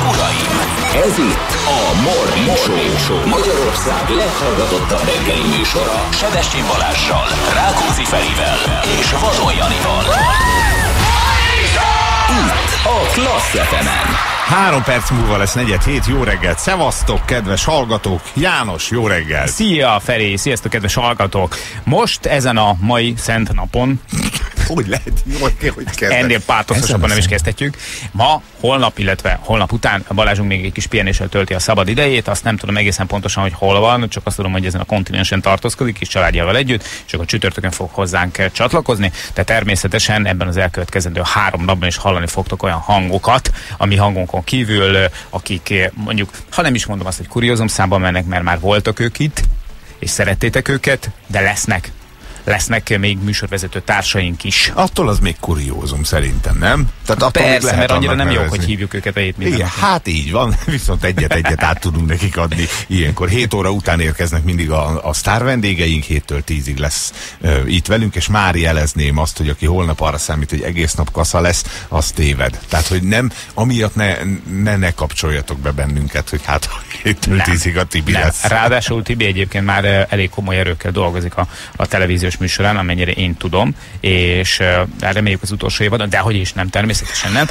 uraim! Ez itt a Morning Show, Magyarország leghallgatottabb reggeli műsora. Sebestyén Balázssal, Rákóczi Ferivel és Vadon Janival. Itt a Klassz FM-en. 3 perc múlva lesz 4:07, jó reggelt, szevasztok, kedves hallgatók, János, jó reggelt. Szia Feri, sziasztok, kedves hallgatók. Most ezen a mai szent napon, hogy lehet, hogy kezdek? ennél pátoszosabban nem is kezdhetjük. Ma, holnap, illetve holnap után Balázsunk még egy kis pihenéssel tölti a szabad idejét, azt nem tudom egészen pontosan, hogy hol van, csak azt tudom, hogy ezen a kontinensen tartózkodik, kis családjával együtt, és akkor csütörtökön fog hozzánk csatlakozni, de természetesen ebben az elkövetkezendő 3 napban is hallani fogtok olyan hangokat, ami hangunkon kívül, akik mondjuk, ha nem is mondom azt, hogy kuriózum számban mennek, mert már voltak ők itt, és szerettétek őket, de lesznek még műsorvezető társaink is. Attól az még kuriózum szerintem, nem? Tehát attól persze, mert annyira nem jó, nevezni. hogy hívjuk őket a hét minden. Igen, hát így van, viszont egyet át tudunk nekik adni. Ilyenkor 7 óra után érkeznek mindig a sztár vendégeink, 7-től 10-ig lesz itt velünk, és már jelezném azt, hogy aki holnap arra számít, hogy egész nap kasza lesz, az téved. Tehát, hogy nem, amiatt ne kapcsoljatok be bennünket, hogy hát 7-től 10-ig a Tibi lesz. Ráadásul Tibi egyébként már elég komoly erőkkel dolgozik a televíziós műsorán, amennyire én tudom, és reméljük az utolsó évadon, de hogy is nem, természetesen nem.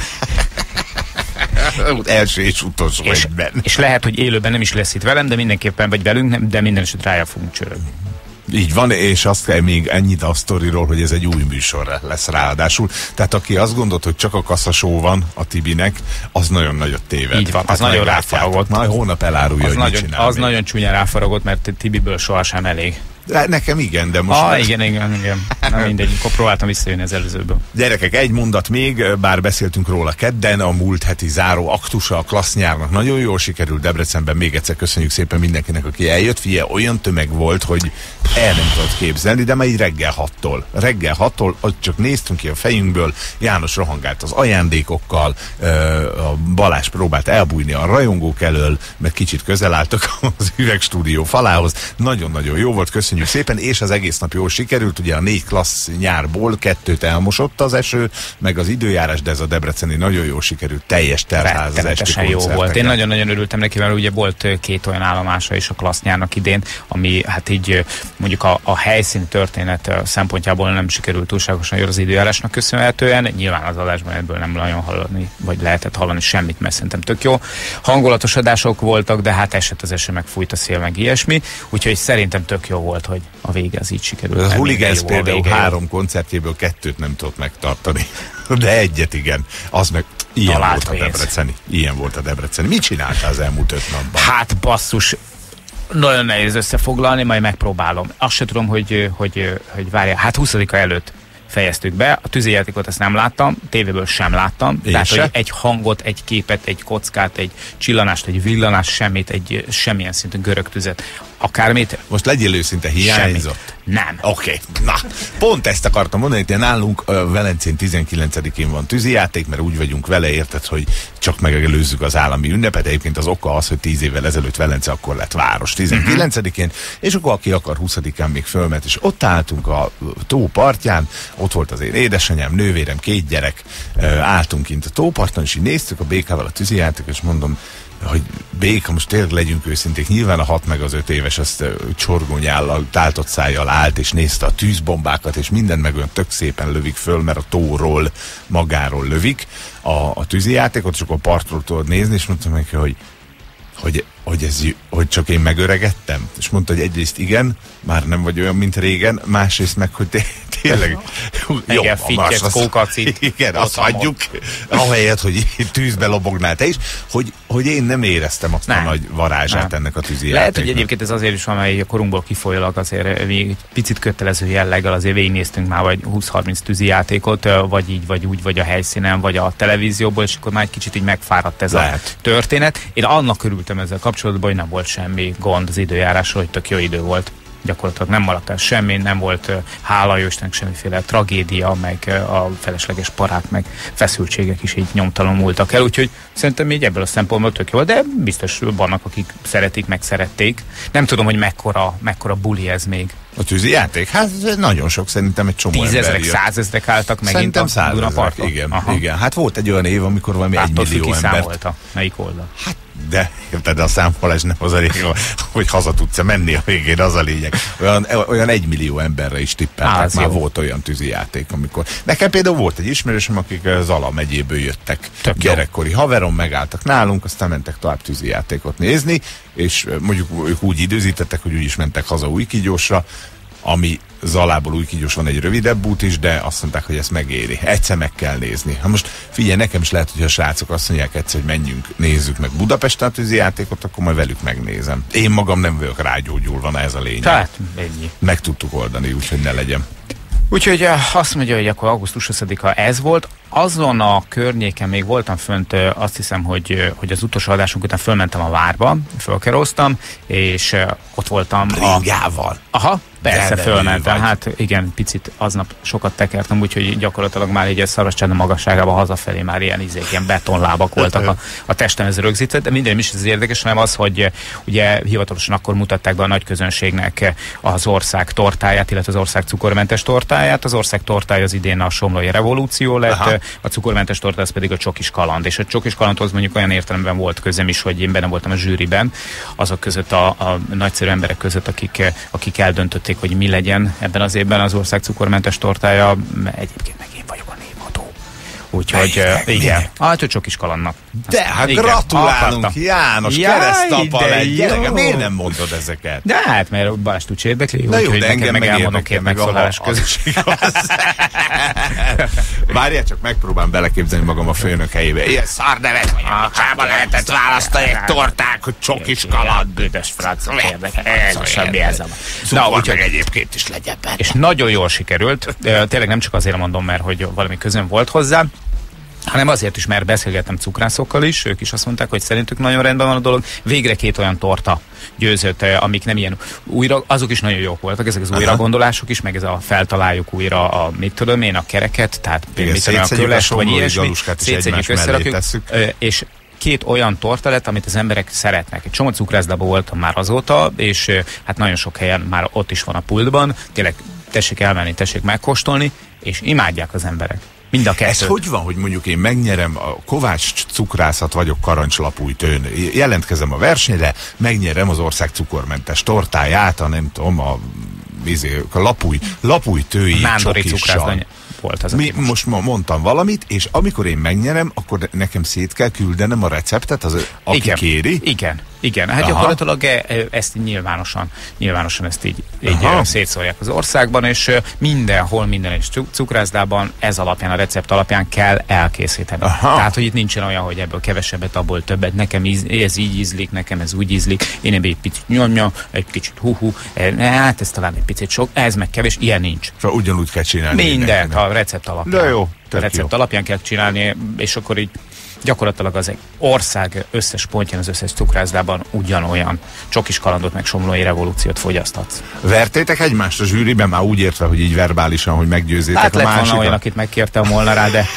Első és utolsó egyben. És lehet, hogy élőben nem is lesz itt velem, de mindenképpen, vagy velünk, nem, de minden esetre rája fogunk csörögni. Így van, és azt kell még ennyit a sztoriról, hogy ez egy új műsor lesz ráadásul. Tehát aki azt gondolt, hogy csak a kasszasó van a Tibinek, az nagyon nagyot téved. Így van, az nagyon ráfaragott. Majd hónap elárulja, hogy mit csinál. Az nagyon csúnyán ráfaragott, mert Tibiből sohasem elég. Nekem igen, de most... Igen. Nem mindegy, akkor próbáltam visszajönni az előzőből. Gyerekek, egy mondat még, bár beszéltünk róla kedden, a múlt heti záró aktusa a Klassz nyárnak nagyon jól sikerült Debrecenben. Még egyszer köszönjük szépen mindenkinek, aki eljött. Figyelj, olyan tömeg volt, hogy el nem tudod képzelni, de már így reggel 6-tól, hogy csak néztünk ki a fejünkből, János rohangált az ajándékokkal, a Balázs próbált elbújni a rajongók elől, mert kicsit közel álltak az üvegstúdió falához. Nagyon-nagyon jó volt, köszönjük szépen, és az egész nap jól sikerült, ugye a 4 klassz nyárból 2 elmosott az eső, meg az időjárás, de ez a debreceni nagyon jól sikerült, teljes terház az esti jó volt. Én nagyon-nagyon örültem neki, mert ugye volt 2 olyan állomása is a klassz nyárnak idén, ami hát így mondjuk a helyszín történet szempontjából nem sikerült túlságosan jól az időjárásnak köszönhetően. Nyilván az adásban ebből nem nagyon hallani, vagy lehetett hallani semmit, mert szerintem tök jó. Hangulatos adások voltak, de hát esett az eső, meg fújt a szél, meg ilyesmi, úgyhogy szerintem tök jó volt, hogy a vége az így sikerült. A Hooligans például 3 koncertjéből 2 nem tudott megtartani. De egyet igen. Az meg ilyen volt a debreceni. Ilyen volt a debreceni. Mit csináltál az elmúlt 5 napban? Hát basszus, nagyon nehéz összefoglalni, majd megpróbálom. Azt se tudom, hogy várjál. Hát 20-a előtt fejeztük be. A tűzijátékot ezt nem láttam, tévéből sem láttam. Tehát, hogy egy hangot, egy képet, egy kockát, egy csillanást, egy villanást, semmit, semmilyen szintű görög tüzet, akármit. Most legyél őszinte, hiányzott? Nem. Oké. Na, pont ezt akartam mondani, hogy nálunk Velencén 19-én van tűzijáték, mert úgy vagyunk vele, érted, hogy csak megelőzzük az állami ünnepet. Egyébként az oka az, hogy 10 évvel ezelőtt Velence akkor lett város 19-én, és akkor aki akar 20-án még fölment, és ott álltunk a tó partján, ott volt az én édesanyám, nővérem, 2 gyerek, álltunk kint a tóparton, és így néztük a békával a tűzijátékot, és mondom, hogy béka, most tényleg legyünk őszinték, nyilván a 6 meg az 5 éves azt csorgónyállal, táltott szájjal állt, és nézte a tűzbombákat, és mindent meg olyan tök szépen lövik föl, mert a tóról, magáról lövik a tűzijátékot, és akkor a partról tudod nézni, és mondtam neki, hogy csak én megöregettem. És mondta, hogy egyrészt igen, már nem vagy olyan, mint régen, másrészt meg, hogy tényleg igen, fittyet, kókacit. Igen, azt hagyjuk, ahelyett, hogy tűzbe lobognál te is, hogy én nem éreztem azt a nagy varázsát ennek a tűzijátéknak. Lehet, hogy egyébként ez azért is van, mert a korunkból kifolyólag azért még picit kötelező jelleggel azért végignéztünk már vagy 20-30 tűzijátékot, vagy így, vagy úgy, vagy a helyszínen, vagy a televízióból, és akkor már egy kicsit így megfáradt ez a történet. Én annak örültem ezzel kapcsolatban, hogy nem volt semmi gond az időjárásról, hogy tök jó idő volt. Gyakorlatilag nem maradt el semmi, nem volt hála Jóistennek semmiféle tragédia, meg a felesleges parák, meg feszültségek is így nyomtalanultak el, úgyhogy szerintem így ebből a szempontból tök jó, de biztos vannak, akik szeretik, meg szerették. Nem tudom, hogy mekkora buli ez még A tűzijáték? Hát nagyon sok, szerintem egy csomó 10 ember ezrek, jött. 100 ezrek álltak megint Szerintem a 100 Dunaparton. Igen. Hát volt egy olyan év, amikor valami 1 millió ember. Melyik oldal? Hát, de érted, a számolás nem az a lényeg, hogy haza tudsz menni a végén, az a lényeg. Olyan 1 millió emberre is tippeltek. Már jó. Volt olyan tűzijáték, amikor... Nekem például volt egy ismerősöm, akik Zala megyéből jöttek. Tök gyerekkori haverom, megálltak nálunk, aztán mentek tovább tűzijátékot nézni, és mondjuk ők úgy időzítettek, hogy úgy is mentek haza Újkígyósra, ami Zalából Újkígyós van egy rövidebb út is, de azt mondták, hogy ezt megéri. Egyszer meg kell nézni. Ha most figyelj, nekem is lehet, hogy a srácok azt mondják egyszer, hogy menjünk, nézzük meg Budapesten a tűzijátékot, akkor majd velük megnézem. Én magam nem vagyok rágyógyulva, na ez a lényeg. Tehát ennyi. Meg tudtuk oldani, úgyhogy ne legyen. Úgyhogy azt mondja, hogy akkor augusztus 20-a ez volt. Azon a környéken még voltam fönt, azt hiszem, hogy az utolsó adásunk után fölmentem a Várba, fölkeroztam, és ott voltam Bringával. Aha, persze, fölmentem. Hát igen, picit aznap sokat tekertem, úgyhogy gyakorlatilag már így a Szarvascsárda magasságában hazafelé már ilyen betonlábak voltak a testemhez rögzítve, de minden is ez érdekes, hanem az, hogy ugye hivatalosan akkor mutatták be a nagy közönségnek az ország tortáját, illetve az ország cukormentes tortáját. Az ország tortája az idén a somlói revolúció lett, aha. A cukormentes torta az pedig a Csokis kaland, és a Csokis kalandhoz mondjuk olyan értelemben volt közöm is, hogy én benne voltam a zsűriben, azok között a nagyszerű emberek között, akik eldöntötték, hogy mi legyen ebben az évben az ország cukormentes tortája. Egyébként meg én vagyok a névadó. Úgyhogy igen. Hát a Csokis kalandnak. De hát igen, gratulálunk, akartam. János, keresztapa egy gyereke. Miért nem mondod ezeket? De hát, mert Balázs tudsz érdekli, úgyhogy engem meg elmondom két megszólalás közösség. Várjál, csak megpróbálom beleképzelni magam a főnök helyébe. Ilyen szar nevet, hogy a csába lehetett választani egy torták, hogy Csokis kaland. Büdös francok érdekel. Semmi ez. Na, úgyhogy egyébként is legyen benne. És nagyon jól sikerült. Tényleg nem csak azért mondom, mert hogy valami közön volt hozzá, hanem azért is, mert beszélgettem cukrászokkal is, ők is azt mondták, hogy szerintük nagyon rendben van a dolog. Végre 2 olyan torta győzött, amik nem ilyen újra, azok is nagyon jók voltak, ezek az újra gondolások is, meg ez a feltaláljuk újra a, mit tudom én, a kereket, tehát igen, mit tudom, a köles, vagy ilyesmi, szétszedjük, összerakjuk, és 2 olyan torta lett, amit az emberek szeretnek. Egy csomó cukrászdában voltam már azóta, és hát nagyon sok helyen már ott is van a pultban, tényleg tessék elmenni, tessék megkóstolni, és imádják az emberek. Mind a kettőt. Ez hogy van, hogy mondjuk én megnyerem a Kovács cukrászat vagyok Karancslapújtőn, jelentkezem a versenyre, megnyerem az ország cukormentes tortáját, a nem tudom, a Lapújtői csokissal. Volt az most mondtam valamit, és amikor én megnyerem, akkor nekem szét kell küldenem a receptet, aki igen, kéri? Igen. Hát gyakorlatilag ezt nyilvánosan ezt így szétszórják az országban, és mindenhol, minden és cukrászdában ez alapján, a recept alapján kell elkészíteni. Aha. Tehát, hogy itt nincsen olyan, hogy ebből kevesebbet, abból többet, nekem ez így ízlik, nekem ez úgy ízlik, én ebből egy picit nyomja, egy kicsit hát ez talán egy picit sok, ez meg kevés, ilyen nincs. Szóval ugyanúgy kell csinálni. Mindent a recept alapján. De jó, a recept alapján kell csinálni, és akkor így gyakorlatilag az ország összes pontján, az összes cukrászdában ugyanolyan Csokis kalandot meg somlói revolúciót fogyasztatsz. Vertétek egymást a zsűriben, már úgy értve, hogy így verbálisan, hogy meggyőzzétek hát a másikat? Hát lett volna olyan, akit megkértem volna rá, de...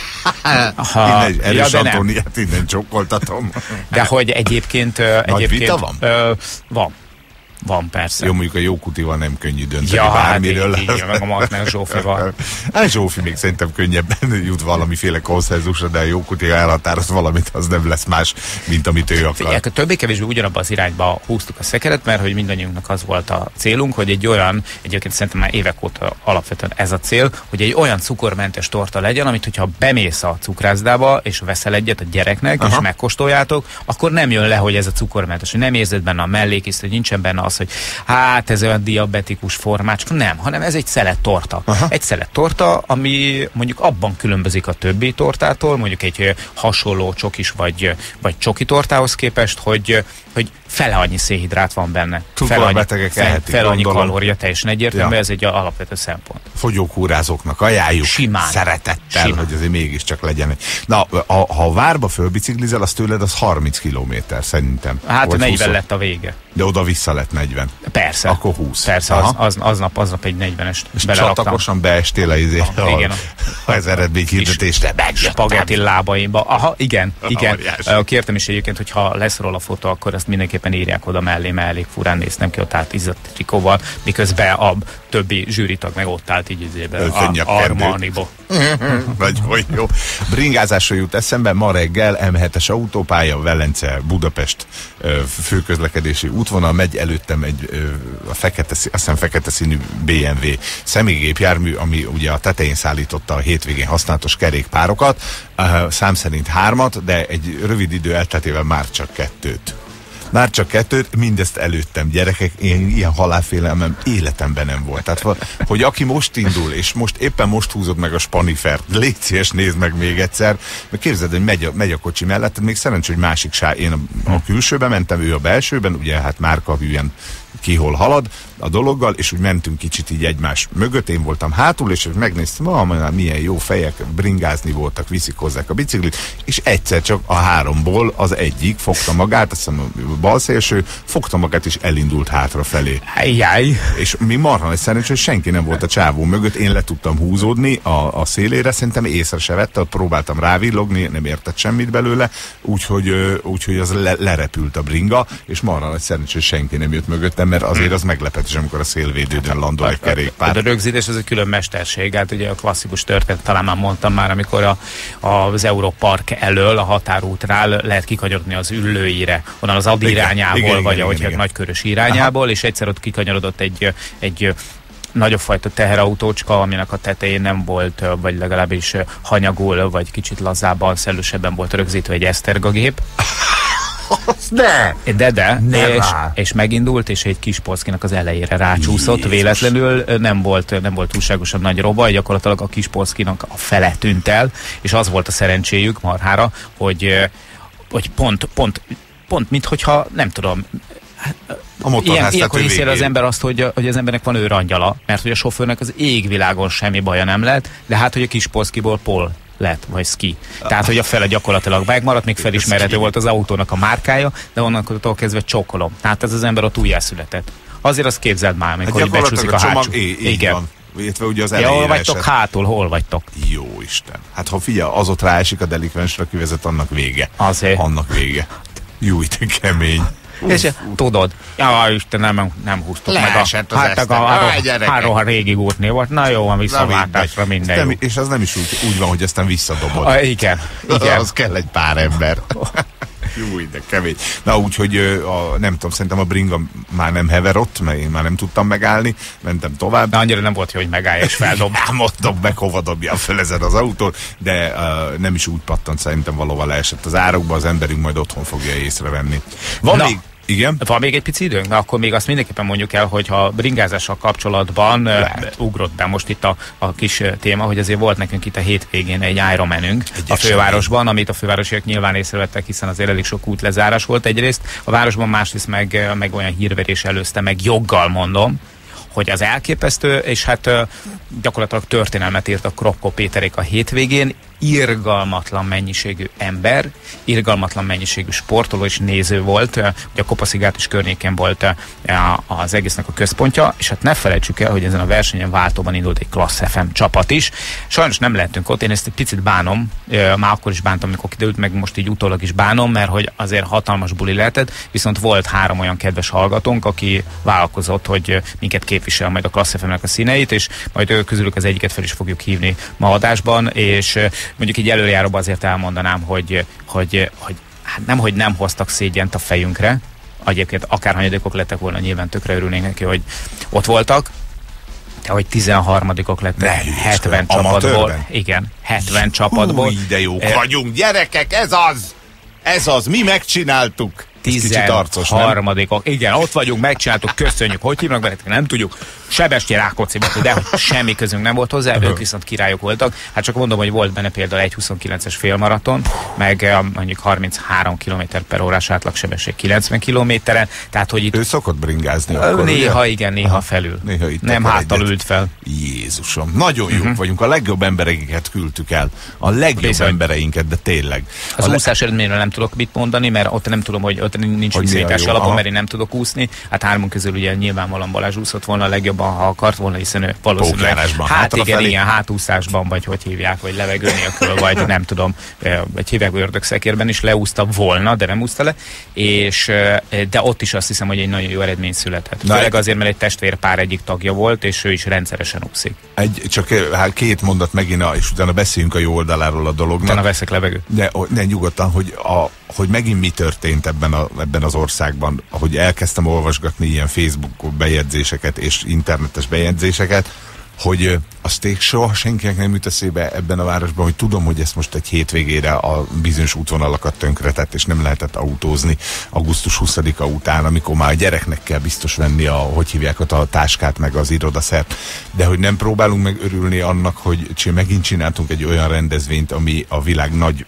Erős Antóniát innen csokkoltatom. De hogy egyébként... Nagy vita van? Van, persze. Jó, mondjuk a Jókutival nem könnyű dönteni bármiről. Hát meg a Martner Zsófival. Hát Zsófi még szerintem könnyebben jut valamiféle konszenzusra, de a Jókuti elhatároz valamit, az nem lesz más, mint amit ő akar. Figyelj, többé-kevésbé ugyanabban az irányba húztuk a szekeret, mert hogy mindannyiunknak az volt a célunk, hogy egy olyan, egyébként szerintem már évek óta alapvetően ez a cél, hogy egy olyan cukormentes torta legyen, amit hogyha bemész a cukrászdába, és veszel egyet a gyereknek, és megkóstoljátok, akkor nem jön le, hogy ez a cukormentes, hogy nem érzed benne a mellékízt, hogy nincsen benne az, hogy hát ez olyan diabetikus formácska, nem, hanem ez egy szelet torta. Egy szelet torta, ami mondjuk abban különbözik a többi tortától, mondjuk egy hasonló csokis vagy csoki tortához képest, hogy fele annyi szénhidrát van benne. Cukorbetegek ehetik, fele annyi kalória, teljesen egyértelmű, ez egy alapvető szempont. Fogyókúrázóknak ajánljuk simán. Szeretettel, hogy azért mégiscsak legyen. Na, ha a Várba fölbiciklizel, az tőled az 30 kilométer szerintem. Hát 40 lett a vége. De oda-vissza lett 40. Persze. Akkor 20. Persze, aznap egy 40-est és csatakosan beestél igen. Az eredményhirdetésre. Spagetti lábaimba. Aha, igen. Kértem is egyébként, hogy ha lesz róla fotó, akkor ezt mindenképpen írják oda mellé, mert elég furán néztem ki ott át izzadt trikóval, miközben a többi zsűritag meg ott állt így a Armaniba. Vagy hogy jó. Bringázásra jut eszembe, ma reggel M7-es autópálya, Velence, Budapest főközlekedési útvonal, megy előttem egy azt hiszem fekete színű BMW személygépjármű, ami ugye a tetején szállította a hétvégén használatos kerékpárokat, szám szerint 3-at, de egy rövid idő elteltével már csak 2-t. Már csak 2, mindezt előttem, gyerekek, ilyen halálfélelmem életemben nem volt. Tehát, hogy aki most indul, és éppen most húzod meg a spanifert, légy szíves, nézd meg még egyszer, mert képzeld, hogy megy a kocsi mellett, még szerencsé, hogy másik én a külsőbe mentem, ő a belsőben, ugye hát márka hülyen ki hol halad a dologgal, és úgy mentünk kicsit így egymás mögött, én voltam hátul, és megnéztem, milyen jó fejek, bringázni voltak, viszik hozzák a biciklit, és egyszer csak a 3-ból az egyik fogta magát, azt hiszem a bal szélső, fogta magát, és elindult hátrafelé. És mi marha nagy szerencsé, hogy senki nem volt a csávó mögött, én le tudtam húzódni a szélére, szerintem észre se vette, próbáltam rávillogni, nem értett semmit belőle, úgyhogy az lerepült a bringa, és marha nagy szerencsé, hogy senki nem jött mögöttem, mert azért az meglepetés, amikor a szélvédődön landol egy kerékpár. A rögzítés az egy külön mesterség, hát ugye a klasszikus történet, talán már mondtam már, amikor az Európark elől, a határútrál lehet kikanyarodni az Üllőire, onnan az Adi irányából, vagy ahogy Nagykörös irányából, és egyszer ott kikanyarodott egy nagyobb fajta teherautócska, aminek a tetején nem volt, vagy legalábbis hanyagul, vagy kicsit lazábban, szellősebben volt rögzítve egy esztergagép. De. És megindult, és egy kis polszkinak az elejére rácsúszott. Jézus. Véletlenül nem volt túlságosan nagy robaj, gyakorlatilag a kis polszkinak a fele tűnt el, és az volt a szerencséjük marhára, hogy pont minthogyha, nem tudom, ilyenkor hiszi az ember azt, hogy az embernek van őrangyala, mert hogy a sofőrnek az égvilágon semmi baja nem lehet, de hát, hogy a kis polszkiból Pol lett, vagy ski. Tehát, hogy a fele gyakorlatilag megmaradt, még felismerhető volt az autónak a márkája, de onnantól kezdve csókolom. Tehát ez az ember ott újjászületett. Azért azt képzeld már, amikor hát becsúszik a hátsó. Igen. Ugye az hol vagytok esett. Hátul, hol vagytok? Jó Isten. Hát ha figyelj, az ott ráesik a delikvensre, kivezet, annak vége. Azért. Annak vége. Jó, te kemény. És tudod, Isten, nem húztuk meg a régi útnél volt. Na jó, van visszaváltásra mindegy. És az nem is úgy van, hogy aztán visszadobod. Igen. Az kell egy pár ember. Jó, de kemény. Na úgyhogy nem tudom, szerintem a bringa már nem heverott, mert én már nem tudtam megállni, mentem tovább. De annyira nem volt, hogy megállj és feldob. Nem mondom meg, hova dobja fel ezen az autón, de nem is úgy pattant, szerintem valahol leesett az árokba, az emberünk majd otthon fogja észrevenni. Igen? Van még egy pici időnk? Na, akkor még azt mindenképpen mondjuk el, hogy ha bringázással kapcsolatban ugrott be most itt a kis téma, hogy azért volt nekünk itt a hétvégén egy Ironmanünk a fővárosban, amit a fővárosiak nyilván észrevettek, hiszen azért elég sok útlezárás volt egyrészt a városban, másrészt meg olyan hírverés előzte, meg joggal mondom, hogy az elképesztő, és hát gyakorlatilag történelmet írt a Kropko Péterék a hétvégén, irgalmatlan mennyiségű ember, irgalmatlan mennyiségű sportoló és néző volt, ugye a Kopaszigát is környéken volt az egésznek a központja, és hát ne felejtsük el, hogy ezen a versenyen váltóban indult egy Klassz FM csapat is. Sajnos nem lehetünk ott, én ezt egy picit bánom, már akkor is bántam, amikor kiderült, meg most így utólag is bánom, mert hogy azért hatalmas buli lehetett, viszont volt 3 olyan kedves hallgatónk, aki vállalkozott, hogy minket képvisel majd a Klassz FM-nek a színeit, és majd közülük az egyiket fel is fogjuk hívni ma adásban, és mondjuk így előjáróban azért elmondanám, hogy hát nemhogy nem hoztak szégyent a fejünkre, egyébként akárhanyadikok lettek volna, nyilván tökre örülnénk neki, hogy ott voltak, de hogy 13-ok lettek 70 csapatból. Igen, 70 csapatból. Hú, de jók vagyunk, gyerekek, ez az, mi megcsináltuk. 13-ok. Igen, ott vagyunk, megcsináltuk, köszönjük. Hogy hívnak benneteket? Nem tudjuk. Sebestyi Rákóczi, de hogy semmi közünk nem volt hozzá, ők viszont királyok voltak. Hát csak mondom, hogy volt benne például egy 29-es félmaraton, meg mondjuk 33 km/h átlagsebesség 90 km-en. Tehát, hogy itt... Ő szokott bringázni akkor, néha, ugye? igen, néha felül. Néha nem háttal ült fel. Jézusom, nagyon jók vagyunk. A legjobb embereinket küldtük el. A legjobb embereinket, de tényleg. Az úszás eredményről nem tudok mit mondani, mert ott nem tudom, hogy ott nincs viszonyítási alapon, mert én nem tudok úszni. Hát 3 közül ugye nyilvánvalóan Balázs úszott volna a legjobban, abban, ha akart volna, hiszen ő valószínűleg igen, hátúszásban, vagy hogy hívják, vagy levegő nélkül, vagy nem tudom, vagy hívják ördögszekérben is leúszta volna, de nem úszta le, de ott is azt hiszem, hogy egy nagyon jó eredmény született. Főleg azért, mert egy testvérpár egyik tagja volt, és ő is rendszeresen úszik. Csak két mondat megint, és utána beszéljünk a jó oldaláról a dolognak. Utána veszek levegőt. Ne nyugodtan, hogy megint mi történt ebben az országban, ahogy elkezdtem olvasgatni ilyen Facebook bejegyzéseket és internetes bejegyzéseket, hogy azt soha senkinek nem jut eszébe ebben a városban, hogy tudom, hogy ezt most egy hétvégére a bizonyos útvonalakat tönkretett, és nem lehetett autózni augusztus 20-a után, amikor már a gyereknek kell biztos venni hogy hívják a táskát, meg az irodaszert, de hogy nem próbálunk meg örülni annak, hogy megint csináltunk egy olyan rendezvényt, ami a világ nagy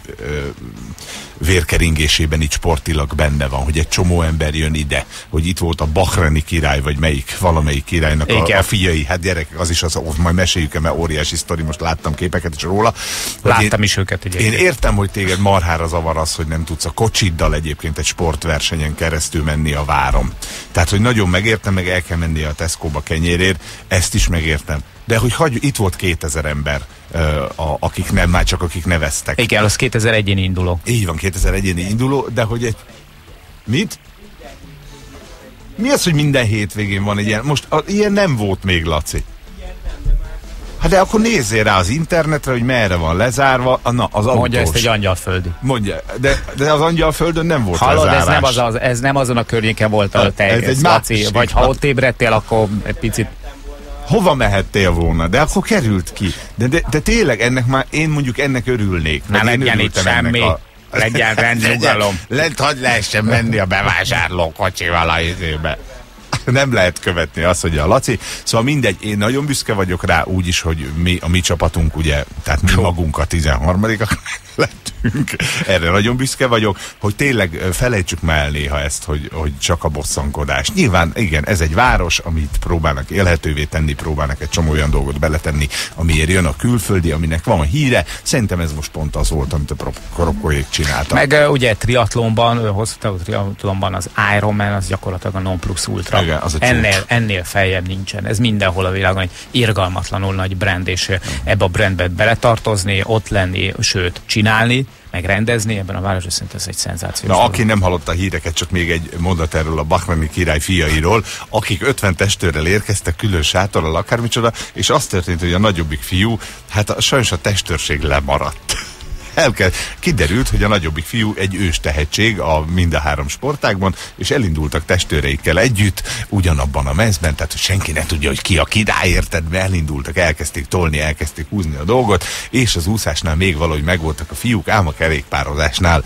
vérkeringésében itt sportilag benne van, hogy egy csomó ember jön ide, hogy itt volt a bahreni király, vagy valamelyik királynak a fiai, hát gyerekek, az is majd meséljük, mert óriási sztori, most láttam képeket is róla. Láttam is őket. Én értem, hogy téged marhára zavar az, hogy nem tudsz a kocsiddal egyébként egy sportversenyen keresztül menni a váron. Tehát, hogy nagyon megértem, meg el kell menni a Tesco-ba kenyérért, ezt is megértem. De hogy itt volt 2000 ember, akik nem, már csak akik neveztek. Igen, az 2000 egyéni induló. Így van, 2000 egyéni induló, de hogy egy... Mit? Mi az, hogy minden hétvégén van egy ilyen? Most ilyen nem volt még, Laci. Hát de akkor nézzél rá az internetre, hogy merre van lezárva. Na, az autós. Mondja ezt egy Angyalföldi. Mondja, de az Angyalföldön nem volt lezárás. Ez nem azon a környéken volt, ahol te Laci, vagy ha ott ébredtél, akkor egy picit... Hova mehettél volna? De akkor került ki. De tényleg ennek örülnék. Nem legyen itt semmi. Legyen rendnyugalom. Lent hadd lehessen menni a bevásárló kocsival a izébe. Nem lehet követni azt, hogy a Laci. Szóval mindegy, én nagyon büszke vagyok rá, úgyis, hogy a mi csapatunk, ugye, tehát mi magunk a 13-ak lettünk. Erre nagyon büszke vagyok, hogy tényleg felejtsük már el néha ezt, hogy csak a bosszankodás. Nyilván, igen, ez egy város, amit próbálnak élhetővé tenni, próbálnak egy csomó olyan dolgot beletenni, amiért jön a külföldi, aminek van híre. Szerintem ez most pont az volt, amit a Krokkóék csináltak. Meg ugye triatlonban, hosszú triatlonban az Ironman, az gyakorlatilag a non plus ultra. Igen, ennél feljebb nincsen. Ez mindenhol a világon egy irgalmatlanul nagy brand, és ebbe a brandbe beletartozni, ott lenni, sőt, csinálni, meg rendezni, ebben a városban szerintem ez egy szenzációs. Na, aki nem hallotta a híreket, csak még egy mondat erről a bahreni király fiairól, akik 50 testőrrel érkeztek, külön sátorral, akármicsoda, és az történt, hogy a nagyobbik fiú, hát sajnos a testőrség lemaradt. Kiderült, hogy a nagyobbik fiú egy ős tehetség mind a 3 sportágban, és elindultak testőreikkel együtt, ugyanabban a mezben, tehát hogy senki ne tudja, hogy ki a király, érted, mert elindultak, elkezdték tolni, elkezdték húzni a dolgot, és az úszásnál még valahogy megvoltak a fiúk, ám a kerékpározásnál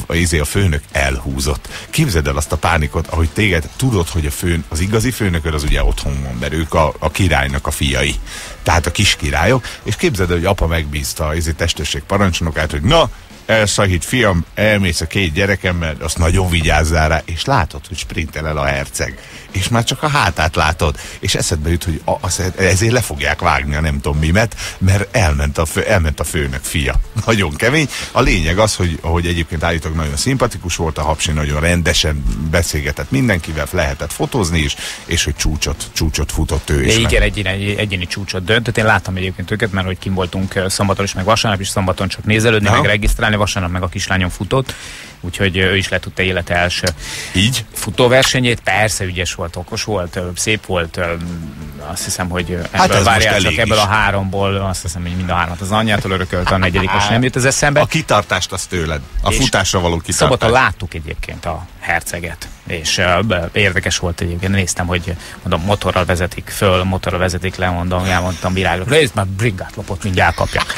a főnök elhúzott. Képzeld el azt a pánikot, ahogy téged tudod, hogy az igazi főnököd az ugye otthon van, mert ők a királynak a fiai. Tehát a kis királyok, és képzeld el, hogy apa megbízta a testőrség parancsnokát, hogy na, elszahít fiam, elmész a 2 gyerekemmel, azt nagyon vigyázzál rá, és látod, hogy sprintel el a herceg. És már csak a hátát látod, és eszedbe jut, hogy ezért le fogják vágni a nem tudom mimet, mert elment a főnök fia. Nagyon kemény. A lényeg az, hogy egyébként állítólag nagyon szimpatikus volt, a hapsi nagyon rendesen beszélgetett mindenkivel, lehetett fotózni is, és hogy csúcsot futott ő is. Igen, egyéni csúcsot döntött. Én láttam egyébként őket, mert hogy kim voltunk szombaton is, meg vasárnap is, szombaton csak nézelődni, meg regisztrálni, vasárnap meg a kislányom futott, úgyhogy ő is letudta élete első futóversenyét. Persze ügyes volt, okos volt, szép volt, azt hiszem, hogy ebből a 3-ból, azt hiszem, hogy mind a 3-at az anyjától örökölte, a 4-es nem jut az eszembe. A kitartást az tőled, a futásra való kitartást. Szombaton láttuk egyébként a herceget, és érdekes volt egyébként, néztem, hogy mondom, motorral vezetik föl, motorral vezetik le, elmondtam virágról, nézd már, brigát lopott, mindjárt kapják.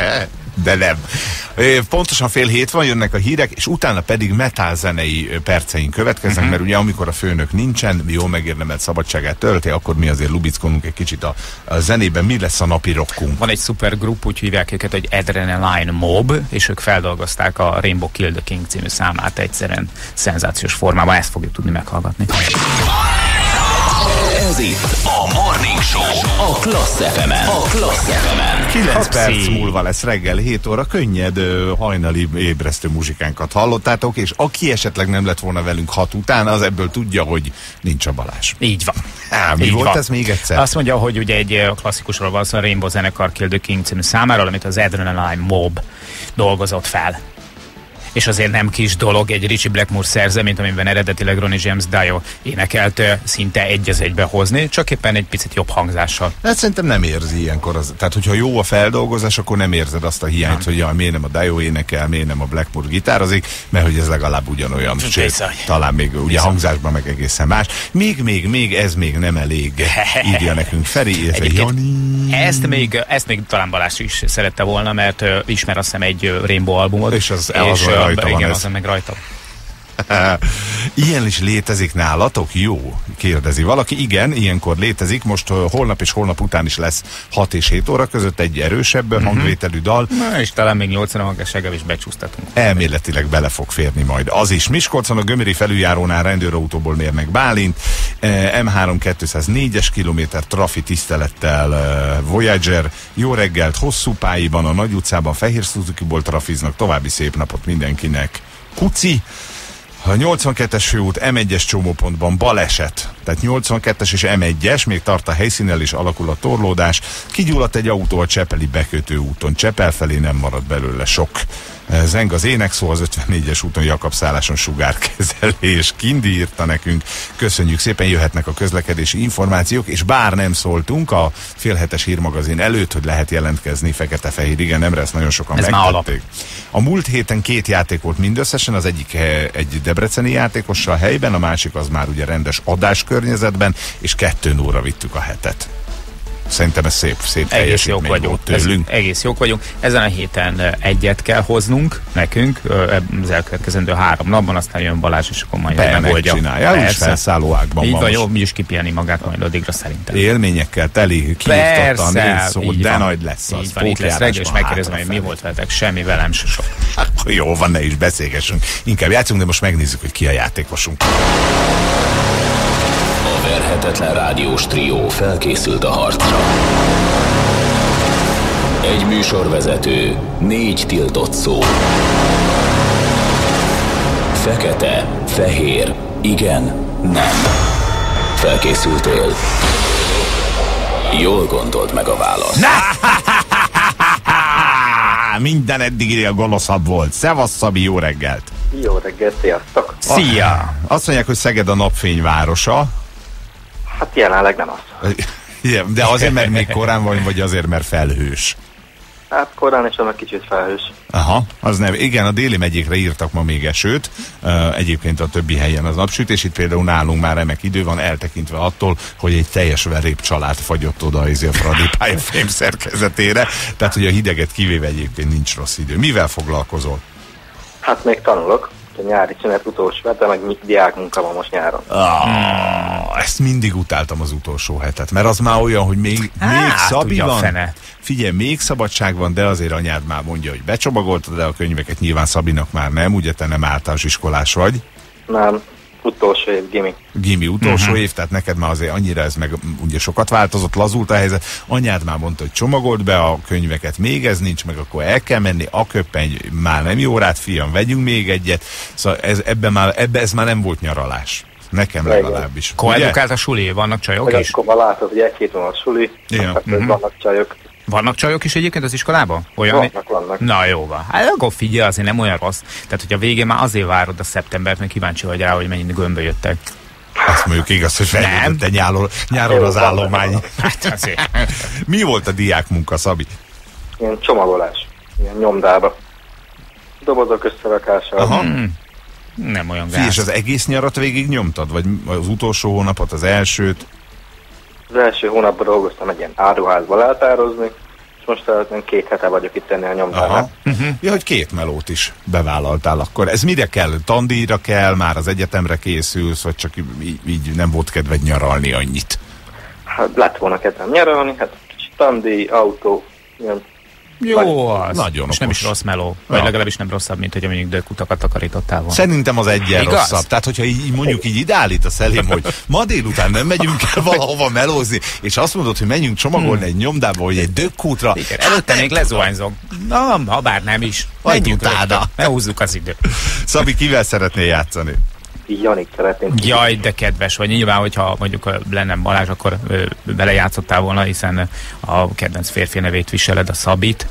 De nem. Pontosan 6:30 van, jönnek a hírek, és utána pedig metálzenei perceink következnek, mert ugye amikor a főnök nincsen, jól megérdemelt szabadságát tölti, akkor mi azért lubickolunk egy kicsit a zenében. Mi lesz a napi rockunk? Van egy szuper grup, úgy hívják őket, hogy Adrenaline Mob, és ők feldolgozták a Rainbow Kill the King című számát egyszerűen szenzációs formában, ezt fogjuk tudni meghallgatni. Ez itt a Morning Show a Klassz FM-en. A Klassz FM-en. 9 perc múlva lesz reggel 7 óra, könnyed hajnali ébresztő muzsikánkat hallottátok, és aki esetleg nem lett volna velünk 6 után, az ebből tudja, hogy nincs a Balázs. Így van. Mi Így volt van. ez még egyszer? Azt mondja, hogy ugye egy klasszikusról van szó, a Rainbow zenekar Kill the King című számáról, amit az Adrenaline Mob dolgozott fel. És azért nem kis dolog egy Ritchie Blackmore szerzeményt, amiben eredetileg Ronnie James Dio énekelt, szinte egy az egybe hozni, csak éppen egy picit jobb hangzással. Hát szerintem nem érzi ilyenkor. Tehát, hogyha jó a feldolgozás, akkor nem érzed azt a hiányt, hogy jaj, miért nem a Dio énekel, miért nem a Blackmore gitározik, mert hogy ez legalább ugyanolyan. Sőt, talán még ugye hangzásban meg egészen más. Még ez még nem elég, írja nekünk Feri, ezt még talán Balázs is szerette volna, mert ismer azt hiszem egy Rainbow albumot. És az rajta van igen, ez. azon meg rajta. Ilyen is létezik nálatok? Jó, kérdezi valaki. Igen, ilyenkor létezik. Most holnap és holnap után is lesz 6 és 7 óra között egy erősebb hangvételű dal. Na, és talán még 80 magassággal is becsúsztatunk. Elméletileg bele fog férni majd. Az is. Miskolcon a Gömöri felüljárónál rendőrautóból mérnek Bálint. M3 204-es kilométer trafi tisztelettel Voyager. Jó reggelt, hosszú pályban, a Nagy utcában Fehér Suzukiból trafiznak. További szép napot mindenkinek. Kuci. A 82-es főút M1-es csomópontban baleset. Tehát 82-es és M1-es, még tart a helyszínnel és alakul a torlódás. Kigyulladt egy autó a Csepeli bekötő úton. Csepel felé nem marad belőle sok. Zeng az énekszó, az 54-es úton Jakab-szálláson sugárkezelés. Kindi írta nekünk. Köszönjük szépen, jöhetnek a közlekedési információk, és bár nem szóltunk a félhetes hírmagazin előtt, hogy lehet jelentkezni fekete-fehér, igen, nemre, ezt nagyon sokan megtették. A múlt héten 2 játék volt mindösszesen, az egyik egy debreceni játékossal helyben, a másik az már ugye rendes adáskörnyezetben, és 2 óra vittük a hetet. Szerintem ez szép egész jók vagyunk. Egész jók vagyunk. Ezen a héten egyet kell hoznunk nekünk, az elkövetkezendő 3 napban, aztán jön Balázs, és akkor majd megoldja. Megcsinálja, úgyis felszálló ágban van. Így van, jó, mi is kipihenni magát majd addigra szerintem. Élményekkel teli, kiirtottan, de nagy lesz az. Így van, itt lesz reggel, és megkérdezem, hogy mi volt veletek, semmi, velem se sok. Jó van, ne is beszélgessünk. Inkább játszunk, de most megnézzük, hogy ki a játékosunk. Verhetetlen rádiós trió felkészült a harcra. Egy műsorvezető, 4 tiltott szó. Fekete, fehér, igen, nem. Felkészültél? Jól gondold meg a választ. Minden eddiginél gonoszabb volt. Szevasz, Szabi, jó reggelt! Jó reggelt, sziasztok! Szia! Azt mondják, hogy Szeged a napfényvárosa. Hát jelenleg nem az. De azért, mert még korán van, vagy azért, mert felhős? Hát korán is annak kicsit felhős. Aha, az nem. Igen, a déli megyékre írtak ma még esőt, egyébként a többi helyen az napsütés, itt például nálunk már remek idő van, eltekintve attól, hogy egy teljes verép család fagyott oda a Fradi pályafém szerkezetére, tehát hogy a hideget kivéve egyébként nincs rossz idő. Mivel foglalkozol? Hát még tanulok. A nyári szünet utolsó hete, meg diák munka van most nyáron. Ezt mindig utáltam, az utolsó hetet, mert az már olyan, hogy még Szabi van. Figyelj, még szabadság van, de azért anyád már mondja, hogy becsomagoltad el a könyveket, nyilván Szabinak már nem, ugye te nem általános iskolás vagy? Nem, utolsó év gimi. Gimi utolsó év, tehát neked már azért annyira ez meg ugye sokat változott, lazult a helyzet. Anyád már mondta, hogy csomagold be a könyveket, még ez nincs, meg akkor el kell menni, a köpeny már nem jó rád, fiam, vegyünk még egyet. Szóval ez már nem volt nyaralás. Nekem legalábbis. Koedukált a suli, vannak csajok is? Akkor látod, hogy 1-2 van a suli, vannak csajok. Vannak csajok is egyébként az iskolában? Vannak. Na jó van. Hát akkor figyelj, azért nem olyan rossz. Tehát, hogy a végén már azért várod a szeptembert, mert kíváncsi vagy rá, hogy mennyit gömbbe jöttek. Azt mondjuk igaz, hogy feljöttek nyáron az állomány. Hát azért. Mi volt a diákmunka, Szabi? Ilyen csomagolás. Ilyen nyomdába. Dobozok összerakása. Nem olyan gáz. És az egész nyarat végig nyomtad? Vagy az utolsó hónapot, az elsőt? Az első hónapban dolgoztam egy ilyen áruházba leátározni, és most 2 hete vagyok itt ennél a nyomdánál. Ja, hogy 2 melót is bevállaltál akkor. Ez mire kell? Tandíjra kell? Már az egyetemre készülsz? Vagy csak így nem volt kedved nyaralni annyit? Hát lett volna kedvem nyaralni, hát kicsit tandíj, autó, ilyen Jó az. Nagyon és nem okos. is rossz meló. Vagy Ja. legalábbis nem rosszabb, mint hogy mondjuk dökutakat takarítottál volna. Szerintem az egyen Igaz? rosszabb. Tehát, hogyha így mondjuk így ideállítasz elém, hogy ma délután nem megyünk el valahova melózni, és azt mondod, hogy menjünk csomagolni egy nyomdába, vagy egy dökkútra. Igen, előtte még lezuhanyzok. Na, ha bár nem is. Vagy Menjünk utána. rögtön. Ne húzzuk az időt. Szabi, kivel szeretnél játszani? Janik szeretném. Jaj, de kedves vagy. Nyilván, hogyha mondjuk lenne Balázs, akkor vele játszottál volna, hiszen a kedvenc férfi nevét viseled, a Szabit.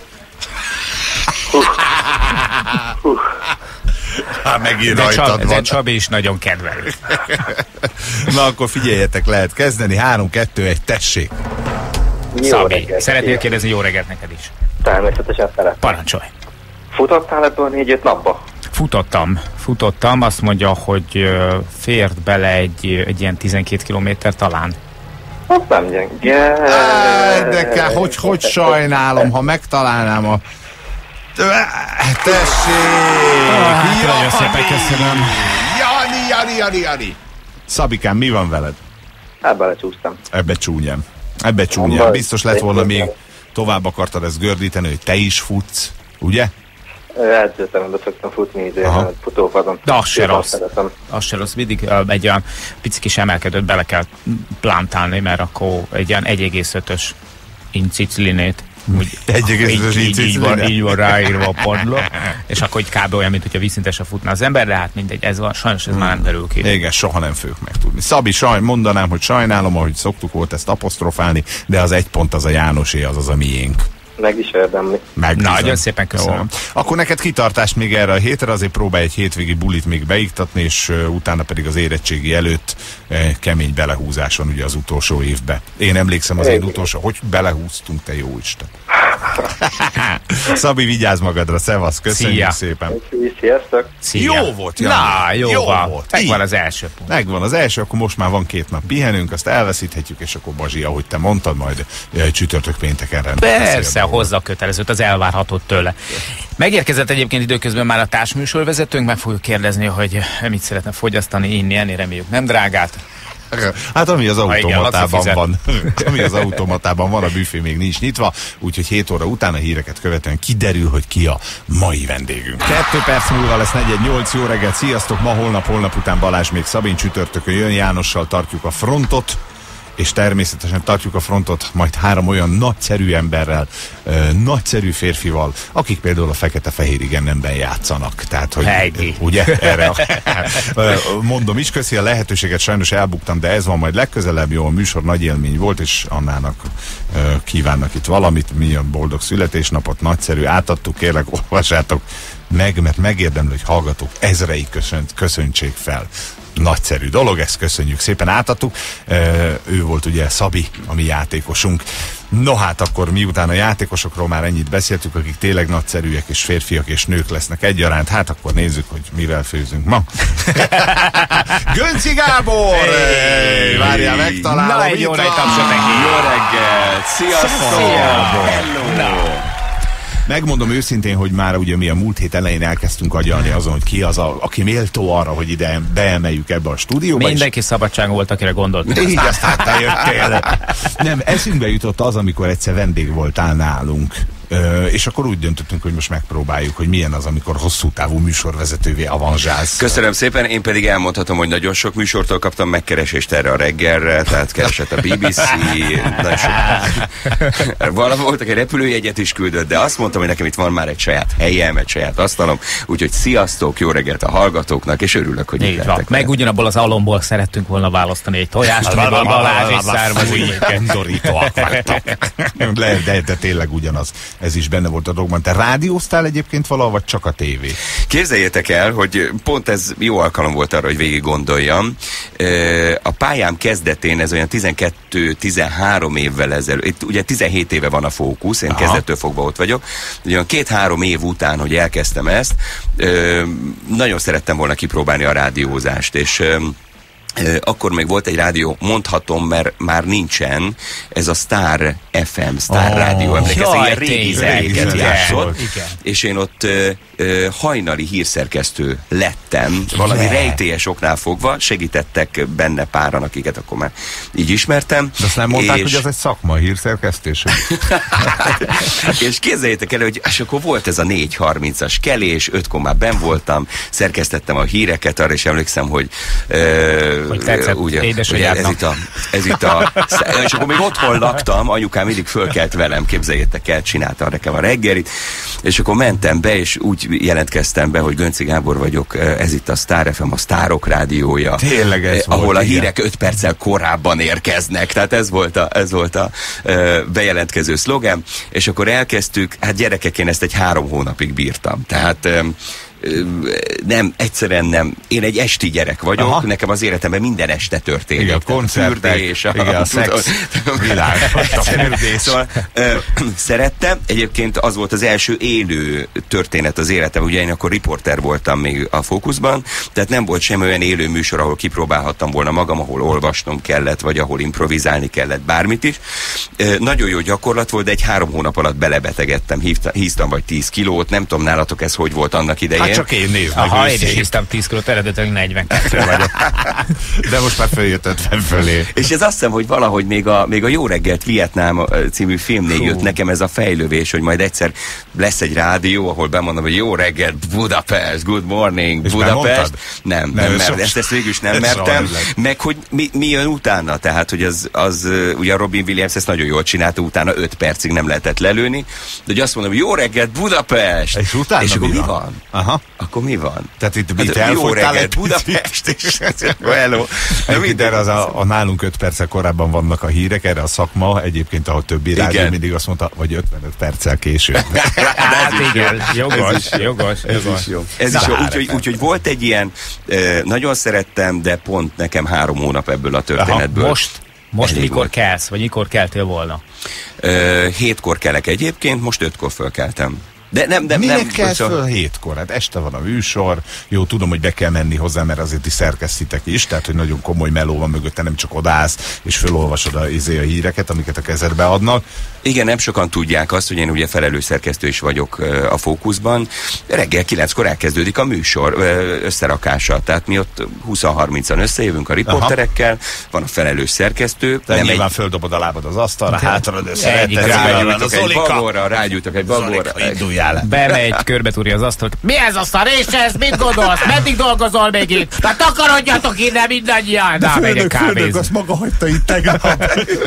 Megint De rajtad van. Csabi is nagyon kedvelő. Na akkor figyeljetek, lehet kezdeni. 3, 2, 1, tessék. Jó Szabi, reggelt. szeretnél kérdezni, jó reggelt neked is. Természetesen szeretném. Parancsolj. Futottál ebből 4-5 napba? Futottam, azt mondja, hogy fért bele egy ilyen 12 kilométer talán. Hát nem gyenge. De hogy sajnálom, ha megtalálnám a... Tessék! Nagyon szépen köszönöm. Jani! Szabikám, mi van veled? Hát belecsúsztam. Ebbe csúnyám. Biztos lett volna még tovább akartad ezt gördíteni, hogy te is futsz, ugye? Edzőterembe szoktam futni Aha. futópadon. De az se Én rossz. szeretem. Az se rossz, mindig egy olyan pici kis emelkedőt bele kell plantálni, mert akkor egy ilyen 1,5-ös inciclinét. 1,5-ös inciclinét. Így van ráírva a padló, és akkor így kb. Olyan, mint hogyha vízszintesen futna az ember, de hát mindegy, ez van, sajnos ez már nem derül ki. Igen, soha nem fogjuk megtudni. Szabi, mondanám, hogy sajnálom, ahogy szoktuk volt ezt apostrofálni, de az 1 pont az a Jánosé, az a miénk. Meg is érdemli. Nagyon szépen köszönöm. Jó. Akkor neked kitartást még erre a hétre, azért próbálj egy hétvégi bulit még beiktatni, és utána pedig az érettségi előtt kemény belehúzáson ugye az utolsó évbe. Én emlékszem az én utolsó, hogy belehúztunk, te jó Isten. Szabi, vigyázz magadra, szevasz, köszönjük Szia. szépen. Sziasztok! Szia. Jó volt, Jani. Na, jó van. volt. Megvan Így. az első pont. Megvan az első, akkor most már van 2 nap pihenünk, azt elveszíthetjük, és akkor Bazsi, ahogy te mondtad, majd csütörtök pénteken rendben. Persze, hozza a kötelezőt, az elvárhatót tőle. Megérkezett egyébként időközben már a társműsorvezetőnk, meg fogjuk kérdezni, hogy mit szeretne fogyasztani, inni, ennél reméljük nem drágát. Hát ami az automatában igen, van, ami az automatában van, a büfé még nincs nyitva, úgyhogy 7 óra után a híreket követően kiderül, hogy ki a mai vendégünk. 2 perc múlva lesz 4:08, jó reggelt, sziasztok, ma holnap után Balázs még Szabin, csütörtökön jön, Jánossal tartjuk a frontot, és természetesen tartjuk a frontot majd 3 olyan nagyszerű emberrel, nagyszerű férfival, akik például a Fekete-Fehér igennemben játszanak. Tehát, hogy Heidi. ugye erre mondom is, köszi a lehetőséget, sajnos elbuktam, de ez van majd legközelebb, jó, a műsor nagy élmény volt, és Annának kívánnak itt valamit, milyen boldog születésnapot, nagyszerű, átadtuk, kérlek, olvassátok meg, mert megérdemli, hogy hallgatók ezrei köszöntsék fel. Nagyszerű dolog, ezt köszönjük szépen, átadtuk. Ő volt ugye Szabi, a mi játékosunk. No hát akkor miután a játékosokról már ennyit beszéltük, akik tényleg nagyszerűek és férfiak és nők lesznek egyaránt, hát akkor nézzük, hogy mivel főzünk ma. Gönci Gábor! Hey, várjál, megtalálom. Na, egy jó nagy tapsot neki. Jó reggelt! Sziasztok! Hello! Megmondom őszintén, hogy már ugye mi a múlt hét elején elkezdtünk agyalni azon, hogy ki az, aki méltó arra, hogy ide beemeljük ebbe a stúdióba. Mindenki szabadságon volt, akire gondoltunk. Így aztán te jöttél. Nem, eszünkbe jutott az, amikor egyszer vendég voltál nálunk. És akkor úgy döntöttünk, hogy most megpróbáljuk, hogy milyen az, amikor hosszú távú műsorvezetővé avanzsálsz. Köszönöm szépen, én pedig elmondhatom, hogy nagyon sok műsortól kaptam megkeresést erre a reggelre, tehát keresett a BBC, nagyon sok. Valami volt, aki repülőjegyet is küldött, de azt mondtam, hogy nekem itt van már egy saját helyem, egy saját asztalom, úgyhogy sziasztok, jó reggelt a hallgatók,nak és örülök, hogy itt lettek. Meg ugyanabból az alomból szerettünk volna választani egy tojást, amiből Balázs is származik. Kendorítóak vagytok. De tényleg ugyanaz. Ez is benne volt a dologban. Te rádióztál egyébként valahol, vagy csak a tévé? Képzeljétek el, hogy pont ez jó alkalom volt arra, hogy végig gondoljam. A pályám kezdetén, ez olyan 12-13 évvel ezelőtt, itt ugye 17 éve van a Fókusz, én kezdettől fogva ott vagyok. Olyan 2-3 év után, hogy elkezdtem ezt, nagyon szerettem volna kipróbálni a rádiózást, és akkor még volt egy rádió, mondhatom, mert már nincsen, ez a Sztár FM, Star Rádió, emlékeztek, ilyen régi zenéket játszott, és én ott hajnali hírszerkesztő lettem, valami rejtélyes oknál fogva, segítettek benne páran, akiket akkor már így ismertem. De azt nem mondták, hogy ez egy szakma, hírszerkesztés? És képzeljétek el, hogy és akkor volt ez a 4:30-as kelés, 5-kor már benn voltam, szerkesztettem a híreket, arra is emlékszem, hogy ez itt a és akkor még otthon laktam, anyukám mindig fölkelt velem, képzeljétek el, csinálta nekem a reggelit, és akkor mentem be, és úgy jelentkeztem be, hogy Gönczy Gábor vagyok, ez itt a Star FM, a Sztárok rádiója. Tényleg ez ahol volt, a hírek 5 perccel korábban érkeznek, tehát ez volt a bejelentkező szlogán, és akkor elkezdtük, hát gyerekek, én ezt egy 3 hónapig bírtam, tehát nem, egyszerűen nem. Én egy esti gyerek vagyok, aha. Nekem az életemben minden este történik. Igen, a koncertek, a szex, világ. Szóval szerettem. Egyébként az volt az első élő történet az életem. Ugye én akkor riporter voltam még a Fókuszban, tehát nem volt semmi olyan élő műsor, ahol kipróbálhattam volna magam, ahol olvasnom kellett, vagy ahol improvizálni kellett, bármit is. Nagyon jó gyakorlat volt, de egy 3 hónap alatt belebetegedtem, híztam vagy 10 kilót, nem tudom nálatok ez hogy volt annak idején. Hát csak én nézd meg. Aha, én is hisztem 10 kilót, eredetileg 42 vagyok. De most már följött 50 fölé. És ez azt hiszem, hogy valahogy még a Jó reggelt Vietnám című filmnél jött nekem ez a fejlővés, hogy majd egyszer lesz egy rádió, ahol bemondom, hogy Jó reggelt Budapest, good morning és Budapest. Nem ezt végül is nem mertem. Meg hogy mi jön utána, tehát hogy az ugye a Robin Williams ezt nagyon jól csinálta, utána 5 percig nem lehetett lelőni, de hogy azt mondom, hogy Jó reggelt Budapest! És akkor mi van? Aha. Akkor mi van? Tehát itt elfogytál egy Budapest, és hello. Erre a nálunk 5 perccel korábban vannak a hírek, erre a szakma egyébként, ahol többi rádió mindig azt mondta, vagy 55 perccel később. Hát igen, jogos. Ez is jó. Úgyhogy volt egy ilyen, nagyon szerettem, de pont nekem 3 hónap ebből a történetből. Aha, most mikor kelsz, vagy mikor keltél volna? 7-kor kelek egyébként, most 5-kor fölkeltem. De minek kell föl 7-kor? Hát este van a műsor, jó, tudom, hogy be kell menni hozzá, mert azért is szerkesztitek is, tehát, hogy nagyon komoly meló van mögötte, nem csak odaállsz, és fölolvasod a híreket, amiket a kezedbe adnak. Igen, nem sokan tudják azt, hogy én ugye felelős szerkesztő is vagyok a Fókuszban. Reggel 9-kor elkezdődik a műsor összerakása, tehát mi ott 20-30-an összejövünk a riporterekkel, van a felelős szerkesztő. De nyilván földobod a lábad az asztalra, hátra, de rágyújtok egy bagorra. Bemegy, körbetúrja az asztalt. Mi ez a szar? És ez? Mit gondolsz? Meddig dolgozol még itt? Hát takarodjatok innen mindannyian! De főnök, azt maga hagyta itt tegnap.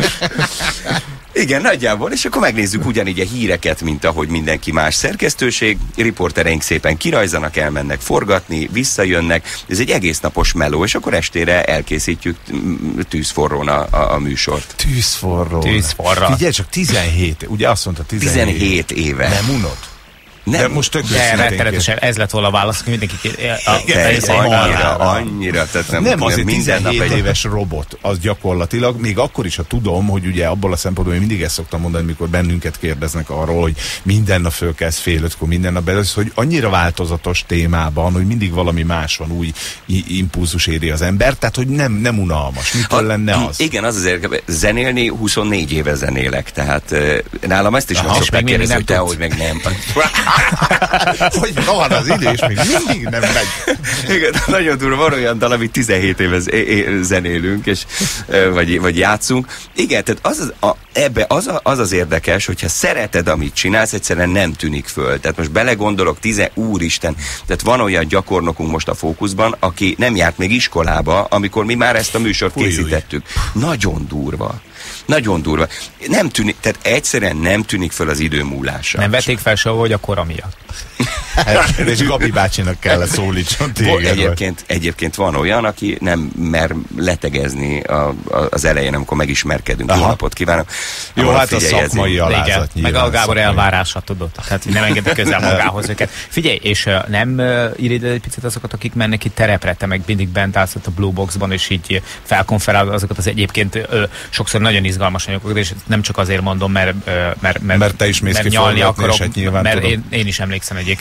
Igen, nagyjából, és akkor megnézzük ugyanígy a híreket, mint ahogy mindenki más szerkesztőség. Riportereink szépen kirajzanak, elmennek forgatni, visszajönnek. Ez egy egész napos meló, és akkor estére elkészítjük tűzforrón a műsort. Tűzforrón. Figyelj csak, 17, ugye azt mondta 17 éve. Nem unod? Nem, de most tök rettenetesen, ez lett volna a válasz, hogy mindenki annyira, tehát nem azért 17 éves robot, az gyakorlatilag, még akkor is, ha tudom, hogy ugye abból a szempontból, hogy mindig ezt szoktam mondani, mikor bennünket kérdeznek arról, hogy minden nap fölkelsz fél 5-kor, minden nap belősz, hogy annyira változatos témában, hogy mindig valami más van, új impulzus éri az ember, tehát hogy nem unalmas. Mitől lenne az? Igen, az azért zenélni, 24 éve zenélek, tehát nálam ezt is meg szokták kérdezni, hogy te, hogy meg nem. Hogy van az idő, és még mindig nem megy. Igen, nagyon durva, van olyan dal, amit 17 éve zenélünk, és, vagy játszunk. Igen, tehát ebbe az érdekes, hogyha szereted, amit csinálsz, egyszerűen nem tűnik föl. Tehát most belegondolok, úristen, tehát van olyan gyakornokunk most a Fókuszban, aki nem járt még iskolába, amikor mi már ezt a műsort készítettük. Nagyon durva. Nagyon durva. Nem tűnik, tehát egyszerűen nem tűnik föl az idő múlása. Nem vették fel soha, hogy a kora miatt. És Gabi bácsinak kellett szólítson téged. Egyébként van olyan, aki nem mer letegezni az elején, amikor megismerkedünk. Jó napot kívánok. Jó, hát a szakmai alázat. Meg a Gábor elvárása, tudod. Tehát nem engedi közel magához őket. Figyelj, és nem írd egy picit azokat, akik mennek itt terepre, te meg mindig bent állsz a Blue Boxban, és így felkonferálod azokat az egyébként sokszor nagyon izgalmas anyagokat, és nem csak azért mondom, mert te is mész ki nyalni akarok, hát nyilván mert én is emlékszem egyébként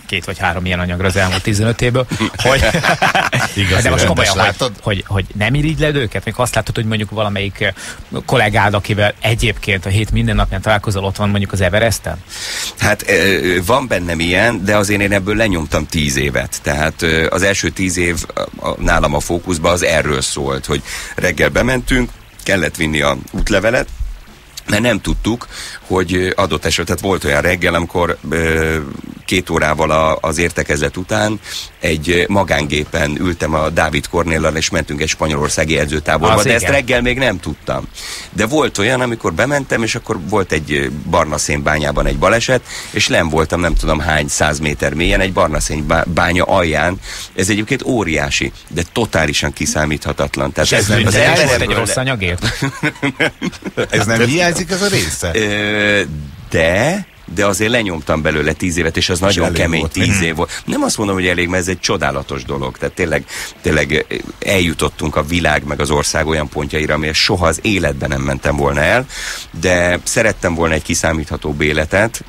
2 vagy 3 ilyen anyagra az elmúlt 15 évből, hogy de most komolyan, hogy nem irigyled őket? Még azt látod, hogy mondjuk valamelyik kollégád, akivel egyébként a hét minden napján találkozol, ott van mondjuk az Everesten? Hát van bennem ilyen, de azért én ebből lenyomtam 10 évet. Tehát az első 10 év nálam a fókuszban az erről szólt, hogy reggel bementünk, kellett vinni a útlevelet, mert nem tudtuk, hogy adott esetben, tehát volt olyan reggel, amikor 2 órával az értekezlet után egy magángépen ültem a Dávid Kornéllal, és mentünk egy spanyolországi edzőtáborba, de ezt reggel még nem tudtam. De volt olyan, amikor bementem, és akkor volt egy Barnaszénbányában egy baleset, és len voltam nem tudom hány 100 méter mélyen egy Barnaszénbánya alján. Ez egyébként óriási, de totálisan kiszámíthatatlan. Tehát ez nem volt egy rossz anyagért? Ez nem hiányzik ez a része? De azért lenyomtam belőle 10 évet, és az nagyon kemény 10 év volt. Nem azt mondom, hogy elég, mert ez egy csodálatos dolog. Tehát tényleg eljutottunk a világ meg az ország olyan pontjaira, amire soha az életben nem mentem volna el, de szerettem volna egy kiszámíthatóbb életet,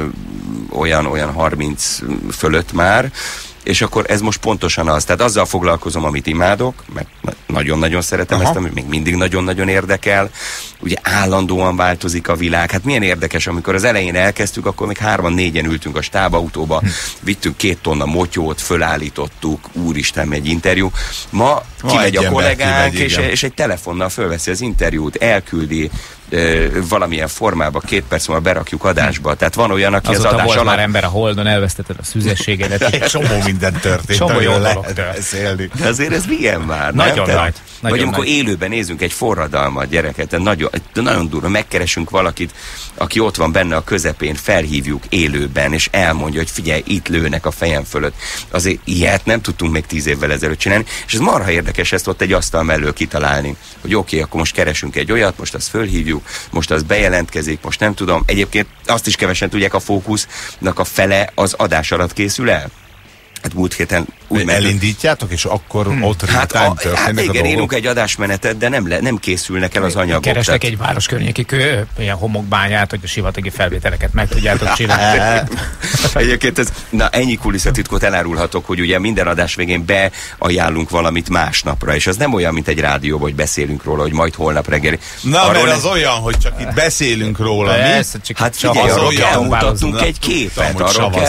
olyan 30 fölött már, és akkor ez most pontosan az. Tehát azzal foglalkozom, amit imádok, mert nagyon-nagyon szeretem ezt, ami még mindig nagyon-nagyon érdekel. Ugye állandóan változik a világ. Hát milyen érdekes, amikor az elején elkezdtük, akkor még 3-4-en ültünk a stábautóba, vittünk 2 tonna motyót, fölállítottuk, úristen, egy interjú. Ma kimegy a kollégánk, és egy telefonnal fölveszi az interjút, elküldi, valamilyen formába 2 perc múlva berakjuk adásba. Tehát van olyan, aki azóta az adás volt alatt... már ember a Holdon, elvesztetted a szüzességedet. Csomó minden történt. Csomó jó dolog beszélni. De azért ez milyen már, nagyon nem? nagy. Vagy amikor élőben nézünk egy forradalmat, gyereket, nagyon durva, megkeresünk valakit, aki ott van benne a közepén, felhívjuk élőben, és elmondja, hogy figyelj, itt lőnek a fejem fölött. Azért ilyet nem tudtunk még 10 évvel ezelőtt csinálni, és ez marha érdekes ezt ott egy asztal mellől kitalálni, hogy oké, akkor most keresünk egy olyat, most azt fölhívjuk, most az bejelentkezik, most nem tudom. Egyébként azt is kevesen tudják, a fókusznak a fele az adás alatt készül el. Hát múlt héten úgy elindítjátok, és akkor ott történnek a igen, dolgok. írunk egy adásmenetet, de nem készülnek el az anyagok. Kerestek egy város környéki ilyen homokbányát, hogy a sivatagi felvételeket meg tudjátok csinálni. Egyébként ennyi kulisszatitkot elárulhatok, hogy ugye minden adás végén beajánlunk valamit másnapra, és az nem olyan, mint egy rádió, hogy beszélünk róla, hogy majd holnap reggel. Na, mert az olyan, hogy csak itt beszélünk róla. Hát figyelj, arról kell mutatnunk egy képet.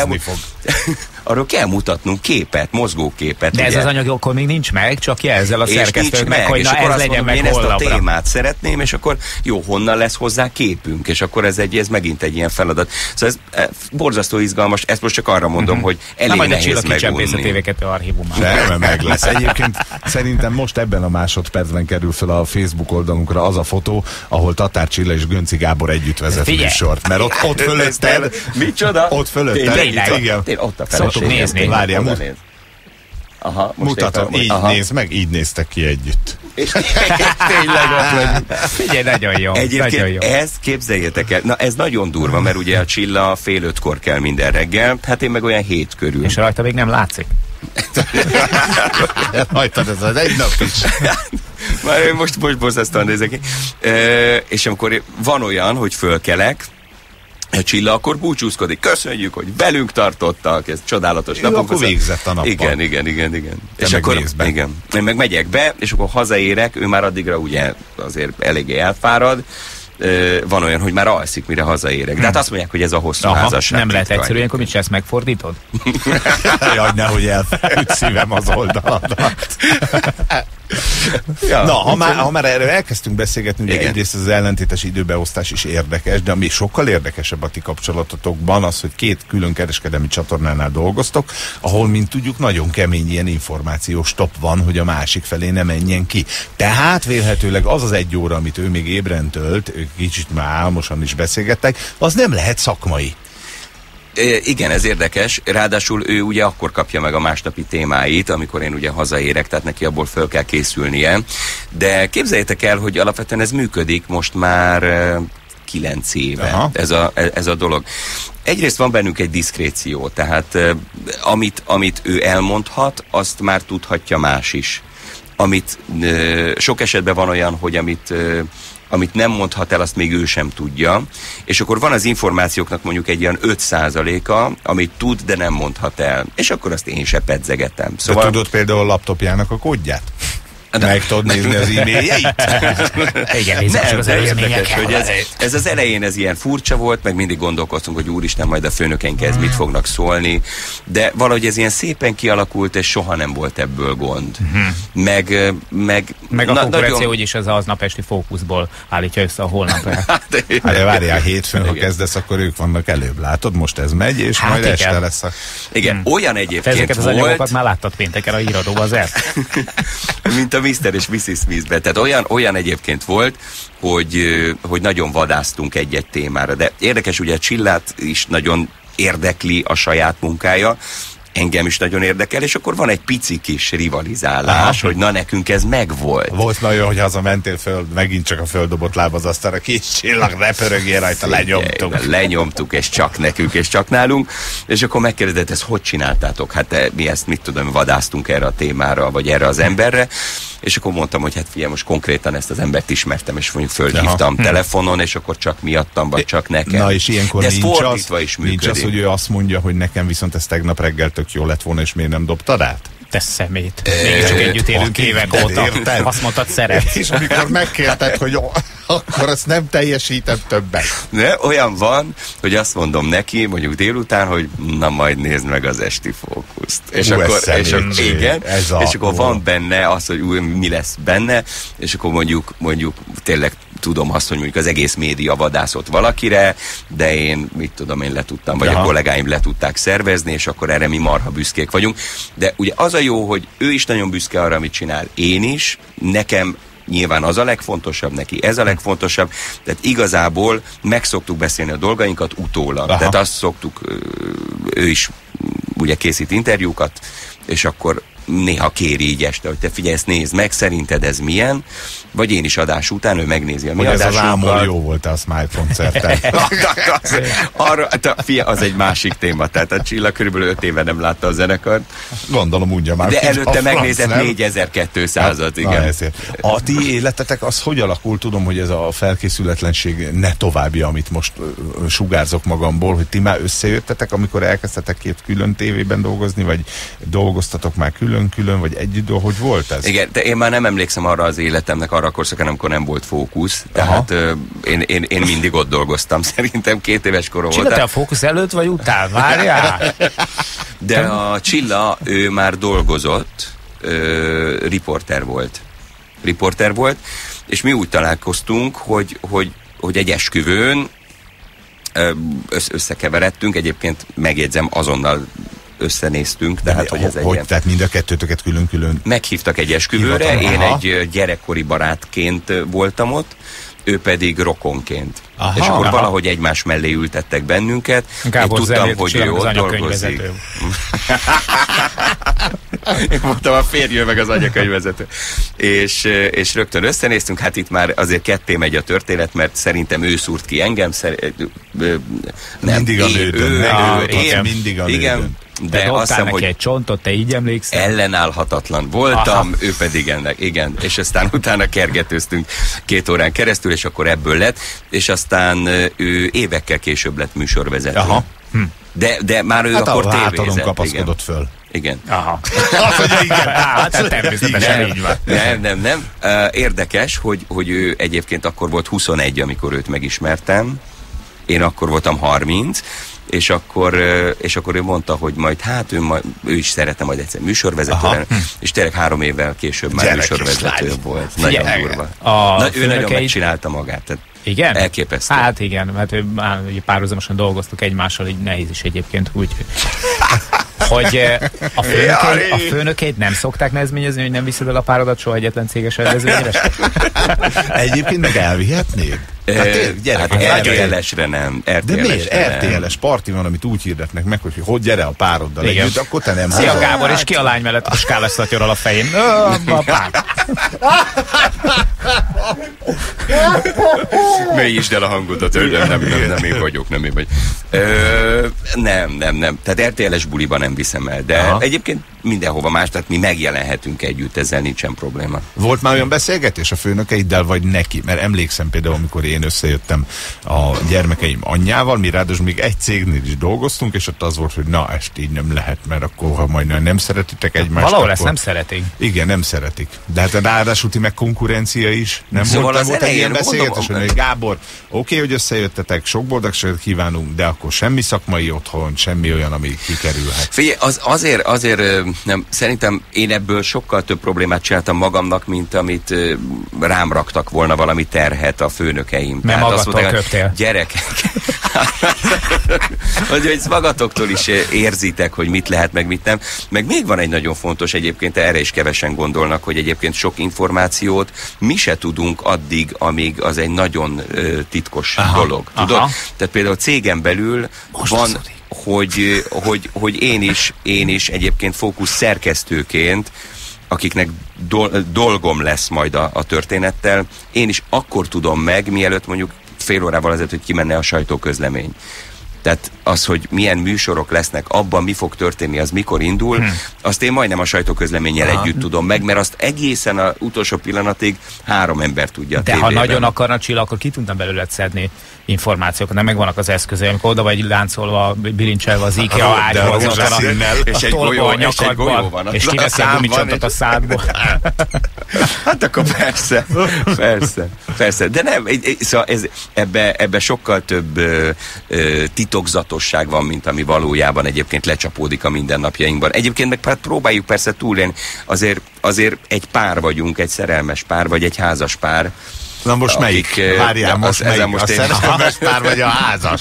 Arról kell mutatnunk képet, mozgóképet. De ugye? Ez az anyag akkor még nincs meg, csak jelzel a szerkesztőknek, hogy na ez legyen meg holnapra. Én ezt a témát szeretném, és akkor jó, honnan lesz hozzá képünk, és akkor ez megint egy ilyen feladat. Szóval ez borzasztó izgalmas, ezt most csak arra mondom, hogy elég nehéz megunni. A TV2 archívumán. Nem, meg lesz. Egyébként szerintem most ebben a másodpercben kerül fel a Facebook oldalunkra az a fotó, ahol Tatár Csilla és Gönci Gábor együtt vezet műsort. Mert ott fölötted. Micsoda? Ott fölötted. Igen. Ott a szoktuk nézni. Várjál, mutatom, így nézd meg, így néztek ki együtt. És tényleg ott vagy. Figyelj, nagyon jó. Egyébként ezt képzeljétek el, na ez nagyon durva, mert ugye a Csilla 4:30-kor kell minden reggel, hát én meg olyan 7 körül. És rajta még nem látszik. Rajtad ez az egy nap is. Már most borzasztóan nézek ki. És amikor van olyan, hogy fölkelek, a Csilla akkor búcsúzkodik. Köszönjük, hogy velünk tartottak, ez csodálatos napok. Akkor végzett a nappal. Igen. És akkor igen. Én meg megyek be, és akkor hazaérek, ő már addigra ugye azért eléggé elfárad. Van olyan, hogy már alszik, mire hazaérek. De hát azt mondják, hogy ez a hosszú házasság. Nem lehet egyszerű, ilyenkor mit csinálsz, megfordítod? Jaj, nehogy elfejt szívem az oldaladat. Ja, na, ha már erről elkezdtünk beszélgetni, ugye egyrészt az ellentétes időbeosztás is érdekes, de ami sokkal érdekesebb a ti kapcsolatotokban az, hogy 2 külön kereskedelmi csatornánál dolgoztok, ahol, mint tudjuk, nagyon kemény ilyen információs top van, hogy a másik felé ne menjen ki. Tehát vélhetőleg az az 1 óra, amit ő még ébren tölt, kicsit már álmosan is beszélgettek, az nem lehet szakmai. Igen, ez érdekes. Ráadásul ő ugye akkor kapja meg a másnapi témáit, amikor én ugye hazaérek, tehát neki abból föl kell készülnie. De képzeljétek el, hogy alapvetően ez működik most már 9 éve, ez a dolog. Egyrészt van bennünk egy diszkréció, tehát amit ő elmondhat, azt már tudhatja más is. Sok esetben van olyan, hogy amit amit nem mondhat el, azt még ő sem tudja, és akkor van az információknak mondjuk egy ilyen 5%-a, amit tud, de nem mondhat el, és akkor azt én se pedzegetem. Szóval... De tudod például a laptopjának a kódját? Meg tudod nézni az e-mailjeit? Igen, nézzük az érdekes, hogy ez az elején ez ilyen furcsa volt, meg mindig gondolkoztunk, hogy úristen, majd a főnökeinkhez mit fognak szólni, de valahogy ez ilyen szépen kialakult, és soha nem volt ebből gond. Meg a konkurencia úgyis ez aznap esti Fókuszból állítja össze a holnapra. Hát várjál, hétfőn, ha kezdesz, akkor ők vannak előbb, látod? Most ez megy, és hát majd este lesz a... Igen, olyan egyébként ezeket az anyagokat már láttad pénteken a híradóban az mint a Mr. és Mrs. Smith-ben. Tehát olyan egyébként volt, hogy nagyon vadásztunk egy-egy témára. De érdekes, ugye a Csillát is nagyon érdekli a saját munkája, engem is nagyon érdekel, és akkor van egy pici kis rivalizálás, hogy na nekünk ez megvolt. Volt nagyon, hogy hazamentél föl, megint csak a földobott láb az asztalra, kis csillag, ne pörögjél rajta, lenyomtuk. Lenyomtuk, és csak nekünk, és csak nálunk. És akkor megkérdezett, ezt hogy csináltátok? Hát mi ezt, mit tudom, vadásztunk erre a témára, vagy erre az emberre. És akkor mondtam, hogy hát figyelj, most konkrétan ezt az embert ismertem, és mondjuk fölhívtam telefonon, és akkor csak miattam, vagy csak nekem. Na és ilyenkor is nincs az, hogy ő azt mondja, hogy nekem viszont ez tegnap reggel tök jó lett volna, és miért nem dobtad át? Te szemét. Még csak együtt élünk évek óta. Azt mondtad, szeretsz. És amikor megkérted, hogy akkor azt nem teljesítem többet. De olyan van, hogy azt mondom neki, mondjuk délután, hogy na majd nézd meg az esti Fókuszt. És akkor igen, és akkor van benne az, hogy mi lesz benne, és akkor mondjuk tényleg tudom azt, hogy mondjuk az egész média vadászott valakire, de én, mit tudom, én letudtam, vagy a kollégáim le tudták szervezni, és akkor erre mi marha büszkék vagyunk. De ugye az a jó, hogy ő is nagyon büszke arra, amit csinál, én is, nekem nyilván az a legfontosabb, neki ez a legfontosabb, tehát igazából meg szoktuk beszélni a dolgainkat utólag. Tehát azt szoktuk, ő is ugye készít interjúkat, és akkor néha kéri így este, hogy te figyelj, ezt nézd meg, szerinted ez milyen, vagy én is adás után, ő megnézi a mi adásunkat. Ez az Ámol jó volt a Smile koncerten. Az egy másik téma, tehát a Csilla körülbelül 5 éve nem látta a zenekart. Gondolom ugye már. De előtte megnézett 4200-at, igen. A ti életetek az hogy alakul? Tudom, hogy ez a felkészületlenség ne továbbja, amit most sugárzok magamból, hogy ti már összejöttetek, amikor elkezdtetek két külön tévében dolgozni, vagy dolgoztatok már külön-külön, vagy együtt, hogy volt ez? Igen, de én már nem emlékszem arra az életemnek, arra a korszakon, amikor nem volt Fókusz. Tehát én mindig ott dolgoztam, szerintem 2 éves korom volt. Csilla, te a Fókusz előtt vagy után? Várjál! De a Csilla, ő már dolgozott, riporter volt, és mi úgy találkoztunk, hogy egy esküvőn összekeveredtünk, egyébként megjegyzem, azonnal összenéztünk, tehát hogy ez egy ilyen... Tehát mind a kettőtöket külön-külön... Meghívtak egy esküvőre, én egy gyerekkori barátként voltam ott, ő pedig rokonként. És akkor valahogy egymás mellé ültettek bennünket. Gábor én tudtam, hogy ő ott dolgozik. Én voltam a férjő, meg az anyakönyvvezető. És rögtön összenéztünk, hát itt már azért ketté megy a történet, mert szerintem ő szúrt ki engem. Mindig a nődön. Én mindig a nődön. De azt hiszem, hogy egy csontot, te így emlékszel? Ellenállhatatlan voltam, ő pedig ennek, igen. És aztán utána kergetőztünk 2 órán keresztül, és akkor ebből lett, és aztán ő évekkel később lett műsorvezető. De már ő hát akkor tévézett. Hát a kapaszkodott föl. Igen. Azt mondja, igen. Hát természetesen így van. Nem. Érdekes, hogy ő egyébként akkor volt 21, amikor őt megismertem. Én akkor voltam 30, és akkor ő mondta, hogy majd hát ő is szeretne majd egyszer műsorvezető, és tényleg 3 évvel később már műsorvezető volt. Nagyon durva. Ő nagyon megcsinálta magát. Tehát igen? Elképesztő. Hát igen, mert párhuzamosan dolgoztuk egymással, így nehéz is egyébként úgy. Hogy a főnökeid nem szokták nehezményezni, hogy nem viszed el a párodat soha egyetlen céges rendezvényre? Egyébként meg elvihetnéd? RTL-esre nem. De miért? RTL-es parti van, amit úgy hirdetnek meg, hogy gyere a pároddal együtt, akkor te nem. Szia Gábor, és ki a lány mellett a skálas szatyorral a fején? Mélyítsd el a hangodat, nem én vagyok. Nem. Tehát RTL-es buliban nem viszem el, de egyébként mindenhova más, tehát mi megjelenhetünk együtt, ezzel nincsen probléma. Volt már olyan beszélgetés a főnökeiddel, vagy neki? Mert emlékszem például, amikor én összejöttem a gyermekeim anyjával, mi ráadásul még egy cégnél is dolgoztunk, és ott az volt, hogy na, ezt így nem lehet, mert akkor, ha majd nem szeretitek egymást. Valahol akkor... ezt nem szeretik. Igen, nem szeretik. De hát ráadásul ti meg konkurencia is. Nem Szóval volt egy ilyen beszélgetés, hogy Gábor, oké, hogy összejöttetek, sok boldogságot kívánunk, de akkor semmi szakmai otthon, semmi olyan, ami kikerülhet. Figyelj, azért nem, szerintem én ebből sokkal több problémát csináltam magamnak, mint amit rám raktak volna valami terhet a főnökeim. Mert magadtól köptél. Gyerekek. hogy magatoktól is érzitek, hogy mit lehet, meg mit nem. Meg még van egy nagyon fontos, egyébként erre is kevesen gondolnak, hogy egyébként sok információt mi se tudunk addig, amíg az egy nagyon titkos dolog. Tudod? Tehát például cégen belül van, hogy én is egyébként fókusz szerkesztőként, akiknek dolgom lesz majd a történettel, én is akkor tudom meg, mielőtt mondjuk fél órával azért, hogy kimenne a sajtóközlemény. Tehát az, hogy milyen műsorok lesznek, abban mi fog történni, az mikor indul, azt én majdnem a sajtóközleménnyel együtt tudom meg, mert azt egészen az utolsó pillanatig 3 ember tudja a De tévében. ha nagyon akarna Csilla, akkor ki tudtam belőle szedni információkat, nem megvannak az eszközei, amikor oda vagy láncolva, bilincselve az IKEA ágyhoz, és egy golyó van, és kiveszi a gumicsontot a szádból. Hát akkor persze. De nem, szóval ebbe sokkal több titokzatosság van, mint ami valójában egyébként lecsapódik a mindennapjainkban. Egyébként meg hát próbáljuk persze túlélni, azért egy pár vagyunk, egy szerelmes pár, vagy egy házas pár. Na most melyik? Várjál, most melyik? A szerelmes pár vagy a házas?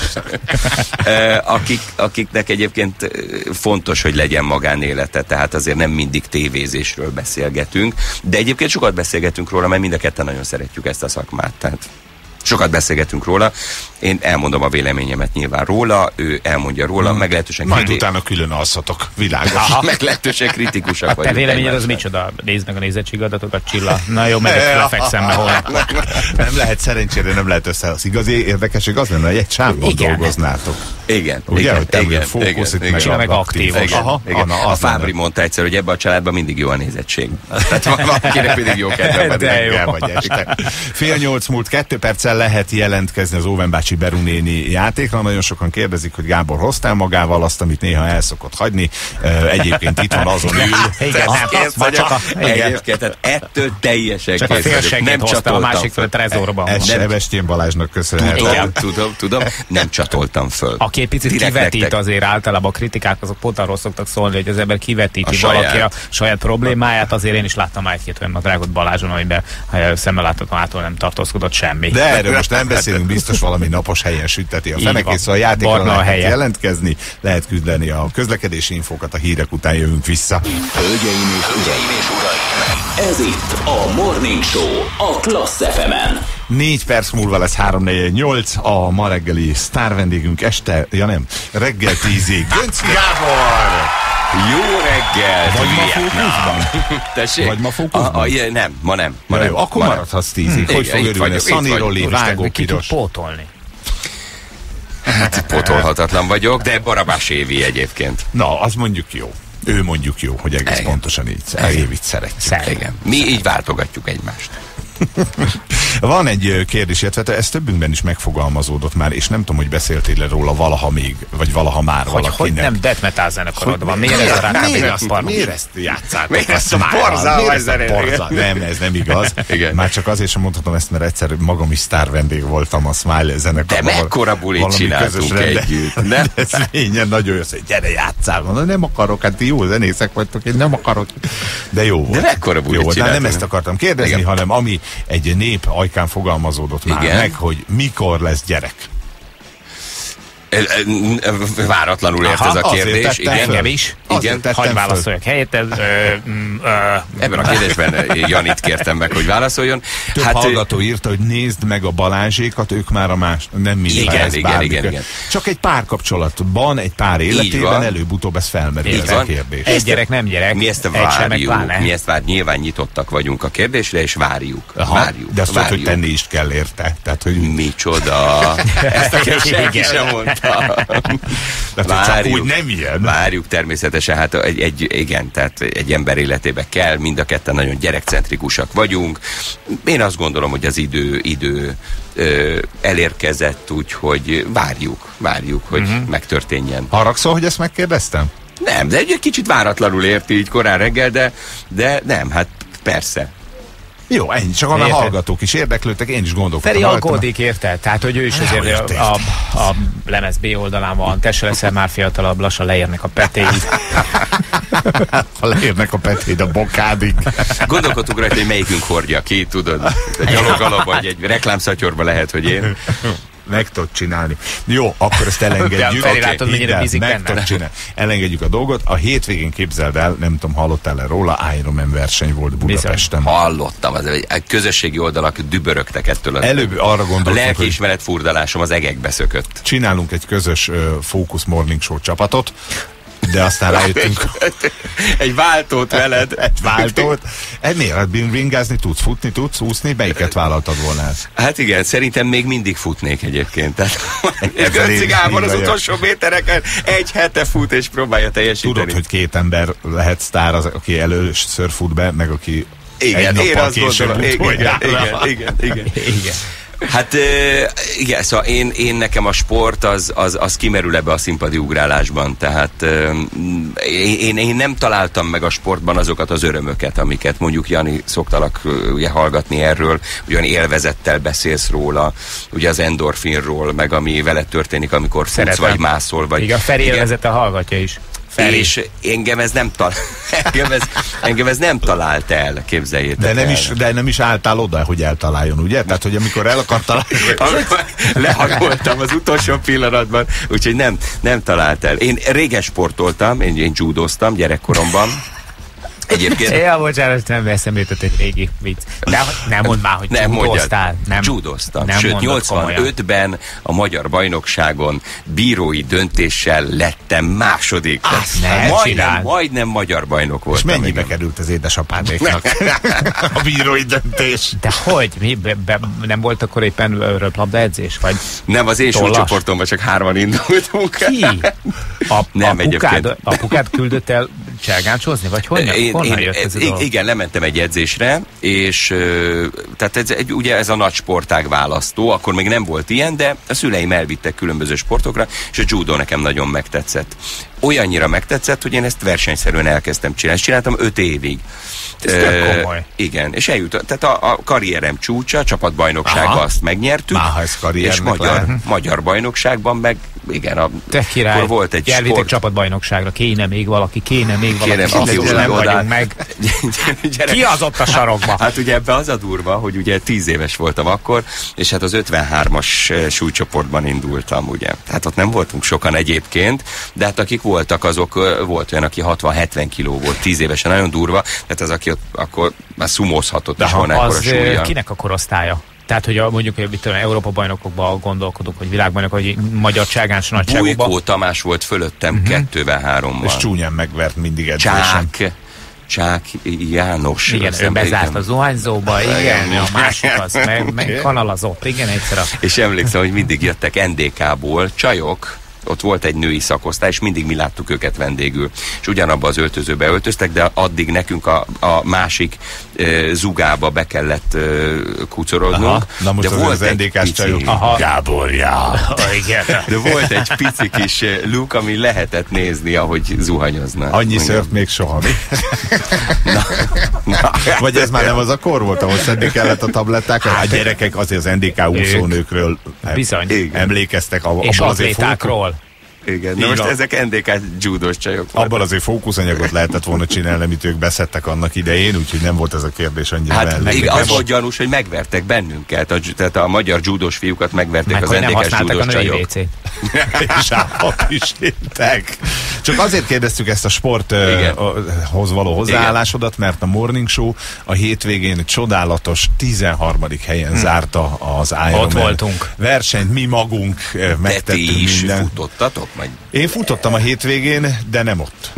Akiknek egyébként fontos, hogy legyen magánélete, tehát azért nem mindig tévézésről beszélgetünk, de egyébként sokat beszélgetünk róla, mert mind a ketten nagyon szeretjük ezt a szakmát, tehát sokat beszélgetünk róla, én elmondom a véleményemet nyilván róla, ő elmondja róla, meglehetősen majd utána külön alszatok, világos. Meglehetősen kritikusak vagyunk. Te véleményed az micsoda? Nézd meg a nézettségadatokat, Csilla. Na jó, megyek, lefekszem be holnap. Nem lehet, szerencsére nem lehet össze. Az igazi érdekesség az lenne, hogy egy sávban dolgoznátok. Igen. Ugye, hogy te vagy fókusz, itt meg aktív. A Fábri mondta egyszer, hogy ebben a családban mindig jó a nézettség. Tehát valakinek mindig jó kedve, de vagy este. 7:30 múlt 2 perccel lehet jelentkezni az Óven bácsi Berunéni játékra. Nagyon sokan kérdezik, hogy Gábor, hoztál magával azt, amit néha el szokott hagyni. Egyébként itt van, azon ül. Egyébként, tehát ettől teljesen csak a félsegét hoztam, a másik fel a trezorban. Ez Sebestyén Balázsnak köszönhető. Tudom, nem csatoltam föl. Aki egy picit kivetít azért általában a kritikák, azok pont arról szoktak szólni, hogy az ember kivetíti valaki a saját problémáját. Azért én is láttam már egy-két olyan drágot Balázson, amiben szemmel láthatóan nem tartózkodott semmi. De erről most nem beszélünk, biztos valami napos helyen sütteti a fenekét, szóval a játékra lehet jelentkezni, lehet küldeni a közlekedési infókat, a hírek után jövünk vissza. Hölgyeim és uraim, ez itt a Morning Show a Klassz FM-en. 4 perc múlva lesz 3-4-8, a ma reggeli sztár vendégünk reggel 10-ig. Gönc Gábor! Jó reggel! Vagy ma fókuszban? Tessék? Vagy ma fókuszban? Nem, ma nem. Jó, akkor maradhatsz 10-ig. Hogy fog örülni? Szani Roli, Vágó Piros. Pótolni. Hát pótolhatatlan vagyok, de Barabás Évi egyébként. Na, az mondjuk jó. Ő mondjuk jó, hogy egész pontosan így. Évit szeretjük. Igen. Mi így váltogatjuk egymást. Van egy kérdés, illetve ez többünkben is megfogalmazódott már, és nem tudom, hogy beszéltél le róla valaha még, vagy valaha már valakinek. Hogy nem death metal zenekarod van? Miért ez a rákábé? Miért ezt játszátok? Miért ezt a porza? Nem, ez nem igaz. Igen. Már csak azért sem mondhatom ezt, mert egyszer magam is sztár vendég voltam a Smile zenekarban. De mekkora bulit csináltunk együtt. Ez lényen nagyon jó, hogy gyere játsszál. Mondom, nem akarok, hát jó zenészek vagytok, én nem akarok. De jó volt. De mekkora bulit csináltunk. De nem ezt akartam kérdezni, hanem ami egy nép ajkán fogalmazódott már meg, hogy mikor lesz gyerek. Váratlanul ért ez a kérdés. Igen, engem is. Igen, hagyj válaszoljak helyett. Ebben a kérdésben Janit kértem meg, hogy válaszoljon. Több hallgató írta, hogy nézd meg a Balázsékat, ők már a más, nem mindig. Igen. Csak egy párkapcsolatban, egy pár életében előbb-utóbb ez felmerül, ez a kérdés. Egy gyerek, nem gyerek. Mi ezt várjuk. Mi ezt nyilván nyitottak vagyunk a kérdésre, és várjuk. De azt tudod, hogy tenni is kell érte. Tehát, hogy... Micsoda. Ezt a kérdést senki sem mondta. Csak úgy nem ilyen. Várjuk természetesen, hát igen, tehát egy ember életébe kell, mind a ketten nagyon gyerekcentrikusak vagyunk. Én azt gondolom, hogy az idő elérkezett, úgyhogy várjuk, hogy megtörténjen. Haragszol, hogy ezt megkérdeztem? Nem, de egy kicsit váratlanul érti így korán reggel, de nem, hát persze. Jó, ennyi, csak a hallgatók is érdeklődtek, én is gondolkodtam. Feri aggódik, érted? Tehát, hogy ő is azért a lemez B oldalán van, te se leszel már fiatalabb, lassan leérnek a petéid. Ha leérnek a petéid, a bokádig. Gondolkodtuk rajta, hogy melyikünk hordja ki, tudod? Egy gyalogalap, vagy egy reklámszatyorba lehet, hogy én. Meg tudod csinálni. Jó, akkor ezt elengedjük. Feri, látod, mennyire bízik benne. Elengedjük a dolgot. A hétvégén képzeld el, nem tudom, hallottál-e róla, Ironman verseny volt Budapesten. Hallottam, a közösségi oldalak dübörögtek ettől. Előbb arra gondoltunk, a lelkiismeret furdalásom az egekbe szökött. Csinálunk egy közös Focus Morning Show csapatot, de aztán rájöttünk. Egy váltót veled. Egy váltót. Miért? Ringázni tudsz, futni tudsz, úszni? Melyiket vállaltad volna ezt? Hát igen, szerintem még mindig futnék egyébként. És Gönczi Gábor az utolsó métereken egy hete fut és próbálja teljesíteni. Tudod, hogy két ember lehet sztár, az, aki először fut be, meg aki igen, egy én nappal azt később gondolom. Igen. Hát igen, szóval én nekem a sport az kimerül ebbe a színpadi ugrálásban, tehát én nem találtam meg a sportban azokat az örömöket, amiket mondjuk Jani szoktalak ugye hallgatni erről, olyan élvezettel beszélsz róla, ugye az endorfinról, meg ami veled történik, amikor futsz vagy mászol. Vagy, igen, Feri élvezete hallgatja is. Feri. És engem ez nem talált el, képzeljétek de nem is álltál oda, hogy eltaláljon, ugye? Tehát, hogy amikor el akart találni... Lehangoltam az utolsó pillanatban, úgyhogy nem talált el. Én régen sportoltam, én judóztam gyerekkoromban. Egyébként... Ja, bocsánat, nem eszembe jutott egy régi vicc. Nem mondd már, hogy judóztál. Judóztam. Sőt, 85-ben a magyar bajnokságon bírói döntéssel lettem második. Majdnem magyar bajnok voltam. És mennyibe került az édesapádéknak a bírói döntés? De hogy? Nem volt akkor éppen röplabdaedzés? Vagy nem, az én súlycsoportomban csak 3-an indultunk. Ki? Apukád küldött el cselgáncsozni? Vagy honnan jött ez a dolog? Igen, lementem egy edzésre, és tehát ugye ez a nagy sportág választó, akkor még nem volt ilyen, de a szüleim elvittek különböző sportokra, és a judo nekem nagyon megtetszett. Olyannyira megtetszett, hogy én ezt versenyszerűen elkezdtem csinálni. És csináltam 5 évig. Ez tök komoly. Igen, és eljutott. Tehát a karrierem csúcsa, csapatbajnokságban azt megnyertük. És magyar bajnokságban meg igen, akkor volt egy sport. Csapatbajnokságra, kéne még valaki. Nem vagyunk meg. Ki az ott a sarokba? Hát ugye ebben az a durva, hogy ugye 10 éves voltam akkor, és hát az 53-as súlycsoportban indultam, ugye. Hát ott nem voltunk sokan egyébként, de hát akik voltak, azok volt olyan, aki 60-70 kiló volt, 10 évesen, nagyon durva, tehát az, aki ott akkor már szumózhatott is volna ekkora súlya. Kinek a korosztálya? Tehát, hogy mondjuk, hogy Európa bajnokokban gondolkodunk, hogy világbajnok, vagy magyar cságáns nagyságokban. Bujkó Tamás volt fölöttem 2-3-mal. És csúnyán megvert mindig edzésen. Csák János. Igen, ő bezárt a zuhanyzóba, igen, a másik az meg kanalazott, igen, egyszer. És emlékszem, hogy mindig jöttek NDK-ból csajok, ott volt egy női szakosztály, és mindig mi láttuk őket vendégül. És ugyanabba az öltözőbe öltöztek, de addig nekünk a másik zugába be kellett kucoroznunk. Na most de volt az NDK-s csajok. Gábor, de volt egy pici kis luk, ami lehetett nézni, ahogy zuhanyozna. Annyi szört még soha, mi? Vagy ez már nem az a kor volt, ahol szedni kellett a tablettákat? A gyerekek azért az NDK úszónőkről emlékeztek abban azért atlétákról. Igen, de most ezek NDK judós csajok voltak. Abban azért fókuszanyagot lehetett volna csinálni, amit ők beszedtek annak idején, úgyhogy nem volt ez a kérdés annyira. Hát az volt gyanús, hogy megvertek bennünket, tehát a magyar judós fiúkat megverték meg az NDK judós csajok. És át is éltek. Csak azért kérdeztük ezt a sporthoz való hozzáállásodat, mert a Morning Show a hétvégén csodálatos 13. helyen zárta az Ironman ott voltunk. Versenyt, mi magunk megtettünk is minden. futottatok? Vagy... Én futottam a hétvégén, de nem ott.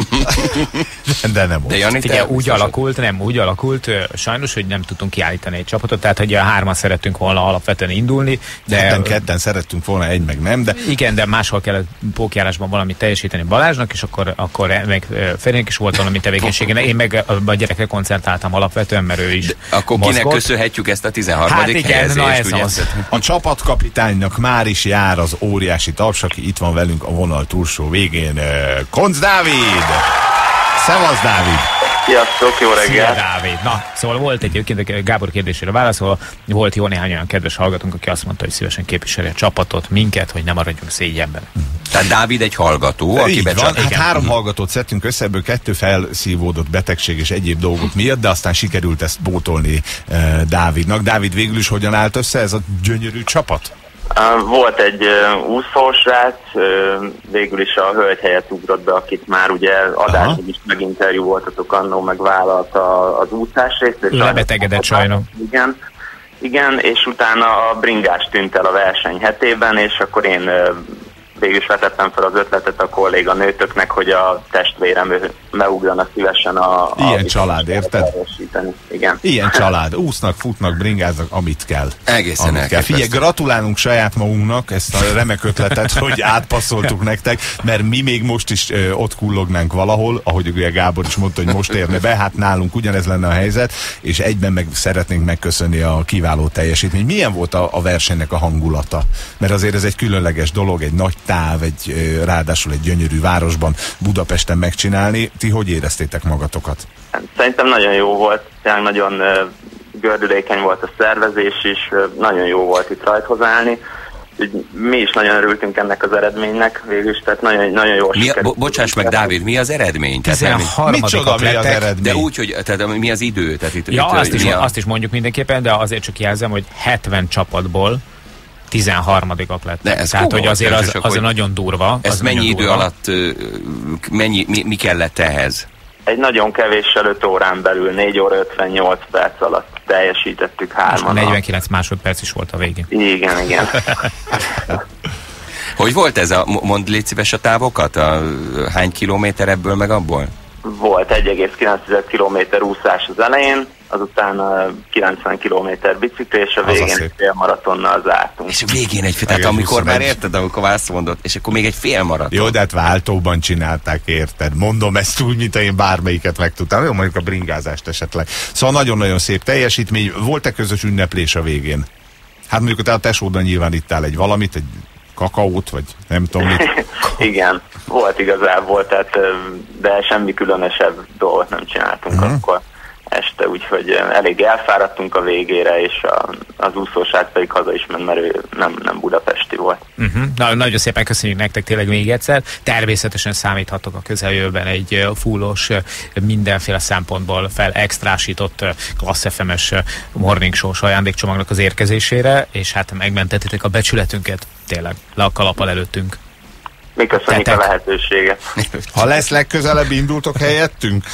De nem ott. De Jani, Ugye úgy alakult, sajnos, hogy nem tudtunk kiállítani egy csapatot, tehát hogy a hárman szerettünk volna alapvetően indulni, de... Ketten szerettünk volna, egy meg nem, de... Igen, de máshol kellett pókjárásban valamit teljesíteni Balázsnak, és akkor meg Ferének is volt valami tevékenysége. Én meg a gyerekre koncentráltam alapvetően, mert ő is de akkor mozgott. kinek köszönhetjük ezt a 13. Hát igen, helyezést, na ez ugye? az. A csapatkapitánynak már is jár az óriási taps, aki itt van velünk a vonal túlsó végén. Koncz Dávid! Szevasz, Dávid! Sziasztok, jó Szia, reggelt! Dávid! Na, szóval volt egyébként Gábor kérdésére válaszolva, volt jó néhány olyan kedves hallgatónk, aki azt mondta, hogy szívesen képviseli a csapatot, minket, hogy nem maradjunk szégyemben. Tehát Dávid egy hallgató, aki Így van, becsat... hát 3 hallgatót szedtünk össze, ebből 2 felszívódott betegség és egyéb dolgok miatt, de aztán sikerült ezt pótolni Dávidnak. Dávid, végül is hogyan állt össze ez a gyönyörű csapat? Volt egy úszósrác, végül is a hölgy helyett ugrott be, akit már ugye adásban is meginterjú voltatok annó, megvállalta az úszás részt. Lebetegedett sajnos. Igen, és utána a bringás tűnt el a verseny hetében, és akkor én végül is vetettem fel az ötletet a kolléganőtöknek, hogy a testvérem beugrana szívesen Ilyen család, érted? Igen. Ilyen család. Úsznak, futnak, bringáznak, amit kell. Egészen amit kell. Figyelj, gratulálunk saját magunknak ezt a remek ötletet, hogy átpasszoltuk nektek, mert mi még most is ott kullognánk valahol, ahogy ugye Gábor is mondta, hogy most érne be, hát nálunk ugyanez lenne a helyzet, és egyben meg szeretnénk megköszönni a kiváló teljesítményt. Milyen volt a versenynek a hangulata? Mert azért ez egy különleges dolog, egy nagy táv, ráadásul egy gyönyörű városban, Budapesten megcsinálni. Ti hogy éreztétek magatokat? Szerintem nagyon jó volt, tényleg nagyon gördülékeny volt a szervezés is, nagyon jó volt itt rajthoz állni. Mi is nagyon örültünk ennek az eredménynek végülis, tehát nagyon jól sikerült. Bocsáss meg, Dávid, mi az eredmény? 13-adikak mi az lettek. eredmény? De úgy, hogy tehát mi az idő? Tehát itt, Ja, azt is mondjuk mindenképpen, de azért csak jelzem, hogy 70 csapatból 13-adikak lettek. Tehát, hogy azért az nagyon durva. Ez mennyi idő alatt, mi kellett ehhez? Egy nagyon kevéssel 5 órán belül, 4 óra 58 perc alatt teljesítettük 3-an. 49 másodperc is volt a végén. Igen. Hogy volt ez mondd légy szíves a távokat? Hány kilométer ebből meg abból? Volt 1,9 kilométer úszás az elején, azután 90 kilométer bicikli, és a végén egy félmaratonnal zártunk. És a végén tehát amikor már érted, amikor azt mondod, és akkor még egy félmaraton. Jó, de hát váltóban csinálták, érted? Mondom ezt úgy, mint én bármelyiket meg tudtam. Jó, mondjuk a bringázást esetleg. Szóval nagyon-nagyon szép teljesítmény. Volt-e közös ünneplés a végén? Hát mondjuk te a tesódban nyilváníttál egy valamit, egy kakaót, vagy nem tudom mit. Igen, volt igazából, tehát, de semmi különösebb dolgot nem csináltunk akkor este, úgyhogy elég elfáradtunk a végére, és az úszósrác pedig haza is ment, mert ő nem budapesti volt. Nagyon szépen köszönjük nektek tényleg még egyszer. Természetesen számíthatok a közeljövőben egy fullos, mindenféle szempontból extrásított Klassz FM-es Morning Show-s ajándékcsomagnak az érkezésére, és hát megmentettétek a becsületünket, tényleg le a kalappal előttünk. Mi köszönjük a lehetőséget. Ha lesz legközelebb, indultok helyettünk?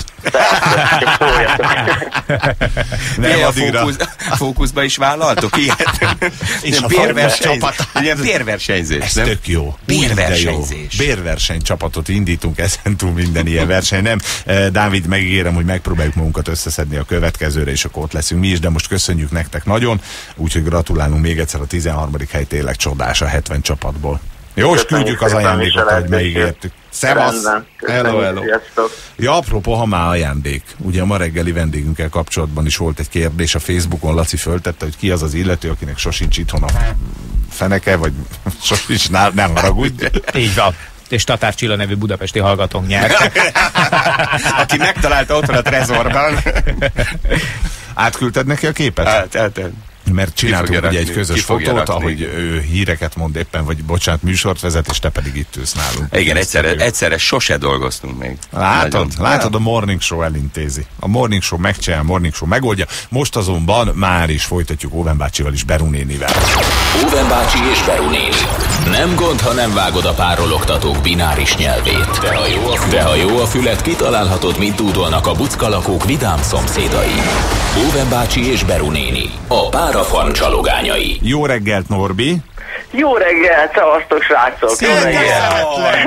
Nem addigra. Fókuszba is vállaltok ilyet? És a bérversenyzés. Ez tök jó. Bérversenyzés. Bérverseny csapatot indítunk, ezen túl minden ilyen verseny. Nem, Dávid, megígérem, hogy megpróbáljuk magunkat összeszedni a következőre, és akkor ott leszünk mi is, de most köszönjük nektek nagyon, úgyhogy gratulálunk még egyszer, a 13. hely tényleg csodás a 70 csapatból. Jó, és küldjük az ajándékot, ahogy megígértük. Szevasz! Hello. Ja, apropó, ha már ajándék. Ugye a ma reggeli vendégünkkel kapcsolatban is volt egy kérdés a Facebookon, Laci föltette, hogy ki az az illető, akinek sosincs itthon a feneke, vagy sosincs, nem haragudj. Így van. És Tatár Csilla nevű budapesti hallgatónk nyert. Aki megtalálta otthon a trezorban. Átküldted neki a képet? Hát. Mert csináltunk ugye egy közös fotót, ahogy ő híreket mond éppen, vagy bocsánat, műsort vezet, és te pedig itt ülsz nálunk. Igen, egyszerre sose dolgoztunk még. Látod, a Morning Show elintézi. A Morning Show megcsinál, a Morning Show megoldja. Most azonban már is folytatjuk Óven bácsival és Beru nénivel. Óven bácsi és Beru néni. Nem gond, ha nem vágod a párologtatók bináris nyelvét. De ha jó a fület, kitalálhatod, mit dúdolnak a buckalakók vidám szomszédai. Óven bácsi és Beru néni. A Párafarm csalogányai. Jó reggelt, Norbi! Jó reggel, szevasztok srácok! Jó reggel!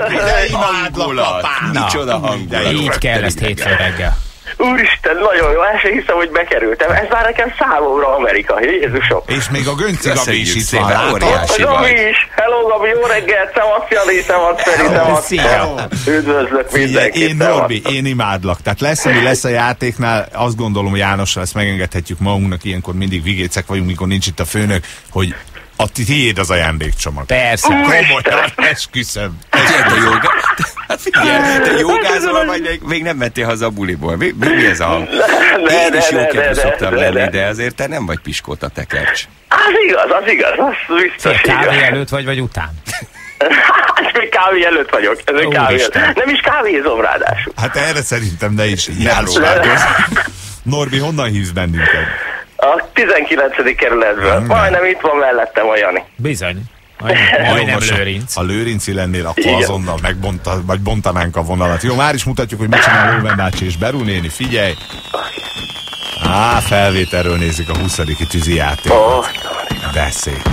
Micsoda hangulat. Így kell ezt hétfő reggel. Úristen, nagyon jó, el sem hiszem, hogy bekerültem. Ez már nekem számomra Amerika, Jézusom. És még a Gönci Gabi is itt szépen, van, látod? óriási A Gabi vagy. is! Hello Gabi, jó reggelt! Szevasz Jani, szevasz Feri, szevasz! Szia. Üdvözlök Figyelj, mindenkit! én Norbi, én imádlak. Tehát lesz, ami lesz a játéknál, azt gondolom, Jánossal ezt megengedhetjük magunknak, ilyenkor mindig vigécek vagyunk, mikor nincs itt a főnök, hogy a tiéd az ajándékcsomag. Persze. Komolyan, esküszöm. Te joga... Hát figyelj, te jogázol, vagy még nem mentél haza a buliból. Mi ez a hang? Én is jókedvű szoktam lenni, de azért te nem vagy piskóta tekercs. Az igaz, az biztos Kávé igaz. előtt vagy után? Hát még kávé előtt vagyok. Ez még kávé előtt. Úristen. Nem is kávézom ráadásul. Hát erre szerintem ne is próbálkozz. Norbi, honnan hívsz bennünket? A 19. kerületből. Majdnem itt van mellettem a Jani. Bizony. Majdnem Most, Lőrinc. Ha Lőrinci lennél, akkor Igen. azonnal vagy bontanánk a vonalat. Jó, már is mutatjuk, hogy mit csinál Lóvendácsi és Beru néni. Figyelj! Felvételről nézik a 20. tűzijáték. De szép.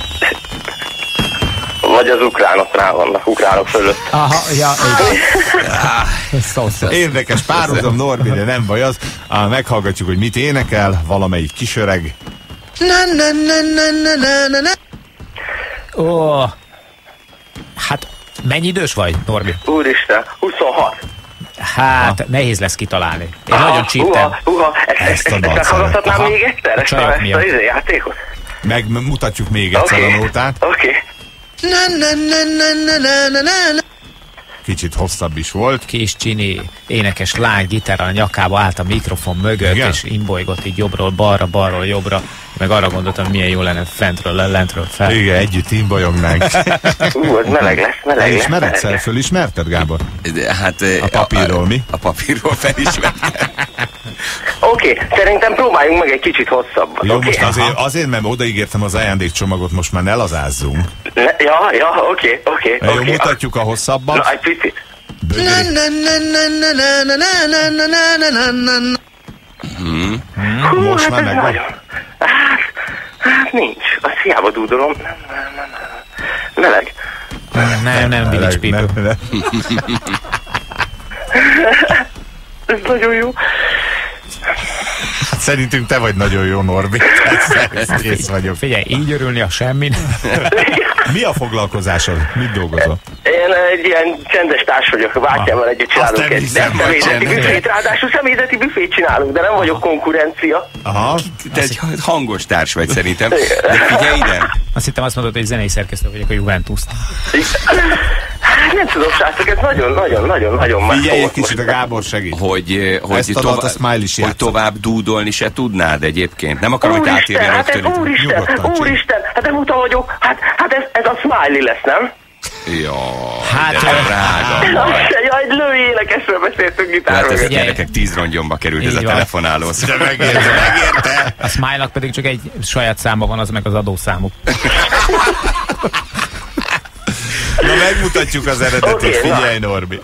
Vagy az ukránok rá vannak, ukránok fölött. Aha, ja, szó. Érdekes párhuzam, Norbi, de nem baj az. Meghallgatjuk, hogy mit énekel valamelyik kisöreg. Ó, hát mennyi idős vagy, Norbi? Úristen, 26. Hát nehéz lesz kitalálni. Én nagyon csíptem. Ezt a Ezt dalt meghallgathatnám szeret. még egyszer? A csajok Ezt miatt. a játékot? Megmutatjuk még egyszer a nótát. Oké. Kicsit hosszabb is volt. Kis csini, énekes lány gitár a nyakába állt a mikrofon mögött, Igen? és imbolygott így jobbról balra, balról jobbra. Meg arra gondoltam, milyen jó lenne fentről, lentről fel. Igen, együtt imbolyognánk. Az meleg lesz, meleg lesz. Ismered? Fölismerted, Gábor? De, hát, A papírról mi? A papírról felismertem. Oké, szerintem próbáljunk meg egy kicsit hosszabbat. Jó, oké? most azért, mert odaígértem az ajándékcsomagot, most már ne lazázzunk. Oké. Jó, mutatjuk a hosszabbat. Na, egy picit. Bögri. Most hát már ez megvan. nagyon- Hát nincs. Azt hiába dúdolom. Meleg. Nem, Bilics Pipő. Ez nagyon jó. Hát szerintünk te vagy nagyon jó, Norbi. Ezt kész vagyok. Figyelj, így örülni a semmin. Mi a foglalkozásod? Mit dolgozol? Én egy ilyen csendes társ vagyok, a bátyámmal együtt csinálunk Azt nem egy hiszem, hogy személyzeti csendes. büfét, ráadásul személyzeti büfét csinálunk, de nem vagyok konkurencia. Aha. Te egy hangos társ vagy szerintem. De figyelj ide! Azt hittem azt mondod, hogy zenei szerkesztő vagyok a Juventus. Hát nem tudom, srácok, ez nagyon már Figyelj egy volt kicsit, a most. Gábor segít. Hogy Ezt a dalt a Smiley is hogy játszott. tovább dúdolni se tudnád egyébként. Nem akarom, hogy átérjen Úristen, hát ez rögtön. Nyugodtan úristen, hát nem utal vagyok, hát ez a Smiley lesz, nem? Jaj, Hát, de drága vagy. Jaj, egy lői énekesről beszéltünk Hát gitárról. ez a Figyelj. gyerekek 10 rongyomba került ez Így a van. telefonáló. De megérte. A Smile-nak pedig csak egy saját száma van, az meg az adószámuk. Na megmutatjuk az eredetet, Oké, figyelj, Norbi.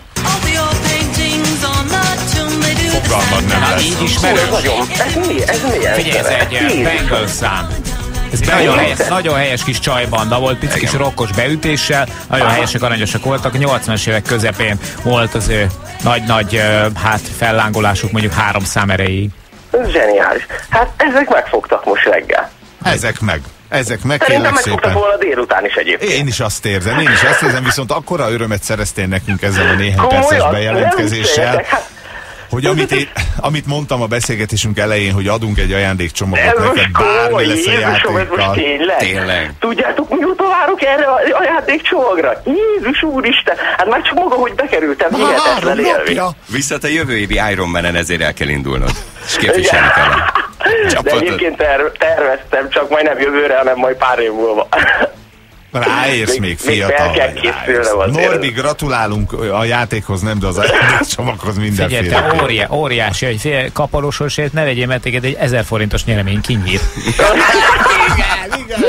Fogalmad nem Hát lesz. így ismerős. Ez milyen? Figyelj, ez egy Jézus. Bengal szám. Ez nagyon helyes kis csajbanda volt, pici kis rokkos beütéssel, nagyon helyesek, aranyosak voltak. A 80-as évek közepén volt az ő nagy fellángolásuk mondjuk 3 szám erejéig. Ez zseniális. Hát ezek megfogtak most reggel. Ezek meg, Szerintem kérlek megfogtak szépen. volna délután is egyébként. Én is azt érzem, viszont akkora örömet szereztél nekünk ezzel a néhány perces Komolyan? bejelentkezéssel, Nem vicceljetek, hát hogy amit mondtam a beszélgetésünk elején, hogy adunk egy ajándékcsomagot ez neked, most bármi komoly, lesz a Jézusom, ez most játékkal. tényleg. Tényleg. Tudjátok, mióta várok erre a ajándékcsomagra? Jézus úristen, hát már csak maga, hogy bekerültem, hihetetlen 3 élmény. napja. Viszont a jövő évi Iron Man-en ezért el kell indulnod. És képviselni kell a De csapatot. egyébként terveztem, csak majd nem jövőre, hanem majd pár év múlva. Ráérsz még Még fiatal fel kell vagy, készülnem ráérsz. azért. Norbi, gratulálunk a játékhoz, nem, de az ajándékcsomaghoz Figyelj, mindenféle. te óriási, hogy fél kaparososért ne vegyél, mert téged egy 1000 forintos nyeremény kinyír.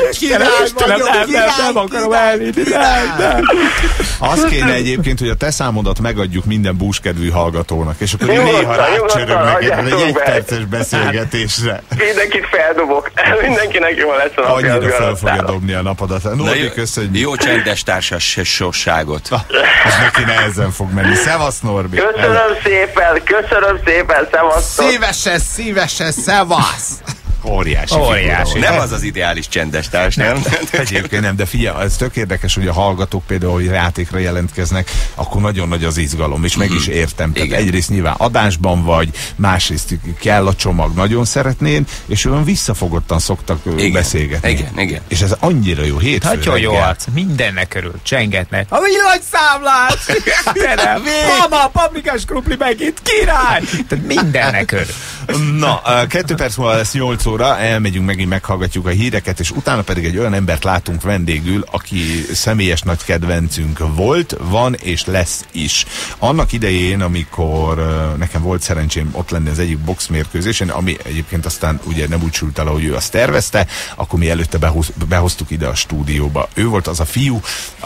Nem akarom elvinni, nem. Az kéne egyébként, hogy a te számodat megadjuk minden búskedvű hallgatónak, és akkor néha rácsörögnek egy perces beszélgetésre. Mindenkit feldobok. Mindenkinek jó lesz a napja. Annyira fel fogja dobni a napodat. Norbi, köszönjük. Jó csendes társasságot. Ez neki nehezen fog menni. Szevasz, Norbi. Köszönöm szépen, szevasztok. Szívesen, szevasz. Óriási. Nem az ideális csendes társ, nem? Egyébként nem, de figyelj, ez tök érdekes, hogy a hallgatók például, hogy játékra jelentkeznek, akkor nagyon nagy az izgalom, és meg is értem. Tehát egyrészt nyilván adásban vagy, másrészt kell a csomag, nagyon szeretnéd, és olyan visszafogottan szoktak beszélgetni. Igen. És ez annyira jó hétfő. Nagyon jó arc, mindennek örül, csengetnek. A villanyszámlás! Mama, paprikás krupli megint, király! Tehát mindennek örül. Na, 2 perc múlva lesz 8 óra, elmegyünk megint, meghallgatjuk a híreket, és utána pedig egy olyan embert látunk vendégül, aki személyes nagy kedvencünk volt, van és lesz is. Annak idején, amikor nekem volt szerencsém ott lenni az egyik boxmérkőzésen, ami egyébként aztán ugye nem úgy sült el, ahogy ő azt tervezte, akkor mi előtte behoztuk ide a stúdióba. Ő volt az a fiú,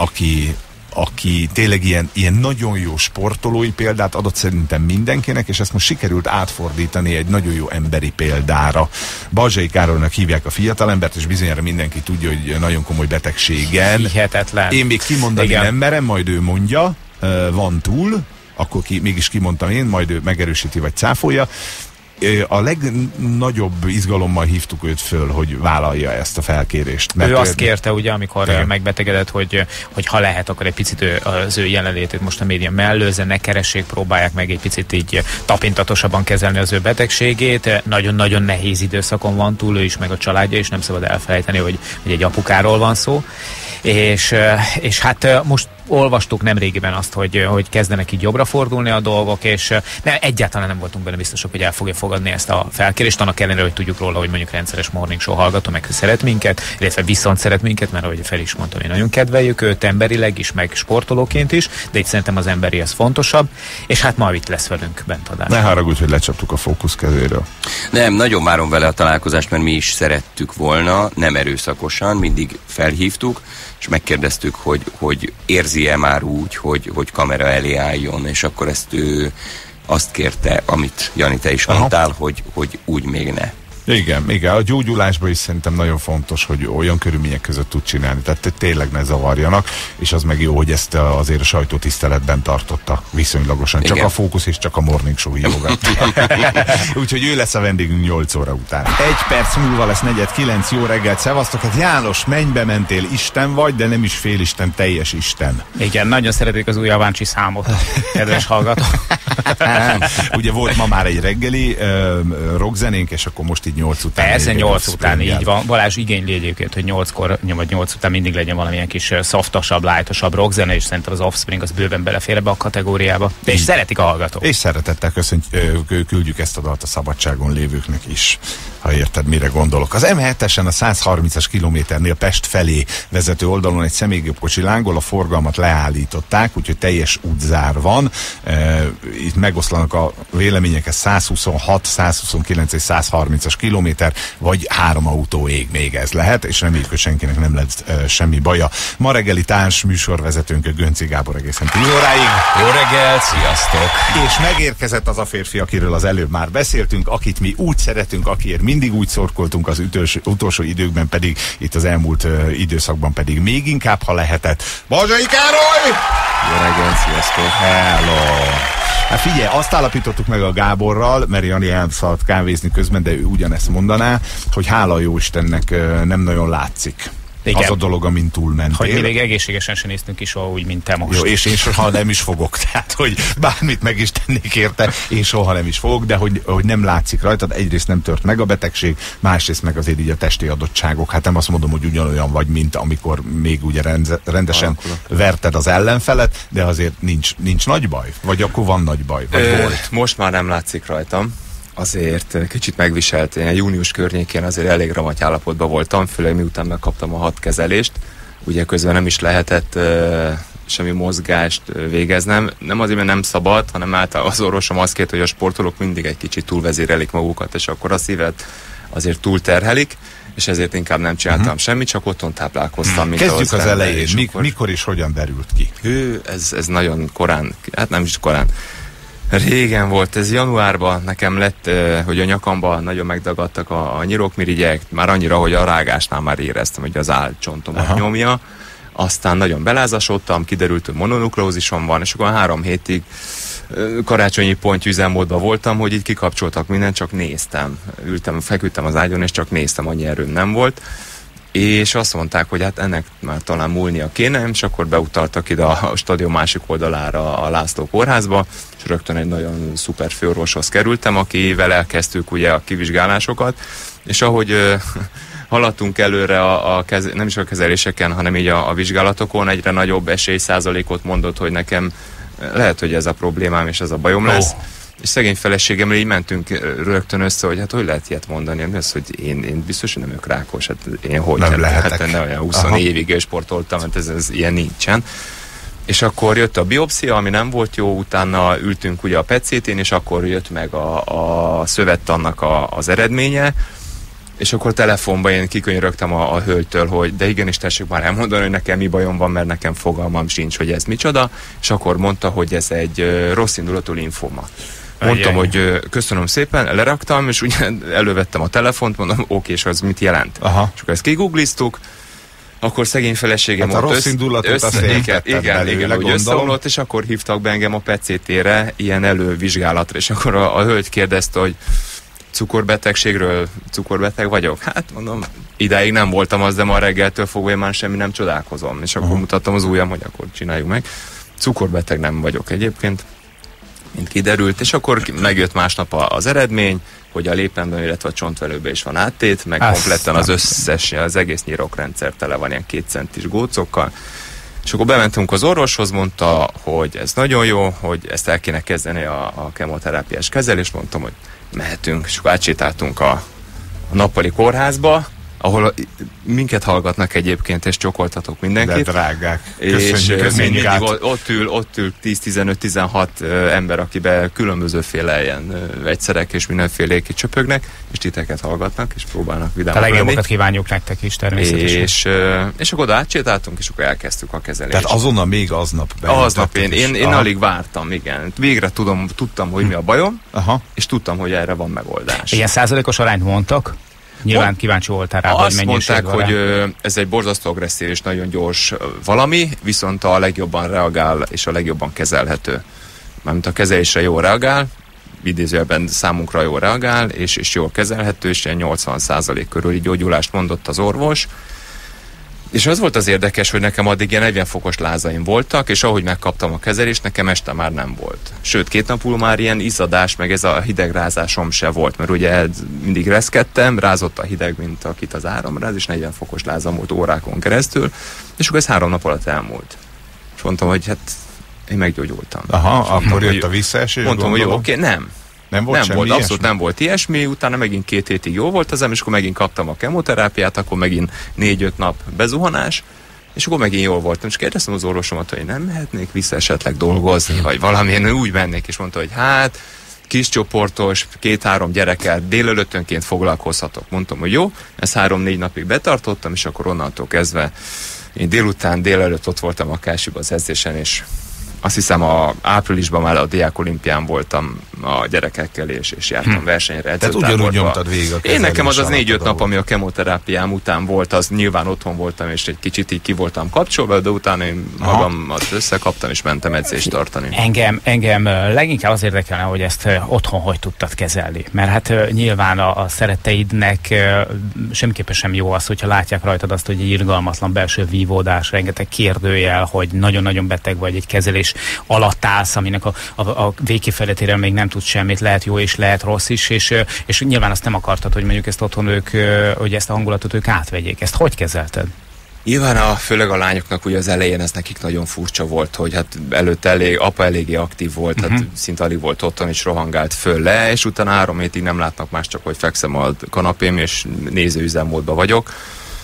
aki tényleg ilyen nagyon jó sportolói példát adott szerintem mindenkinek, és ezt most sikerült átfordítani egy nagyon jó emberi példára. Balzsai Károlynak hívják a fiatalembert, és bizonyára mindenki tudja, hogy nagyon komoly betegségen. Hihetetlen. Én még kimondani nem merem, majd ő mondja, van túl, akkor mégis kimondtam én, majd ő megerősíti vagy cáfolja. A legnagyobb izgalommal hívtuk őt föl, hogy vállalja ezt a felkérést. Ő azt kérte, ugye, amikor megbetegedett, hogy ha lehet, akkor egy picit az ő jelenlétét most a média mellőzze, ne keressék, próbálják meg egy picit így tapintatosabban kezelni az ő betegségét. Nagyon-nagyon nehéz időszakon van túl, ő is, meg a családja is, nem szabad elfelejteni, hogy egy apukáról van szó. És hát most olvastuk nemrégiben azt, hogy kezdenek így jobbra fordulni a dolgok, és egyáltalán nem voltunk benne biztosak, hogy el fogja fogadni ezt a felkérést, annak ellenére, hogy tudjuk róla, hogy mondjuk rendszeres morning show hallgató, meg szeret minket, illetve viszont szeret minket, mert ahogy fel is mondtam, én nagyon kedveljük őt emberileg is, meg sportolóként is, de itt szerintem az emberi az fontosabb, és hát ma itt lesz velünk bent adásban. Ne haragudj, hogy lecsaptuk a fókusz kezéről. Nem, nagyon várom vele a találkozást, mert mi is szerettük volna, nem erőszakosan, mindig felhívtuk, és megkérdeztük, hogy érzi-e már úgy, hogy kamera elé álljon, és akkor ezt ő azt kérte, amit Jani, te is mondtál, hogy úgy még ne. Igen, a gyógyulásban is szerintem nagyon fontos, hogy olyan körülmények között tud csinálni, tehát tényleg ne zavarjanak, és az meg jó, hogy ezt azért a sajtó tiszteletben tartotta viszonylagosan. Csak a fókusz és csak a morning show hívogat. Úgyhogy ő lesz a vendégünk 8 óra után. 1 perc múlva lesz 8:45, jó reggelt, szevasztok. Hát János, mennybe mentél, Isten vagy, de nem is félisten, teljes Isten. Igen, nagyon szeretik az új Aváncsi számot, kedves hallgató. Ugye volt ma már egy reggeli rockzenénk, és akkor most így 8 után. Persze, 8 után így van. Balázs igényli egyébként, hogy 8-kor, vagy 8 után mindig legyen valamilyen kis szoftosabb, lightosabb rockzene, és szerintem az Offspring az bőven belefér ebbe a kategóriába. És szeretik a hallgatók. És szeretettel küldjük ezt a dalt a szabadságon lévőknek is, ha érted, mire gondolok. Az M7-esen a 130-as kilométernél Pest felé vezető oldalon egy személygépkocsi lángol, a forgalmat leállították, úgyhogy teljes útzár van. Itt megoszlanak a vélemények, 126, 129 és 130-as kilométer, vagy 3 autó ég még ez lehet, és reméljük, hogy senkinek nem lesz semmi baja. Ma reggeli társ műsorvezetőnk Gönci Gábor egészen 10 óráig. Jó reggelt, sziasztok! És megérkezett az a férfi, akiről az előbb már beszéltünk, akit mi úgy szeretünk, akiért mindig úgy szorkoltunk az utolsó időkben, pedig itt az elmúlt időszakban pedig még inkább, ha lehetett. Balzsai Károly! Jó reggelt, sziasztok! Hello! Hát figyelj, azt állapítottuk meg a Gáborral, mert Jani elszaladt kávézni közben, de ő ugyanezt mondaná, hogy hála jó Istennek nem nagyon látszik. Igen. Az a dolog, amin túlmentél. Hogy mi még egészségesen sem néztünk is úgy, mint te most. Jó, és én soha nem is fogok. Tehát, hogy bármit meg is tennék érte, én soha nem is fogok, de hogy nem látszik rajtad, egyrészt nem tört meg a betegség, másrészt meg azért így a testi adottságok. Hát nem azt mondom, hogy ugyanolyan vagy, mint amikor még ugye rendesen verted az ellenfelet, de azért nincs nagy baj? Vagy akkor van nagy baj? Vagy volt? Most már nem látszik rajtam. Azért kicsit megviselt. Én június környékén azért elég ramaty állapotban voltam, főleg miután megkaptam a 6 kezelést. Ugye közben nem is lehetett semmi mozgást végeznem. Nem azért, mert nem szabad, hanem általában az orvosom azt kérte, hogy a sportolók mindig egy kicsit túlvezérelik magukat, és akkor a szívet azért túlterhelik. és ezért inkább nem csináltam semmit, csak otthon táplálkoztam. Kezdjük az elején. Mikor és hogyan derült ki? Ez nagyon korán, hát nem is korán. Régen volt, ez januárban nekem lett, hogy a nyakamban nagyon megdagadtak a nyirokmirigyek, már annyira, hogy a rágásnál már éreztem, hogy az álcsontomat nyomja. Aztán nagyon belázasodtam, kiderült, hogy mononukleózisom van, és akkor 3 hétig karácsonyi pontyüzemmódban voltam, hogy így kikapcsoltak mindent, csak néztem. Feküdtem az ágyon, és csak néztem, annyi erőm nem volt. És azt mondták, hogy hát ennek már talán múlnia kéne, és akkor beutaltak ide a stadion másik oldalára, a László kórházba, és rögtön egy nagyon szuper főorvoshoz kerültem, akivel elkezdtük ugye a kivizsgálásokat, és ahogy haladtunk előre nem is a kezeléseken, hanem így a vizsgálatokon, egyre nagyobb esélyszázalékot mondott, hogy nekem lehet, hogy ez a problémám, és ez a bajom lesz. És szegény feleségemmel így mentünk rögtön össze, hogy hát hogy lehet ilyet mondani, ami az, hogy én biztos, hogy nem vagyok rákos, hát én hogy nem lehetek. Hát olyan 24 évig sportoltam, hát ez ilyen nincsen. És akkor jött a biopszia, ami nem volt jó, utána ültünk ugye a PET-CT-n, és akkor jött meg a szövettannak az eredménye, és akkor telefonban én kikönyörögtem a hölgytől, hogy de igenis tessék már elmondani, hogy nekem mi bajom van, mert nekem fogalmam sincs, hogy ez micsoda, és akkor mondta, hogy ez egy rossz indulatú linfóma. Mondtam, hogy köszönöm szépen, leraktam, és ugye elővettem a telefont, mondom, oké, és az mit jelent? Aha. És akkor ezt kigugliztuk, akkor szegény feleségem hát a rossz indulatot azt igen, hogy összeomlott, és akkor hívtak be engem a PET-CT-re, ilyen elővizsgálatra, és akkor a hölgy kérdezte, hogy cukorbeteg vagyok? Hát mondom, idáig nem voltam az, de ma reggeltől fogva én már semmi nem csodálkozom. És akkor mutattam az ujjam, hogy akkor csináljuk meg. Cukorbeteg nem vagyok egyébként, mint kiderült, és akkor megjött másnap az eredmény, hogy a lépemben, illetve a csontvelőben is van áttét, meg kompletten az egész nyirokrendszer tele van ilyen 2 centis gócokkal. És akkor bementünk az orvoshoz, mondta, hogy ez nagyon jó, hogy ezt el kéne kezdeni a kemoterápiás kezelést, mondtam, hogy mehetünk, és akkor átsétáltunk a nappali kórházba, ahol minket hallgatnak egyébként, és csokoltatok mindenkit. De drágák. És mindig ott ül 10-15-16 ember, akiben különbözőféle ilyen vegyszerek és mindenfélék csöpögnek, és titeket hallgatnak, és próbálnak vidámak lenni. A legjobbakat kívánjuk nektek is természetesen. És akkor oda átsétáltunk, és akkor elkezdtük a kezelést. Tehát azonnal még aznap Aznap én alig vártam, igen. Végre tudtam, hogy mi a bajom, és tudtam, hogy erre van megoldás. Ilyen százalékos arányt mondtak? Nyilván kíváncsi voltál rá, hogy mondták, hogy ez egy borzasztó agresszív és nagyon gyors valami, viszont a legjobban reagál és a legjobban kezelhető. Mármint a kezelésre jól reagál, idézőjelben számunkra jól reagál, és jól kezelhető, és ilyen 80% körüli gyógyulást mondott az orvos. És az volt az érdekes, hogy nekem addig ilyen 40 fokos lázaim voltak, és ahogy megkaptam a kezelést, nekem este már nem volt. Sőt, 2 napul már ilyen izzadás, meg ez a hidegrázásom se volt, mert ugye mindig reszkedtem, rázott a hideg, mint akit az áramráz, és 40 fokos lázam volt órákon keresztül, és akkor ez 3 nap alatt elmúlt. És mondtam, hogy hát én meggyógyultam. Akkor jött a visszaesés. Mondtam, hogy jó, oké, nem. Nem volt abszolút nem volt ilyesmi, utána megint 2 hétig jó volt az, és akkor megint kaptam a kemoterápiát, akkor megint 4-5 nap bezuhanás, és akkor megint jól voltam. És kérdeztem az orvosomat, hogy nem mehetnék vissza esetleg dolgozni, vagy valamilyen úgy mennék, és mondta, hogy hát kiscsoportos, 2-3 gyerekkel délelőttönként foglalkozhatok. Mondtam, hogy jó, ezt 3-4 napig betartottam, és akkor onnantól kezdve én délelőtt ott voltam a Káshiba az edzésen, és azt hiszem áprilisban már a Diák Olimpián voltam a gyerekekkel, és jártam versenyre. Tehát ugyanúgy nyomtad végig a kezelés. Én nekem az 4-5 nap, ami a kemoterápiám után volt, az nyilván otthon voltam, és egy kicsit így ki voltam kapcsolva, de utána én magamat összekaptam, és mentem edzést tartani. Engem leginkább az érdekelne, hogy ezt otthon hogy tudtad kezelni. Mert hát nyilván a szeretteidnek semmiképpen sem jó az, hogyha látják rajtad azt, hogy egy irgalmatlan belső vívódás, rengeteg kérdőjel, hogy nagyon-nagyon beteg vagy, egy kezelés alatt állsz, aminek a végkifejletére még nem tudsz semmit, lehet jó és lehet rossz is, és nyilván azt nem akartad, hogy mondjuk ezt otthon hogy ezt a hangulatot ők átvegyék. Ezt hogy kezelted? Nyilván főleg a lányoknak ugye az elején ez nekik nagyon furcsa volt, hogy hát előtte apa eléggé aktív volt, hát szinte alig volt otthon, és rohangált föl le, és utána 3 hétig nem látnak más, csak hogy fekszem a kanapém, és nézőüzemmódban vagyok.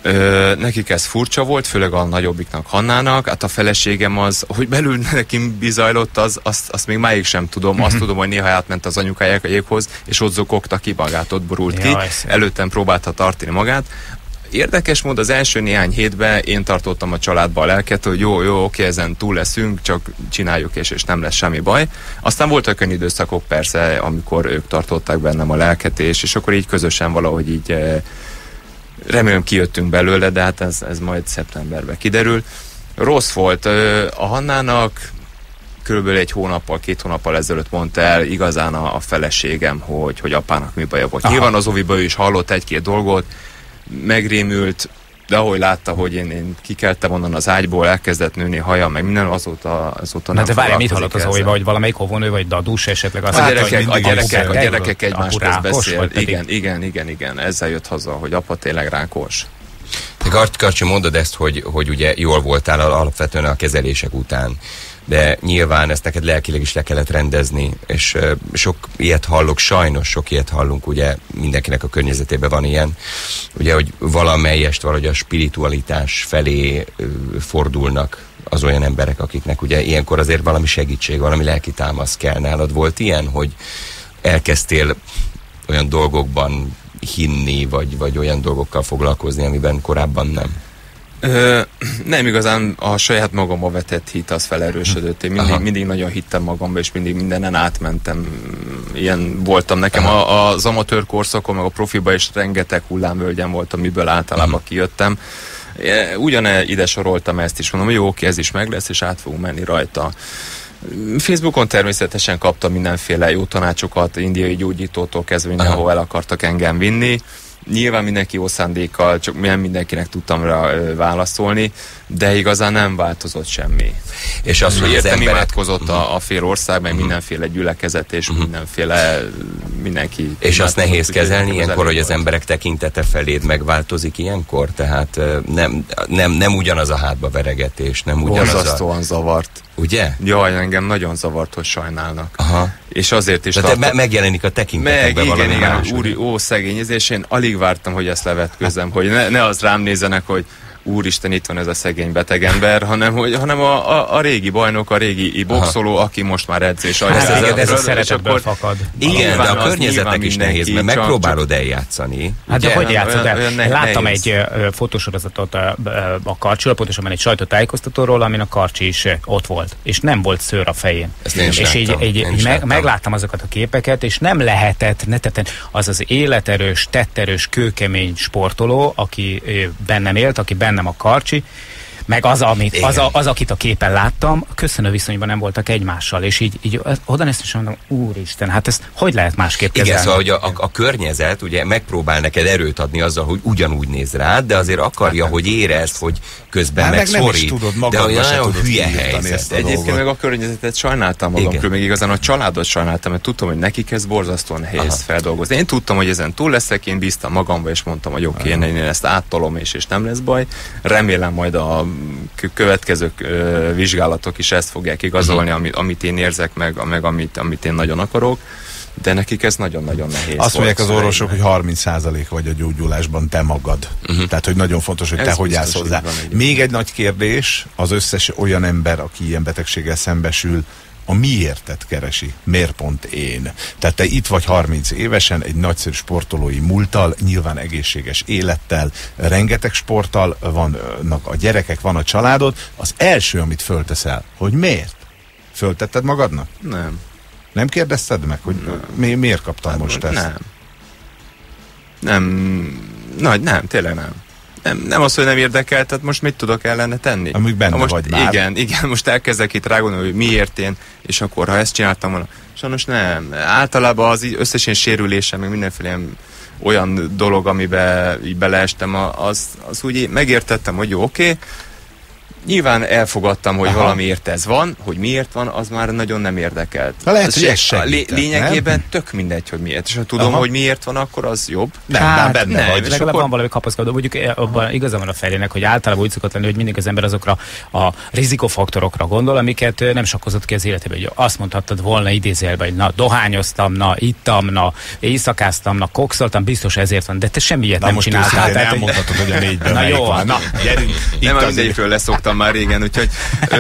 Nekik ez furcsa volt, főleg a nagyobbiknak, Hannának. Hát a feleségem az, hogy belül nekem bizajlott, azt még máig sem tudom. Azt tudom, hogy néha átment az anyukájákhoz, és ott zokogta ki magát, ott borult ki. Előttem próbálta tartani magát. Érdekes mód az első néhány hétben én tartottam a családba a lelket, hogy jó, oké, ezen túl leszünk, csak csináljuk és nem lesz semmi baj. Aztán voltak olyan időszakok persze, amikor ők tartották bennem a lelket, és akkor így közösen valahogy így remélem kijöttünk belőle, de hát ez majd szeptemberben kiderül. Rossz volt. A Hannának körülbelül 1 hónappal, 2 hónappal ezelőtt mondta el igazán a feleségem, hogy apának mi baja volt. Nyilván az oviba ő is hallott 1-2 dolgot, megrémült, de ahogy látta, hogy én kikeltem onnan az ágyból, elkezdett nőni haja, meg minden, azóta nem. De várjál, mit hallott az oviba, hogy valamelyik hovónő, vagy dadus esetleg? A gyerekek egymás közt beszél. Igen, ezzel jött haza, hogy apa tényleg rákos. Karcsi, mondod ezt, hogy ugye jól voltál alapvetően a kezelések után, de nyilván ezt neked lelkileg is le kellett rendezni, és sok ilyet hallok, sajnos sok ilyet hallunk, ugye mindenkinek a környezetében van ilyen, ugye, hogy valamelyest valahogy a spiritualitás felé fordulnak az olyan emberek, akiknek ugye ilyenkor azért valami segítség, valami lelki támasz kell. Nálad volt ilyen, hogy elkezdtél olyan dolgokban hinni, vagy olyan dolgokkal foglalkozni, amiben korábban nem? Nem igazán, a saját magamba vetett hit az felerősödött. Én mindig nagyon hittem magamba, és mindig mindenen átmentem. Ilyen voltam nekem. Az amatőr korszakon, meg a profiba is rengeteg hullámvölgyen volt, amiből általában kijöttem. Ide soroltam ezt is, mondom, jó, oké, ez is meg lesz, és át fogunk menni rajta. Facebookon természetesen kaptam mindenféle jó tanácsokat, indiai gyógyítótól kezdve mindenhol el akartak engem vinni. Nyilván mindenki jó szándékkal, csak mindenkinek tudtam rá válaszolni, de igazán nem változott semmi. És az, hogy az emberek... imádkozott a fél ország, meg mindenféle gyülekezet, és mindenki... És azt nehéz kezelni ilyenkor, hogy az emberek tekintete feléd megváltozik ilyenkor? Tehát nem ugyanaz a hátba veregetés, nem ugyanaz borzasztóan zavart. Ugye? Jaj, engem nagyon zavart, hogy sajnálnak. Aha. És azért is... Tehát megjelenik a tekintetekben valami más. Úri, szegényezés, én alig vártam, hogy ezt levetkőzzem, hogy ne az rám nézzenek, hogy úristen, itt van ez a szegény beteg ember, hanem a régi bajnok, a régi boxoló, aki most már edzés. Ez a szeretetből fakad. Igen, de a környezetnek is nehéz, mert megpróbálod eljátszani. Hát de hogy játszod el? Láttam egy fotósorozatot a Karcsiról, pontosan egy sajtótájékoztatóról, amin a Karcsi is ott volt, és nem volt szőr a fején. És így megláttam azokat a képeket, és nem lehetett, az az életerős, tetterős, kőkemény sportoló, aki bennem élt, aki bennem a Karcsi, meg az, akit a képen láttam, köszönő viszonyban nem voltak egymással, és így oda néztem, és mondom, úristen, hát ezt hogy lehet másképp kezelni? Igen, szóval, hogy a környezet ugye megpróbál neked erőt adni azzal, hogy ugyanúgy néz rád, de azért akarja, hogy érezd, hogy közben megszorít. De olyan hülye helyzet. Egyébként meg a környezetet sajnáltam magamról, még igazán a családot sajnáltam, mert tudtam, hogy nekik ez borzasztóan nehéz feldolgozni. Én tudtam, hogy ezen túl leszek, én bíztam magamba, és mondtam, hogy oké, én ezt áttolom, és nem lesz baj. Remélem majd a következő vizsgálatok is ezt fogják igazolni, amit én érzek, meg amit én nagyon akarok, de nekik ez nagyon-nagyon nehéz. Azt mondják az orvosok, hogy 30% vagy a gyógyulásban te magad. Tehát, hogy nagyon fontos, hogy te hogy állsz hozzá. Még egy nagy kérdés, az összes olyan ember, aki ilyen betegséggel szembesül, a miértet keresi. Miért pont én? Tehát te itt vagy 30 évesen, egy nagyszerű sportolói múlttal, nyilván egészséges élettel, rengeteg sporttal vannak a gyerekek, van a családod. Az első, amit fölteszel, hogy miért? Föltetted magadnak? Nem. Nem kérdezted meg, hogy miért kaptam most ezt? Nem, tényleg nem. Nem az, hogy nem érdekel, tehát most mit tudok ellene tenni? Amíg benne vagy már. Igen, most elkezdek itt rágondolni, hogy miért én, és akkor ha ezt csináltam volna. Sajnos nem. Általában az összes ilyen sérülésem, meg mindenféle olyan dolog, amiben így beleestem, az úgy megértettem, hogy jó, oké, Nyilván elfogadtam, hogy valamiért ez van, hogy miért van, az már nagyon nem érdekelt. Lehet, hogy ez segített, lényegében tök mindegy, hogy miért. És ha tudom, hogy miért van, akkor az jobb. Nem, benne vagy. Legalább van valami kapaszkodó. Mondjuk abban igazán van a Ferének, hogy általában úgy szokott lenni, hogy mindig az ember azokra a rizikofaktorokra gondol, amiket nem sakkozott ki az életében. Hogy azt mondhattad volna idézőjelben, hogy na, dohányoztam, na, ittam, na, éjszakáztam, na, kokszoltam, biztos ezért van, de te semmi ilyet nem csináltál. Tehát elmondhatod, hogy a 4-ben na jó, van. Na, gyerünk. Nem, már mindegyikről leszoktam már régen, úgyhogy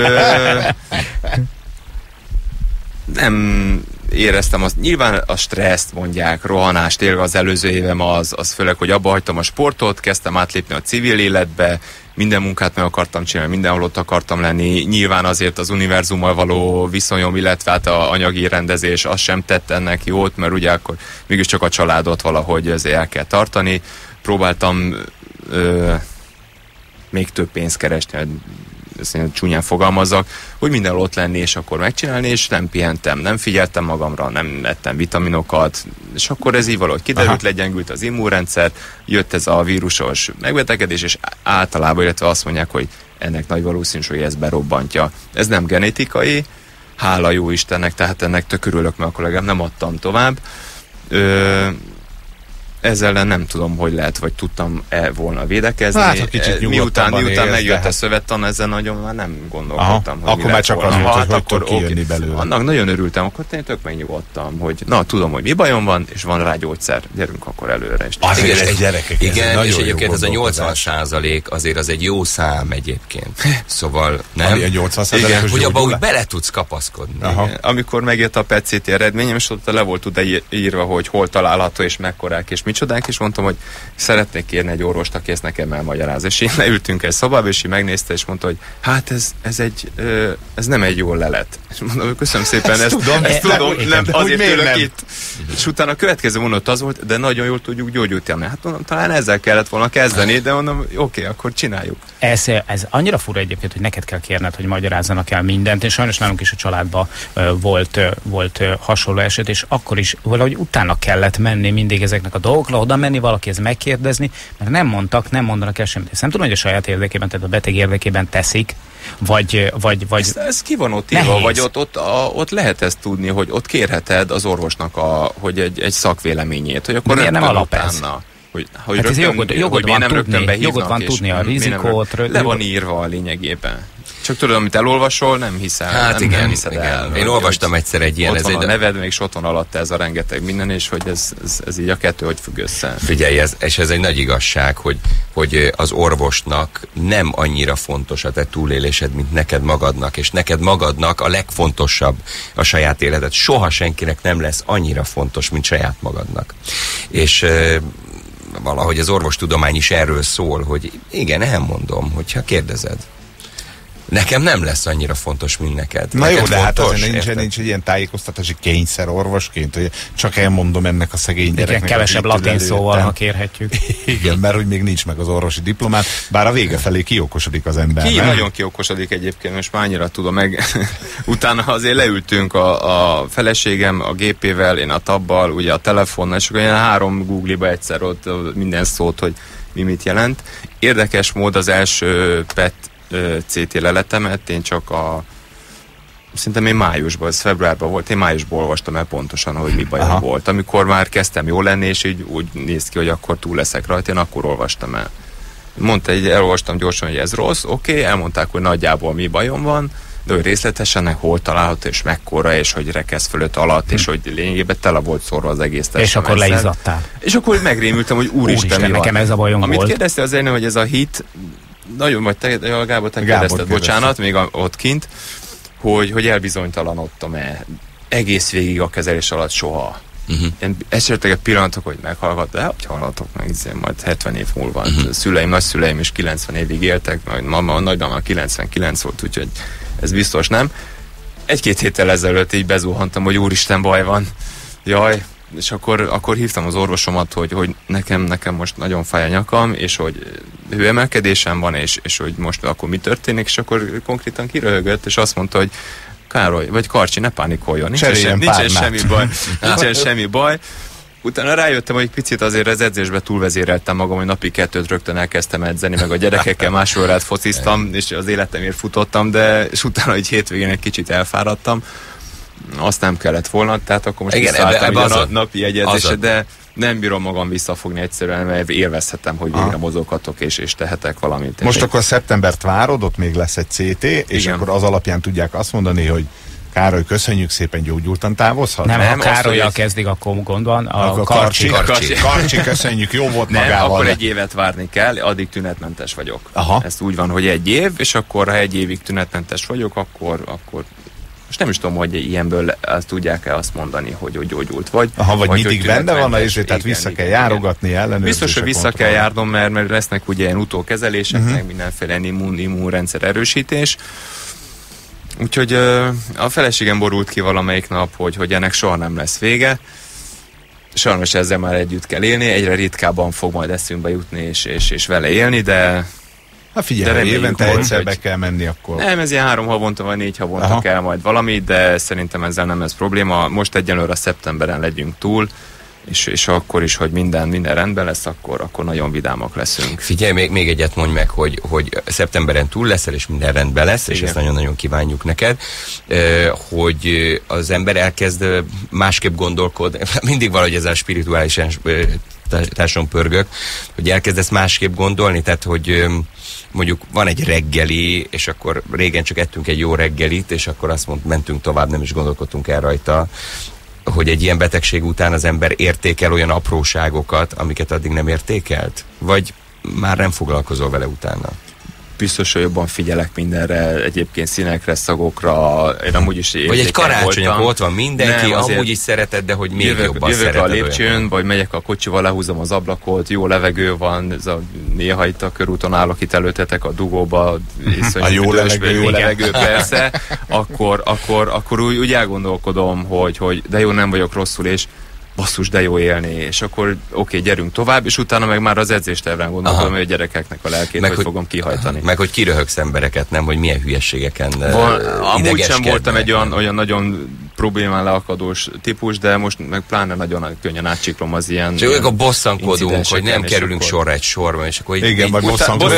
nem éreztem azt. Nyilván a stresszt mondják, rohanást, tényleg az előző évem az főleg, hogy abba hagytam a sportot, kezdtem átlépni a civil életbe, minden munkát meg akartam csinálni, mindenhol ott akartam lenni. Nyilván azért az univerzummal való viszonyom, illetve hát a anyagi rendezés az sem tett ennek jót, mert ugye akkor mégiscsak a családot valahogy ezért el kell tartani. Próbáltam még több pénzt keresni, ezt csúnyán fogalmazzak, hogy mindenhol ott lenni, és akkor megcsinálni, és nem pihentem, nem figyeltem magamra, nem ettem vitaminokat, és akkor ez így valahogy kiderült, legyengült az immunrendszer, jött ez a vírusos megbetegedés, és általában, illetve azt mondják, hogy ennek nagy valószínűség, hogy ez berobbantja. Ez nem genetikai, hála jó Istennek, tehát ennek tök örülök, mert akkor legalább nem adtam tovább. Ezzel ellen nem tudom, hogy lehet, vagy tudtam-e volna védekezni. Hát, kicsit miután megjött a szövettan, ezzel nagyon már nem gondolkodtam. Hogy akkor már csak az volt, hogy tud kijönni belőle. Annak nagyon örültem, akkor én tök megnyugodtam, hogy na, tudom, hogy mi bajom van, és van rá gyógyszer. Gyerünk akkor előre. Azért egy gyerekek. Igen, és egyébként ez a 80% azért az egy jó szám egyébként. Szóval nem? A 80%-os hogy abba úgy bele tudsz kapaszkodni. Amikor megjött a PET-CT eredményem, és ott le volt írva, hogy hol található, és mekkorák, és micsodák, és mondtam, hogy szeretnék kérni egy orvost, aki ezt nekem elmagyaráz. És én leültünk egy szobába, és így megnézte, és mondta, hogy hát ez nem egy jó lelet. És mondom, köszönöm szépen, ezt tudom, nem, azért ülök itt. És utána a következő mondat az volt, de nagyon jól tudjuk gyógyítani. Hát mondom, talán ezzel kellett volna kezdeni, de mondom, oké, akkor csináljuk. Ez annyira fura egyébként, hogy neked kell kérned, hogy magyarázzanak el mindent. És sajnos nálunk is a családban volt hasonló eset, és akkor is valahogy utána kellett menni mindig ezeknek a dolgokra, oda menni valakihez megkérdezni, mert nem mondanak el semmit. Ezt nem tudom, hogy a saját érdekében, tehát a beteg érdekében teszik, vagy ez ki van ott írva, vagy ott lehet ezt tudni, hogy ott kérheted az orvosnak hogy egy szakvéleményét, hogy akkor nem alap ez. Hogy hát ez jogod van tudni a rizikót. Le van írva a lényegében. Csak tudod, amit elolvasol, nem hiszel. Hát nem igen, hiszed el. Én olvastam egyszer egy ilyen. Ott van a neved, még ott van alatt ez a rengeteg minden, és hogy ez így a kettő, hogy függ össze. Figyelj, és ez egy nagy igazság, hogy az orvosnak nem annyira fontos a te túlélésed, mint neked magadnak, és neked magadnak a legfontosabb a saját életed. Soha senkinek nem lesz annyira fontos, mint saját magadnak. És valahogy az orvostudomány is erről szól, hogy igen, elmondom, hogyha kérdezed. Nekem nem lesz annyira fontos, mint neked. Na neked jó, de hát fontos, nincs egy ilyen tájékoztatási kényszer orvosként, hogy csak elmondom ennek a szegény gyereknek. Igen, kevesebb latin szóval, ha kérhetjük. Igen, mert hogy még nincs meg az orvosi diplomát, bár a vége felé kiokosodik az ember. Nagyon kiokosodik egyébként, most már annyira tudom meg. Utána azért leültünk a feleségem a gépével, én a tabbal, ugye a telefonnal, és akkor ilyen 3 Google-ba egyszer ott minden szót, hogy mi mit jelent. Érdekes mód az első PET-CT leletemet, én csak szerintem én májusban, ez februárban volt, én májusból olvastam el pontosan, hogy mi bajom volt. Amikor már kezdtem jól lenni, és így úgy néz ki, hogy akkor túl leszek rajta, én akkor olvastam el. Elolvastam gyorsan, hogy ez rossz, oké, elmondták, hogy nagyjából mi bajom van, de hogy részletesen hol található, és mekkora, és hogy rekesz fölött alatt, és hogy lényegében tele volt szórva az egész testem. És akkor leizzadtál. És akkor megrémültem, hogy úristen, mi nekem ez a bajom volt. Amit kérdezte az elnő, hogy ez a hit, nagyon vagy Gábor, te kérdezted, bocsánat, még ott kint, hogy elbizonytalanodtam-e egész végig a kezelés alatt soha. Én esetleg egy pillanatok, hogy meghallgat, de hogy hallgatok meg, majd 70 év múlva. Szüleim, nagyszüleim is 90 évig éltek, nagymama 99 volt, úgyhogy ez biztos nem. 1-2 héttel ezelőtt így bezuhantam, hogy úristen, baj van. Jaj, és akkor hívtam az orvosomat, hogy nekem most nagyon fáj a nyakam, és hogy hőemelkedésem van, és hogy most akkor mi történik, és akkor konkrétan kiröhögött, és azt mondta, hogy Károly, vagy Karcsi, ne pánikoljon, nincsen semmi baj. Utána rájöttem, hogy picit azért az edzésbe túlvezéreltem magam, hogy napi 2 rögtön elkezdtem edzeni, meg a gyerekekkel 1,5 órát fociztam, és az életemért futottam, és utána egy hétvégén egy kicsit elfáradtam. Azt nem kellett volna, tehát akkor most visszaálltam a napi egyezésre, de nem bírom magam visszafogni egyszerűen, mert élvezhetem, hogy végre mozoghatok és tehetek valamit. Most akkor szeptembert várod, ott még lesz egy CT, és igen. Akkor az alapján tudják azt mondani, hogy Károly, köszönjük szépen, gyógyultan távozhat? Nem, ha Károlyjal kezdik, akkor gond van. A Karcsi, köszönjük, jó volt nem, magával. Akkor egy évet várni kell, addig tünetmentes vagyok. Aha. Ez úgy van, hogy 1 év, és akkor ha 1 évig tünetmentes vagyok, akkor most nem is tudom, hogy ilyenből tudják-e azt mondani, hogy gyógyult vagy. Aha, vagy mindig benne van, és tehát igen, vissza kell járogatni, ellenőrzésre. Biztos, hogy vissza kell járnom, mert lesznek ugye ilyen utókezelések, meg mindenféle immunrendszer erősítés. Úgyhogy a feleségem borult ki valamelyik nap, hogy ennek soha nem lesz vége. Sajnos ezzel már együtt kell élni, egyre ritkábban fog majd eszünkbe jutni és vele élni, de... Hát figyelj, évente egyszer be kell menni, akkor... Nem, ez ilyen 3 havonta vagy 4 havonta kell majd valami, de szerintem ezzel nem lesz probléma. Most egyelőre a szeptemberen legyünk túl, és akkor is, hogy minden rendben lesz, akkor nagyon vidámak leszünk. Figyelj, még egyet mondj meg, hogy szeptemberen túl leszel, és minden rendben lesz, igen. És ezt nagyon-nagyon kívánjuk neked, hogy az ember elkezd másképp gondolkodni, mindig valahogy ezzel a spirituális társadalom pörgök, hogy elkezdesz másképp gondolni, tehát hogy mondjuk van egy reggeli, és akkor régen csak ettünk egy jó reggelit, és akkor azt mentünk tovább, nem is gondolkodtunk el rajta, hogy egy ilyen betegség után az ember értékel olyan apróságokat, amiket addig nem értékelt? Vagy már nem foglalkozol vele utána? Biztos, hogy jobban figyelek mindenre, egyébként színekre, szagokra, én amúgy is vagy egy karácsony, ott van mindenki, nem, amúgy is szereted, de hogy még jobban szereted. Jövök a lépcsőn, vagy megyek a kocsival, lehúzom az ablakot, jó levegő van, néha itt a körúton állok itt előttetek a dugóba, a jó levegő persze, akkor úgy elgondolkodom, hogy de jó, nem vagyok rosszul, és basszus, de jó élni, és akkor oké, gyerünk tovább, és utána meg már az edzésterven gondolkodom, hogy a gyerekeknek a lelkét meg, hogy fogom kihajtani. Meg hogy kiröhögsz embereket, nem, hogy milyen hülyeségeken amúgy sem voltam egy olyan nagyon problémán leakadós típus, de most meg pláne nagyon könnyen átsiklom az ilyen. És ők a bosszankodunk, hogy nem kerülünk sorra egy sorban, és akkor igen, vagy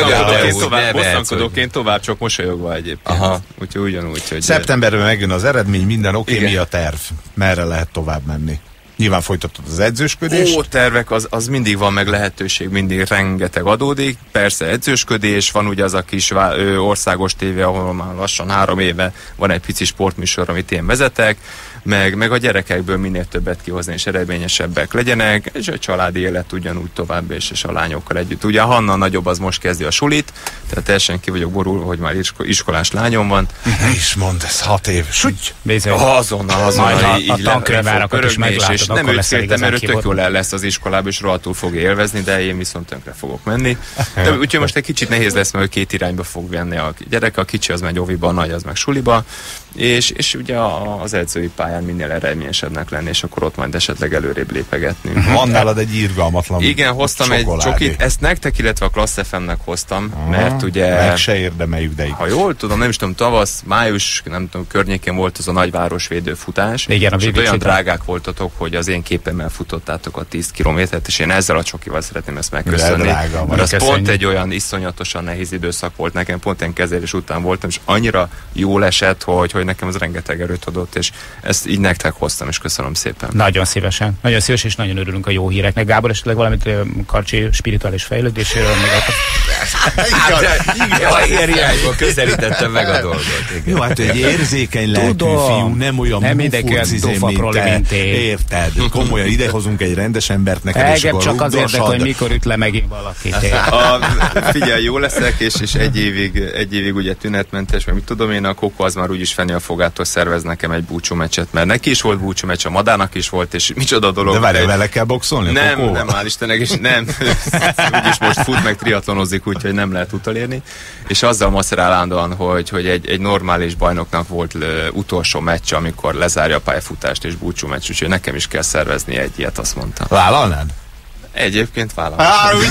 bosszankodóként tovább csak mosolyogva egyébként. Úgyhogy ugyanúgy, hogy... Szeptemberben megjön az eredmény, minden oké, mi a terv? Merre lehet tovább menni? Nyilván folytatod az edzősködést. Tervek, az mindig van, meg lehetőség, mindig rengeteg adódik. Persze edzősködés, van ugye az a kis országos tévé, ahol már lassan 3 éve van egy pici sportműsor, amit én vezetek, meg a gyerekekből minél többet kihozni, és eredményesebbek legyenek, és a családi élet ugyanúgy tovább, és a lányokkal együtt. Ugye Hanna nagyobb az most kezdi a sulit, tehát teljesen ki vagyok borulva, hogy már iskolás lányom van. Ne is mondd, ez 6 év. Sügy! Azonnal így a tankönyvárakat is meglátod, és nem őt féltem, mert ő tök jól el lesz az iskolába, és rohadtul fog élvezni, de én viszont tönkre fogok menni. Úgyhogy most egy kicsit nehéz lesz, mert 2 irányba fog venni a gyerek, a kicsi az megy oviba, a nagy az meg suliba, és ugye az edzői pályán minél eredményesebbnek lenni, és akkor ott majd esetleg előrébb lépegetni. Van nálad egy irgalmatlan. Igen, hoztam egy csokit, ezt nektek, illetve a Klassz FM-nek hoztam, mert ugye... Meg se érdemeljük, de ha jól tudom, nem is tudom, tavasz, május, nem tudom, környékén volt az a nagyvárosvédő futás. Igen, és olyan drágák voltatok, hogy az én képemmel futottátok a 10 kilométert, és én ezzel a csokival szeretném ezt megköszönni. Mert az pont egy olyan iszonyatosan nehéz időszak volt nekem, pont én kezelés után voltam, és annyira jól esett, hogy nekem az rengeteg erőt adott, és ezt így nektek hoztam, és köszönöm szépen. Nagyon szívesen. Nagyon szívesen, és nagyon örülünk a jó híreknek. Gábor, esetleg valamit Karcsi spirituális fejlődéséről még ilyen irányból közelítettem meg a dolgot. Jó, hát egy érzékeny lelkű fiú, nem olyan mint érted? Komolyan idehozunk egy rendes embert neked, és akkor csak az érdekel, hogy mikor üt le megint valakit. Figyelj, jó leszek, és egy évig ugye tünetmentes, mert mit tudom én, a Koko az már úgyis fenni a fogától szervez nekem egy búcsú meccset, mert neki is volt búcsú meccs, a Madának is volt, és micsoda dolog. De várj, vele kell boxolni? Nem, hál' Istennek, és nem. Úgyis most fut, meg triatlonozik, úgyhogy nem lehet utolérni. És azzal maszerál állandóan, hogy egy normális bajnoknak volt utolsó meccs, amikor lezárja a pályafutást és búcsú meccs, úgyhogy nekem is kell szervezni egy ilyet, azt mondta. Vállalnád? Egyébként vállalom.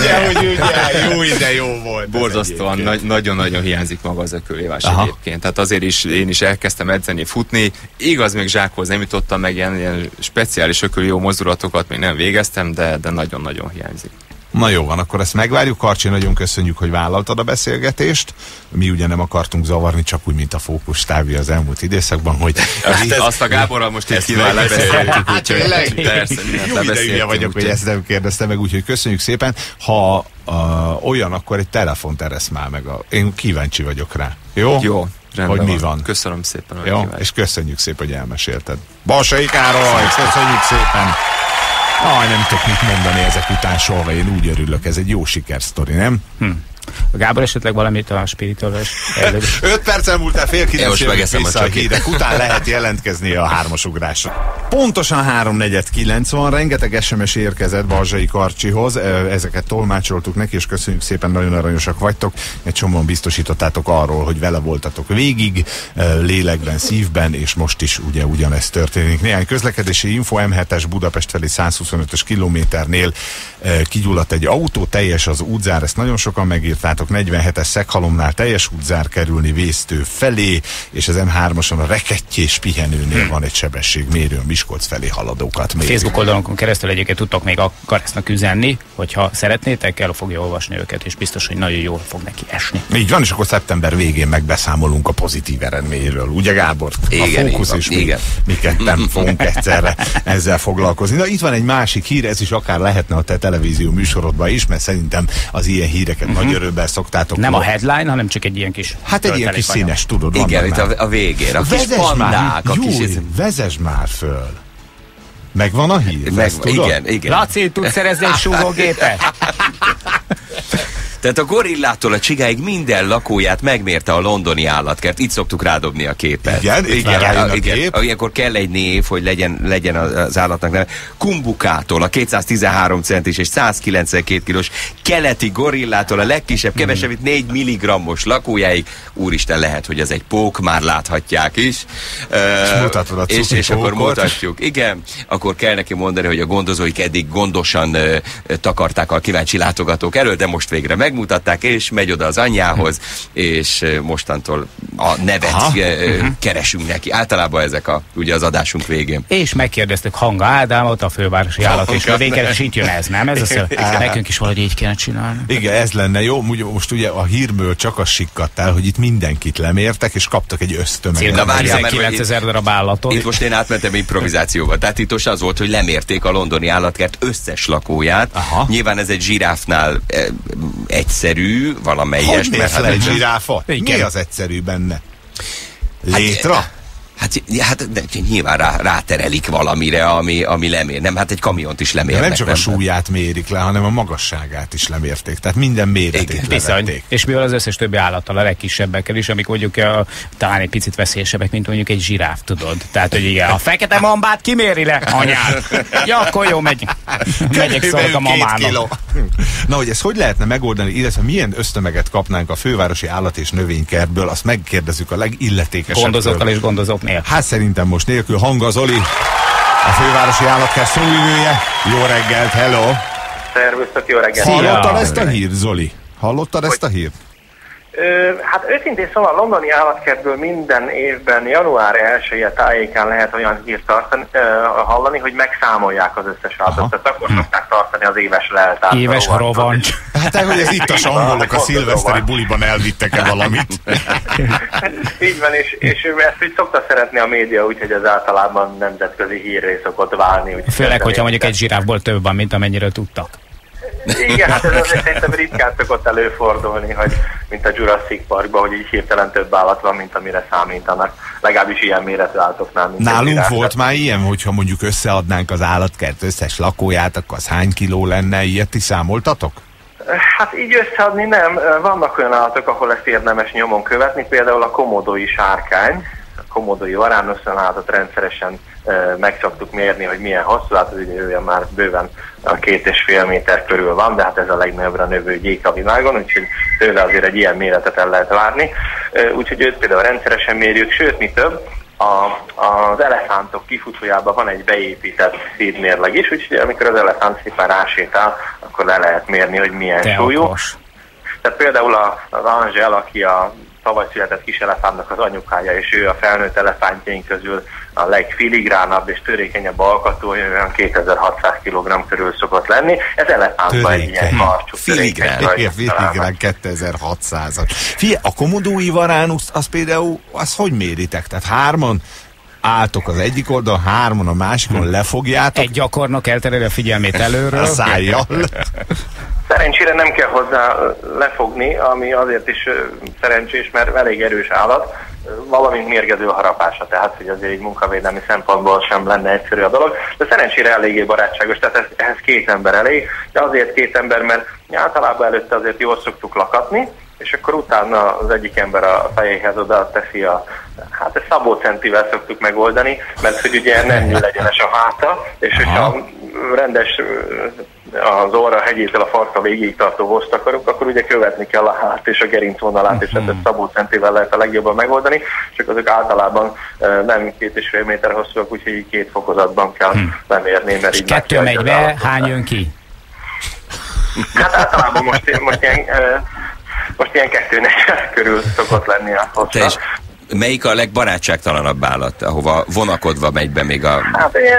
Ugye, de jó volt. Borzasztóan nagyon-nagyon hiányzik maga az ököllévás egyébként. Tehát azért is én is elkezdtem edzeni, futni. Igaz, még zsákhoz nem jutottam, meg ilyen speciális ököljó mozdulatokat még nem végeztem, de nagyon-nagyon hiányzik. Na jó van, akkor ezt megvárjuk. Karcsi, nagyon köszönjük, hogy vállaltad a beszélgetést. Mi ugye nem akartunk zavarni, csak úgy, mint a Fókusz távja az elmúlt időszakban, hogy... Azt a Gáborral most itt kíván lebeszéltük, úgyhogy persze, jó idejűje vagyok, hogy ezt nem kérdeztem meg, úgyhogy köszönjük szépen. Ha olyan, akkor egy telefont eresz már meg. Én kíváncsi vagyok rá. Jó? Jó. Hogy mi van. Köszönöm szépen. Jó, és köszönjük szépen, hogy elmesélted. Balsai Károly, köszönjük szépen. Nem tudok mit mondani ezek után soha, én úgy örülök, ez egy jó sikersztori, nem? A Gábor esetleg valamit a spirituális 5 perc elmúlt el, fél 9 megeszem vissza a hírek után lehet jelentkezni a 3-as ugrásra. Pontosan 3:49 van, rengeteg SMS érkezett Balzsai Karcsihoz, ezeket tolmácsoltuk neki, és köszönjük szépen, nagyon aranyosak vagytok, egy csomóan biztosítottátok arról, hogy vele voltatok végig, lélekben, szívben, és most is ugye ugyanezt történik. Néhány közlekedési info, M7-es Budapest felé 125-ös kilométernél kigyulladt egy autó, teljes az útzár, ezt nagyon sokan megírtátok, 47-es Szeghalomnál teljes útzár kerülni Vésztő felé, és az M3-ason a Rekettyés pihenőnél van egy sebességmérő, a Miskolc felé haladókat mérő. Facebook oldalunkon keresztül egyébként tudtok még a Karesznak üzenni, hogyha szeretnétek, el fogja olvasni őket, és biztos, hogy nagyon jól fog neki esni. Így van, és akkor szeptember végén megbeszámolunk a pozitív eredményről. Ugye Gábor? Igen, a Fókusz is mi ketten fogunk egyszerre ezzel foglalkozni. Na itt van egy másik hír, ez is akár lehetne a te televízió műsorodban is, mert szerintem az ilyen híreket nagy örömmel szoktátok. Nem a headline, hanem csak egy ilyen kis... Hát egy ilyen kis színes, tudod. Igen, itt a végén, a kis pandák. Vezess már föl. Megvan a hír? Igen. Laci, tudsz szerezni egy súgógépet? Tehát a gorillától a csigáig minden lakóját megmérte a londoni állatkert. Itt szoktuk rádobni a képet. Igen. Ilyenkor kell egy név, hogy legyen az állatnak neve. Kumbukától a 213 centis és 192 kilós keleti gorillától a legkisebb, kevesebb, itt 4 milligrammos lakójáig. Úristen, lehet, hogy ez egy pók, már láthatják is. És akkor mutatjuk. Igen, akkor kell neki mondani, hogy a gondozóik eddig gondosan takarták a kíváncsi látogatók elől, de most végre megmutatták, és megy oda az anyjához, és mostantól a nevet keresünk neki. Általában ezek ugye az adásunk végén. És megkérdeztük Hanga Ádámot, a fővárosi állat és növénykeresítőn, ez nem? Ez nekünk is valahogy így kéne csinálni. Igen, ez lenne jó. Most ugye a hírből csak az sikkadt el, hogy itt mindenkit lemértek, és kaptak egy ösztömeget. Cirka 19 000 darab állatot. Itt most én átmentem improvizációba. Tehát itt az volt, hogy lemérték a londoni állatkert összes lakóját. Aha. Nyilván ez egy zsiráfnál egyszerű, valamelyes. Hogy mész le egy zsiráfot? Mi az egyszerű benne? Létra? Hát de nyilván ráterelik valamire, ami lemér. Nem, hát egy kamiont is lemérnek. Nem csak a súlyát mérik le, hanem a magasságát is lemérték. Tehát minden méretét levették. És mivel az összes többi állattal, a legkisebbekkel is, amik mondjuk talán egy picit veszélyesebbek, mint mondjuk egy zsiráf, tudod. Tehát, hogy igen, a fekete mambát kiméri le, anyád. Ja, akkor jó, megyek szólok a mamának. Na, hogy ezt hogy lehetne megoldani, illetve milyen ösztömeget kapnánk a fővárosi állat- és növénykertből, azt megkérdezzük a legilletékesebből. Gondozókkal és gondozók nélkül. Hát szerintem most nélkül. Hanga Zoli, a fővárosi állatkert szóvivője. Jó reggelt, hello! Szervusztok, jó reggelt! Hallottad ezt a hírt, Zoli? Hallottad ezt a hírt? Hát őszintén szóval a londoni állatkertből minden évben január 1-e tájékán lehet olyan hírt hallani, hogy megszámolják az összes állatot. Tehát akkor szokták tartani az éves leltárt. Éves rovancs. Hát hogy ez itt a sangolok a szilveszteri buliban elvittek-e valamit? Így van, és ezt úgy szokta szeretni a média, úgyhogy ez általában nemzetközi hírré szokott válni. Főleg, hogyha mondjuk egy zsiráfból több van, mint amennyire tudtak. Igen, hát ez azért szerintem ritkán szokott előfordulni, hogy mint a Jurassic Parkban, hogy így hirtelen több állat van, mint amire számítanak. Legalábbis ilyen méretű állatoknál. Nálunk volt már ilyen, hogyha mondjuk összeadnánk az állatkert összes lakóját, akkor az hány kiló lenne? Ilyet ti számoltatok? Hát így összeadni nem. Vannak olyan állatok, ahol ezt érdemes nyomon követni, például a komodói sárkány, a komodói varánuszon állatot rendszeresen meg szoktuk mérni, hogy milyen hosszú, hát az ugye már bőven a 2,5 méter körül van, de hát ez a legnagyobbra növő gyék a világon, úgyhogy tőle azért egy ilyen méretet el lehet várni. Úgyhogy őt például rendszeresen mérjük, sőt, mi több, az elefántok kifutójában van egy beépített szídmérleg is, úgyhogy amikor az elefánt szépen rásétál, akkor le lehet mérni, hogy milyen súlyú. Tehát például az Angel, aki a tavaly született kis elefántnak az anyukája, és ő a felnőtt elefántjaink közül a legfiligránabb és törékenyebb alkatú, olyan 2600 kg körül szokott lenni. Ez elefántban egy ilyen karcsú. Filigrán 2600-at. Figyelj, a komodói varánus, az például, az hogy méritek? Tehát hárman álltok az egyik oldalon, hárman a másikon lefogjátok. Egy gyakornok eltereli a figyelmét előről. A szájjal. Szerencsére nem kell hozzá lefogni, ami azért is szerencsés, mert elég erős állat, valamint mérgező a harapása, tehát hogy azért egy munkavédelmi szempontból sem lenne egyszerű a dolog, de szerencsére eléggé barátságos, tehát ehhez 2 ember elég, de azért 2 ember, mert általában előtte azért jól szoktuk lakatni, és akkor utána az egyik ember a fejéhez oda teszi ezt szabócentivel szoktuk megoldani, mert hogy ugye nem nyílegyenes a háta, és hogyha rendes az óra hegyétől a farka végig tartó hozt akarunk, akkor ugye követni kell a hát és a gerinc vonalát, és ezt szabócentivel lehet a legjobban megoldani, csak azok általában nem 2,5 méter hosszúak, úgyhogy így 2 fokozatban kell lemérni, mert így 2 megy be, hány jön ki? Hát általában most ilyen 2-4 körül szokott lenni a hossza. Melyik a legbarátságtalanabb állat, ahova vonakodva megy be még a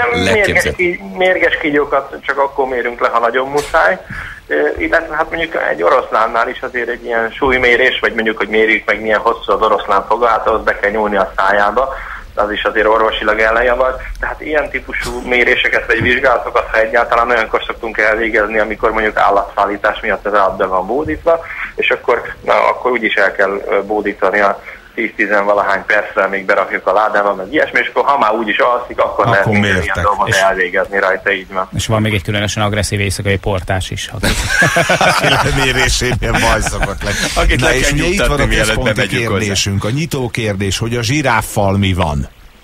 mérges kígyókat csak akkor mérünk le, ha nagyon muszáj. Illetve hát mondjuk egy oroszlánnál is azért egy ilyen súlymérés, vagy mondjuk, hogy mérjük meg milyen hosszú az oroszlán foga, hát ahhoz be kell nyúlni a szájába, az is azért orvosilag ellenjavar. Tehát ilyen típusú méréseket vagy vizsgálatokat, ha egyáltalán olyankor szoktunk elvégezni, amikor mondjuk állatszállítás miatt az állat be van bódítva, és akkor úgyis el kell bódítani a 10-10-valahány percre, még berakjuk a ládába, meg ilyesmi, és akkor ha már úgyis alszik, akkor lehet minden ilyen dolgot elvégezni rajta, így van. És van még egy különösen agresszív éjszakai portás is. Mérésében baj szokott lenni. Na és ugye itt van a központi kérdésünk, a nyitó kérdés, hogy a zsiráffal mi van?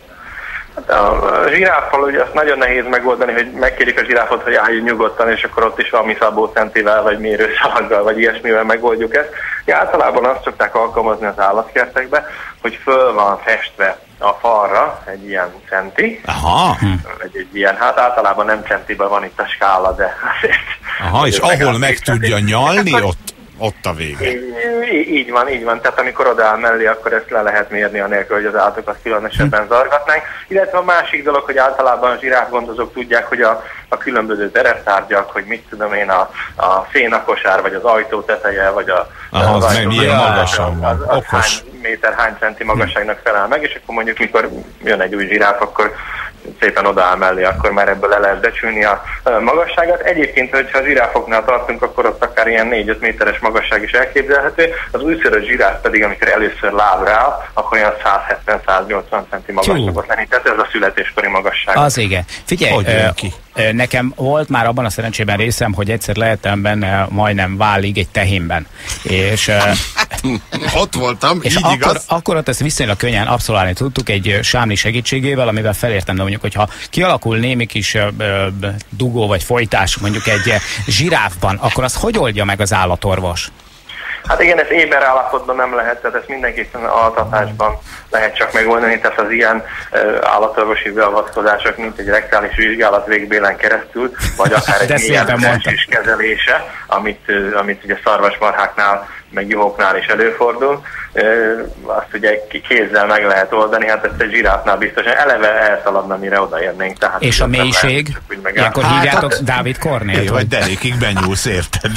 A zsiráffal ugye azt nagyon nehéz megoldani, hogy megkérjük a zsiráfot, hogy álljon nyugodtan, és akkor ott is valami szabócentivel, vagy mérőszalaggal, vagy ilyesmivel megoldjuk ezt. Általában azt szokták alkalmazni az állatkertekbe, hogy föl van festve a falra egy ilyen centi. Aha. Egy ilyen, hát általában nem centiben van itt a skála, de azért. Aha, és ahol meg tudja nyalni, ott a vége. Így van. Tehát amikor odaáll mellé, akkor ezt le lehet mérni anélkül, hogy az állatokat különösebben zargatnánk. Illetve a másik dolog, hogy általában a zsiráfgondozók tudják, hogy a különböző tereptárgyak, hogy mit tudom én, a szénakosár, vagy az ajtó teteje, vagy az meg milyen magasan van. Az hány méter, hány centi magasságnak felel meg, és akkor mondjuk mikor jön egy új zsiráf, akkor szépen odaáll mellé, akkor már ebből le lehet becsülni a magasságát. Egyébként, hogyha a zsiráfoknál tartunk, akkor ott akár ilyen 4-5 méteres magasság is elképzelhető. Az újszülött zsiráf pedig, amikor először lábra áll, akkor olyan 170-180 centi magas szokott lenni. Tehát ez a születéskori magasság. Az igen. Figyelj, nekem volt már abban a szerencsében részem, hogy egyszer lehettem benne majdnem válig egy tehénben. És ott voltam, és így igaz? akkor ott ezt viszonylag könnyen abszolválni tudtuk egy sámli segítségével, amivel felértem, de mondjuk, hogyha kialakul némi kis dugó vagy folytás mondjuk egy zsiráfban, akkor azt hogy oldja meg az állatorvos? Hát igen, ez éber állapotban nem lehet, tehát ezt mindenképpen altatásban lehet csak megoldani, tehát az ilyen állatorvosi beavatkozások, mint egy rektális vizsgálat végbélen keresztül, vagy akár egy milyen kezelése, amit ugye szarvasmarháknál, meg juhoknál is előfordul, azt ugye kézzel meg lehet oldani, hát ezt egy zsiráfnál biztosan eleve elszaladna, mire odaérnénk. Tehát és a mélység? Ilyenkor hívjátok Dávid Kornélt? Vagy derékig benyúlsz, érted?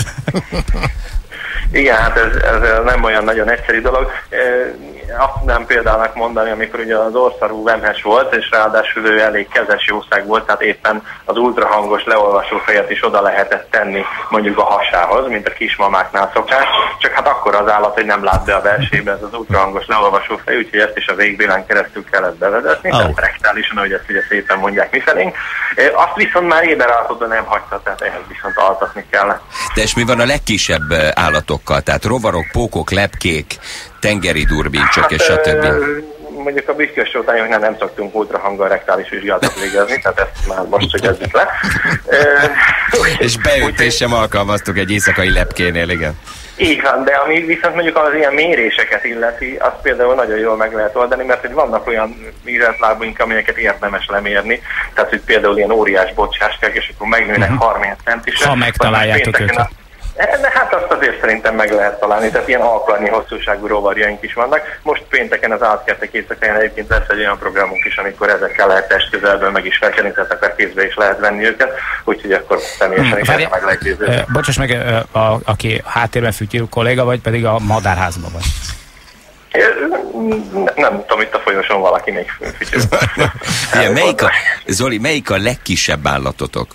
Igen, hát ez nem olyan nagyon egyszerű dolog. Azt tudnám példának mondani, amikor ugye az orszarú vemhes volt, és ráadásul ő elég kezes jószág volt, tehát éppen az ultrahangos leolvasó fejet is oda lehetett tenni mondjuk a hasához, mint a kismamáknál szokás. Csak hát akkor az állat, hogy nem lát be a versébe ez az ultrahangos leolvasó fej, úgyhogy ezt is a végbélán keresztül kellett bevezetni, tehát rektálisan, ahogy ezt ugye szépen mondják mifelénk. Azt viszont már éberállapotban nem hagyta, tehát ehhez viszont altatni kellett. De és mi van a legkisebb állatokkal? Tehát rovarok, pókok, lepkék, tengeri durbincsok és stb. Mondjuk a büszkesótányoknál nem szoktunk ultrahanggal rektális vizsgálatot végezni, tehát ezt már most szögezzük le. És beütés sem alkalmaztuk egy éjszakai lepkénél, igen. Így van, de ami viszont mondjuk az ilyen méréseket illeti, azt például nagyon jól meg lehet oldani, mert hogy vannak olyan ízeltlábunk, amelyeket érdemes lemérni, tehát hogy például ilyen óriás bocsáskák, és akkor megnőnek 30 centisre. Ha megtaláljátok őket. Hát azt azért szerintem meg lehet találni, tehát ilyen alkarnyi hosszúságú rovarjaink is vannak. Most pénteken az Állatkertek éjszakáján egyébként lesz egy olyan programunk is, amikor ezekkel lehet testközelből meg is felkelni, tehát akár kézbe is lehet venni őket, úgyhogy akkor személyesen is meg lehet nézni. Bocsáss meg, aki háttérben fütyül kolléga, vagy pedig a madárházban vagy? Nem tudom, itt a folyosón valaki még fütyül. Zoli, melyik a legkisebb állatotok?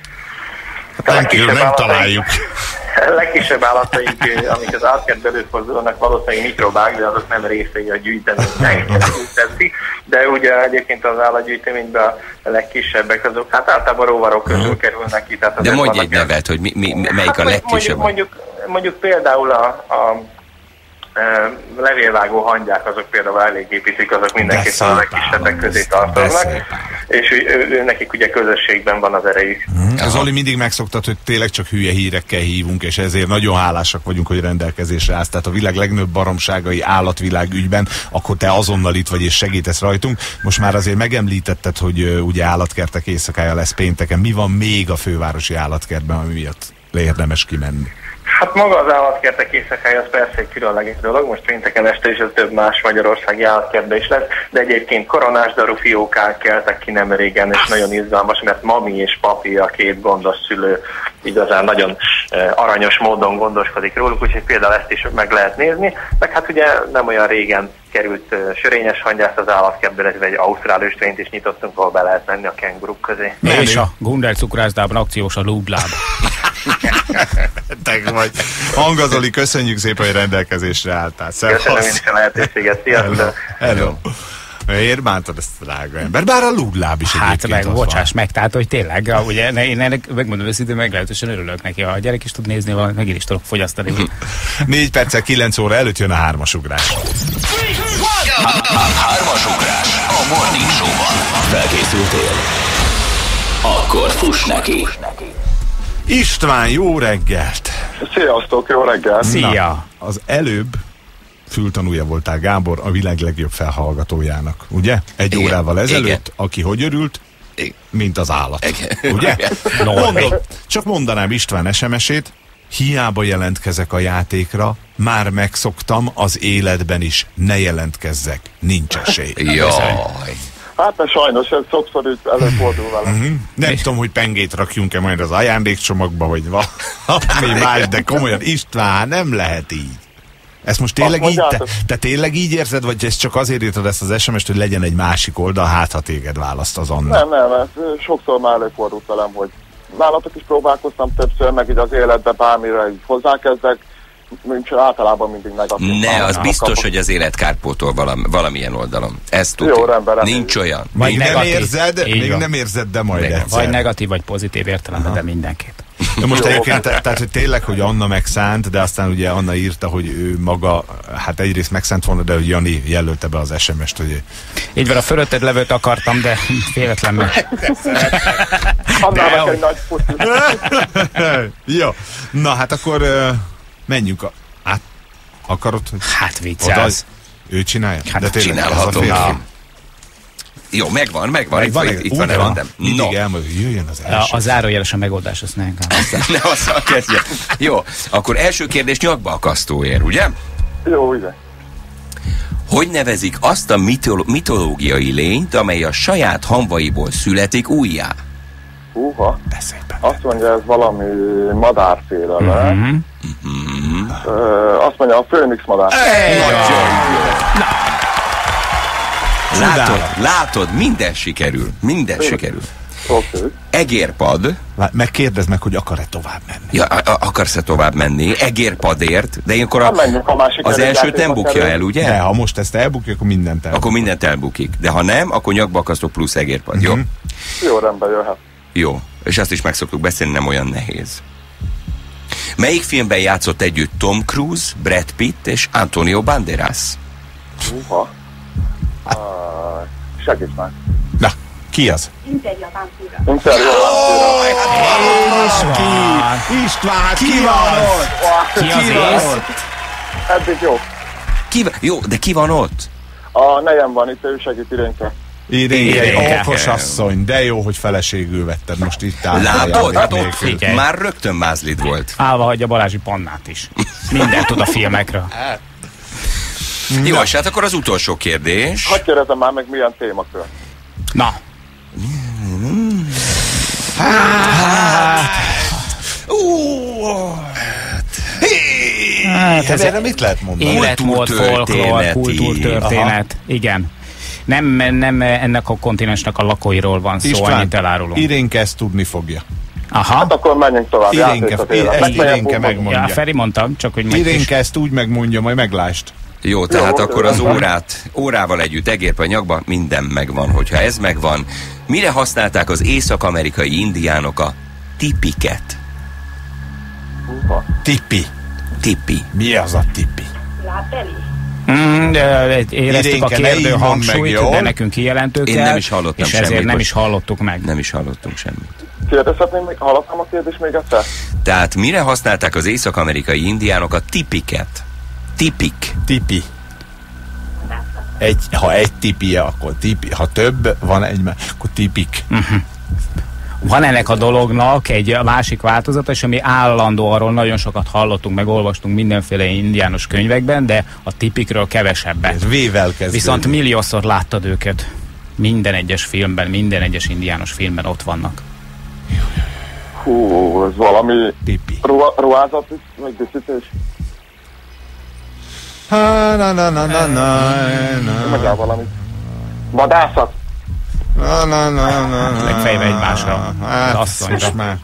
Nem találjuk. A legkisebb állataink, amik az állatkertben előfordulnak, valószínűleg mikrobák, de azok nem részei a gyűjteménynek, de ugye egyébként az állatgyűjteményben a legkisebbek azok, hát általában rovarok közül kerülnek ki. Tehát de mondj egy nevet, hogy melyik a legkisebb? Mondjuk például a levélvágó hangyák, azok például eléggé picik, azok mindenképpen a legkisebbek közé tartoznak, és nekik ugye közösségben van az erejük. Zoli, mindig megszoktad, hogy tényleg csak hülye hírekkel hívunk, és ezért nagyon hálásak vagyunk, hogy rendelkezésre állsz. Tehát a világ legnagyobb baromságai állatvilág ügyben, akkor te azonnal itt vagy és segítesz rajtunk. Most már azért megemlítetted, hogy ugye Állatkertek éjszakája lesz pénteken. Mi van még a fővárosi állatkertben, ami miatt érdemes kimenni? Hát maga az Állatkertek éjszakája az persze egy különleges dolog, most pénteken este is az több más magyarországi állatkertben is lesz, de egyébként koronásdarú fiókák keltek ki nem régen, és nagyon izgalmas, mert mami és papi, a két gondos szülő igazán nagyon aranyos módon gondoskodik róluk, úgyhogy például ezt is meg lehet nézni, meg hát ugye nem olyan régen került sörényes hangyászt az állatkertben, egy ausztrál ösvényt is nyitottunk, ahol be lehet menni a kenguruk közé. És a Gundel cukrászdában akciós a lúdláb. Te vagy. Hangazoli, köszönjük szépen, hogy rendelkezésre álltál. Köszönöm én is a lehetőséget. Sziasztok! Hello. Miért bántad ezt a drága ember? Bár a lúdláb is hát meg, bocsáss meg, tehát hogy tényleg, ugye én ennek megmondom őszintén, meglehetősen örülök neki. A gyerek is tud nézni valamit, meg én is tudok fogyasztani. 4 perccel 9 óra előtt jön a 3-as ugrás. 3-as ugrás a Morning Show-ban. Felkészültél? Akkor fuss neki! István, jó reggelt! Sziasztok, jó reggelt! Szia! Na, az előbb fültanúja voltál Gábor a világ legjobb felhallgatójának, ugye? Egy igen, órával ezelőtt, igen. Aki hogy örült? Igen. Mint az állat. Igen. Ugye? Csak mondanám István SMS-ét, hiába jelentkezek a játékra, már megszoktam az életben is, ne jelentkezzek, nincs esély. Jaj. Hát mert sajnos ez sokszor itt előfordul vele. Nem tudom, hogy pengét rakjunk-e majd az ajándékcsomagba, vagy valami más, de komolyan, István, nem lehet így. Ezt most tényleg így, te tényleg így érzed, vagy ezt csak azért írtad ezt az SMS-t, hogy legyen egy másik oldal, hát ha téged választ az Anna? Nem, ez sokszor már előfordult velem, hogy nálatok is próbálkoztam többször, meg így az életbe bármire így hozzákezdek, általában mindig negatív. Ne, az biztos, hogy az élet kárpótol valamilyen oldalon. Ez tudja. Jó, rendben. Nincs olyan. Még nem érzed, nem érzed, de majd egyszer. Vagy negatív, vagy pozitív értelemben, de mindenképp. De most egyébként, tehát hogy tényleg, hogy Anna megszánt, de aztán ugye Anna írta, hogy ő maga, hát egyrészt megszánt volna, de hogy Jani jelölte be az SMS-t, hogy... Így van, a fölötted levőt akartam, de véletlenül. Annának egy nagy puszti. Jó, na hát akkor menjünk akarod, hogy... Hát viccelsz. Ő csinálja? Hát de csinálhatom. Jó, megvan. Itt van elmondom. Mindig elmondom, hogy jöjjön az első. A zárójeles a megoldás, azt nem kell. Ne azzal kezdje. Jó, akkor első kérdés nyakba akasztóér, ugye? Jó, ugye. Hogy nevezik azt a mitológiai lényt, amely a saját hamvaiból születik újjá? Húha. Azt mondja, ez valami madárféle, azt mondja, a főnix madár. Látod, minden sikerül. Okay. Egérpad. Megkérdezd meg, hogy akar-e tovább menni. Ja, akarsz-e tovább menni? Egérpadért, de ilyenkor az elsőt nem bukja el, ugye? De ha most ezt elbukja, akkor mindent elbukik. Akkor mindent elbukik. De ha nem, akkor nyakba akasztok plusz egérpad, jó? Jó, rendben jöhet. Jó, és azt is meg szoktuk beszélni, nem olyan nehéz. Melyik filmben játszott együtt Tom Cruise, Brad Pitt és Antonio Banderas? Húha. Segíts már. Na, Ki az? Interjapán fura. István, ki van ott? Ki az ész? Eddig jó. Jó, de ki van ott? A nejem van itt, ő segít Irénke. Irénke, okos asszony, de jó, hogy feleségül vetted most itt áll. Látod? Hát ott Figyelj. már rögtön mázlid volt. Állva hagyja Balázsi Pannát is. Mindent tud a filmekről. Jó, és hát akkor az utolsó kérdés. Hadd kérdezem már meg, milyen témakör. Na. Hát ez erre mit lehet mondani? életmód, folklór, kultúrtörténet. Igen. Nem ennek a kontinensnek a lakóiról van szó, István, annyit elárulunk. Irénke ezt tudni fogja. Aha. Hát akkor menjünk tovább. Irénke megmondja. Ja, Feri mondtam, csak hogy Irénke ezt úgy megmondja, majd meglásd. Jó, tehát akkor az órával együtt, egérpe a nyakba, minden megvan. Hogyha ez megvan, mire használták az észak-amerikai indiánok a tipiket? Tipi. Mi az a tipi? Lábbeli. Éreztük a kérdő hangsúlyt, de nekünk kijelentő kell. Én nem is hallottam és semmit. ezért nem is hallottuk meg. Nem is hallottunk semmit. Kérdezhetném még, hallottam a kérdést még egyszer? Tehát mire használták az észak-amerikai indiánok a tipiket? Tipi. Ha egy tipije, akkor tipi. Ha több van egy, akkor tipik. Van ennek a dolognak egy másik változata, és ami állandó, arról nagyon sokat hallottunk, meg olvastunk mindenféle indiános könyvekben, de a tipikről kevesebbet. Ez V-vel kezdődik. Viszont milliószor láttad őket. Minden egyes filmben, minden egyes indiános filmben ott vannak. Hú, ez valami tipi. Ruházat, meg díszítés. Mondjál valamit. Vadászat. Legfeljebb egymásra. Az asszonyra.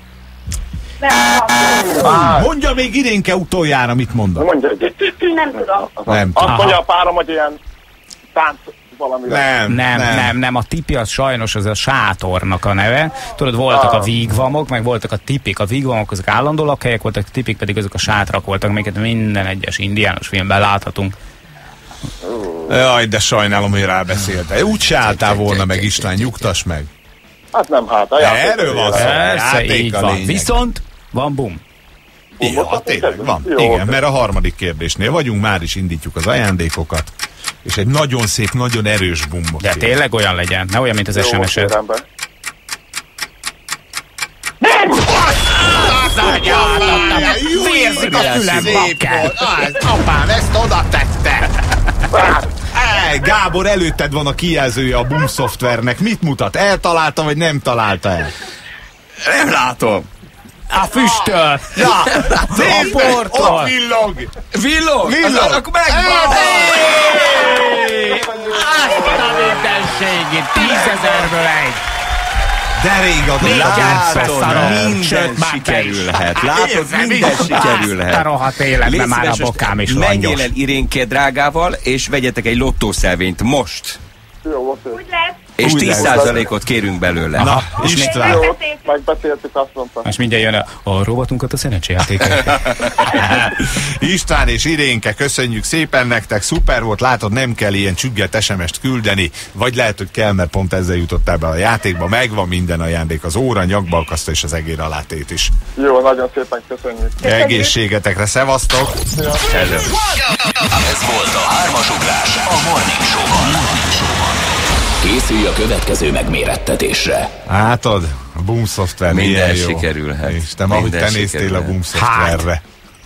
Mondja még Irénke utoljára, mit mondod? Mondja. Nem tudom. Nem azt mondja a párom, hogy ilyen tánc valami. Nem, a tipi az sajnos az a sátornak a neve. Tudod, voltak a vígvamok, meg voltak a tipik. A vígvamok azok állandó lakhelyek voltak, a tipik pedig azok a sátrak voltak, amiket minden egyes indiános filmben láthatunk. Jaj, de sajnálom, hogy rábeszéltél. Úgy se álltál volna meg, István, nyugtass meg. Hát nem, hát a játék. Erről van szó. Persze, így van. Viszont van bum. Ja, tényleg van. Igen, mert a harmadik kérdésnél vagyunk, már is indítjuk az ajándékokat. És egy nagyon szép, nagyon erős bumbot. De tényleg olyan legyen, ne olyan, mint az SMS-ed. Vérzik a fülem, bakker! Apám, ezt oda tette! Gábor, előtted van a kijelzője a Boom szoftvernek. Mit mutat? Eltalálta, vagy nem találta el? Nem látom. A füstöl! Ja, a portól! Ott villog! Villog? Akkor megvan! Azt a mindenségi! 10.000-ből egy! De rég adott. Látod, minden sikerülhet. Látod, minden sikerülhet. A rohadt életben már a bokám is langyos. Menjél el Irénke drágával, és vegyetek egy lottószelvényt most. Jó, Úgy lesz. És 10%-ot kérünk belőle. Na, István. jó, megbeszéltük, azt mondta. És mindjárt jön a robotunkat a szerencséjátékot. István és Irénke, köszönjük szépen nektek, szuper volt, látod, nem kell ilyen csügget SMS-t küldeni, vagy lehet, hogy kell, mert pont ezzel jutottál be a játékba, megvan minden ajándék, az óra, nyakbalkasztó és az egér alátét is. Jó, nagyon szépen köszönjük. Egészségetekre, szevasztok! Ez volt a 3-as ugrás a Morning Show-ban. Készülj a következő megmérettetésre. Látod, a Boom szoftver Minden jó. sikerülhet. Isten, ahogy te néztél a Boom szoftverre.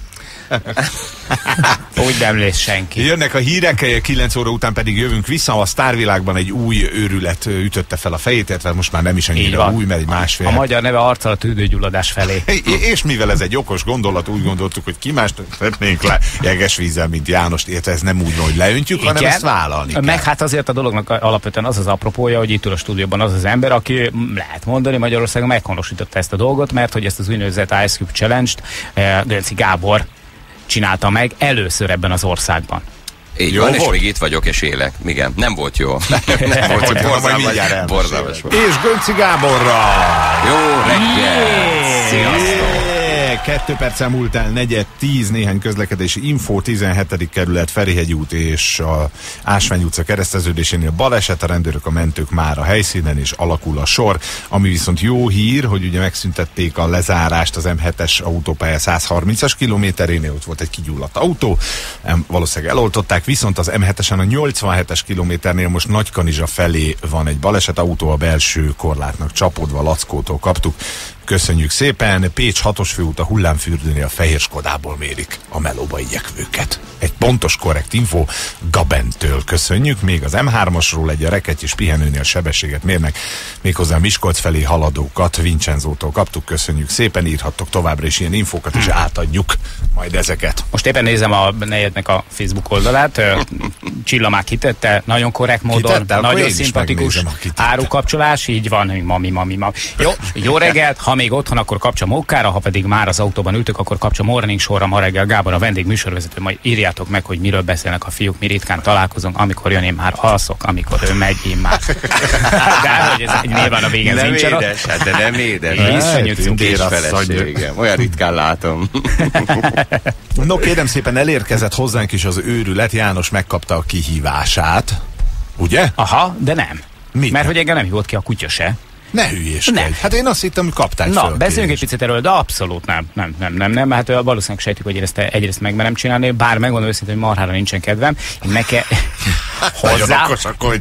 Úgy nem lesz senki. Jönnek a hírek, 9 óra után pedig jövünk vissza. A sztárvilágban egy új őrület ütötte fel a fejét, illetve most már nem is annyira új, mert egy másfél. A magyar neve arccal a tüdőgyulladás felé. És mivel ez egy okos gondolat, úgy gondoltuk, hogy ki mást szeretnénk le jeges vízzel, mint Jánost, érte, ez nem úgy van, hogy leöntjük, hanem igen, ezt vállalni kell. Meg hát azért a dolognak alapvetően az az apropója, hogy itt ül a stúdióban az az ember, aki lehet mondani, Magyarországon meghonosította ezt a dolgot, mert hogy ezt az úgynevezett Ice Cube Challenge-t Gönci Gábor csinálta meg először ebben az országban. Így jó van, volt? és még itt vagyok, és élek. Igen, nem volt jó. Nem volt jó, borzalmas volt. És Gönci Gáborral! Jó reggel! Sziasztok! meg, 2 perccel múlt el 4:10, néhány közlekedési info, 17. kerület, Ferihegy út és a Ásvány utca kereszteződésénél baleset, a rendőrök, a mentők már a helyszínen, és alakul a sor. Ami viszont jó hír, hogy ugye megszüntették a lezárást az M7-es autópálya 130-as kilométerénél, ott volt egy kigyulladt autó, valószínűleg eloltották, viszont az M7-esen a 87-es kilométernél most Nagykanizsa felé van egy baleset, autó a belső korlátnak csapódva, Lackótól kaptuk. Köszönjük szépen. Pécs 6-os főút a hullámfürdőnél a fehér Skodából mérik a melóba igyekvőket. Egy pontos, korrekt info Gabentől köszönjük. Még az M3-asról egy a Reketyis pihenőnél sebességet mérnek, méghozzá Miskolc felé haladókat Vincenzótól kaptuk. Köszönjük szépen, írhattok továbbra is ilyen infókat, és átadjuk majd ezeket. Most éppen nézem a Negyednek a Facebook oldalát. Csilla már kitette, nagyon korrekt módon, nagyon szimpatikus árukapcsolás, így van, mami. Jó reggelt, ha még otthon, akkor kapcsa mókára, ha pedig már az autóban ültök, akkor kapcsa Morning Show-ra. Ma reggel Gábor a vendég műsorvezető, majd írjátok meg, hogy miről beszélnek a fiúk, mi ritkán találkozunk, amikor jön, én már alszok, amikor ő megy, én már. De hogy ez nyilván a végén nem zincserod. édes, hát de nem édes. Iszonyú cunkés feleségem. Olyan ritkán látom. No, kérem szépen, elérkezett hozzánk is az őrület. János megkapta a kihívását. Ugye? Aha, de nem. Mit? Mert hogy engem nem hívott ki a kutya se. Ne hülyéskedj. Hát én azt hittem, hogy kaptál Na, föl. beszéljünk egy picit erről, de abszolút nem. Hát valószínűleg sejtjük, hogy egyrészt megmerem csinálni, bár megmondom őszintén, hogy marhára nincsen kedvem. Hozzá,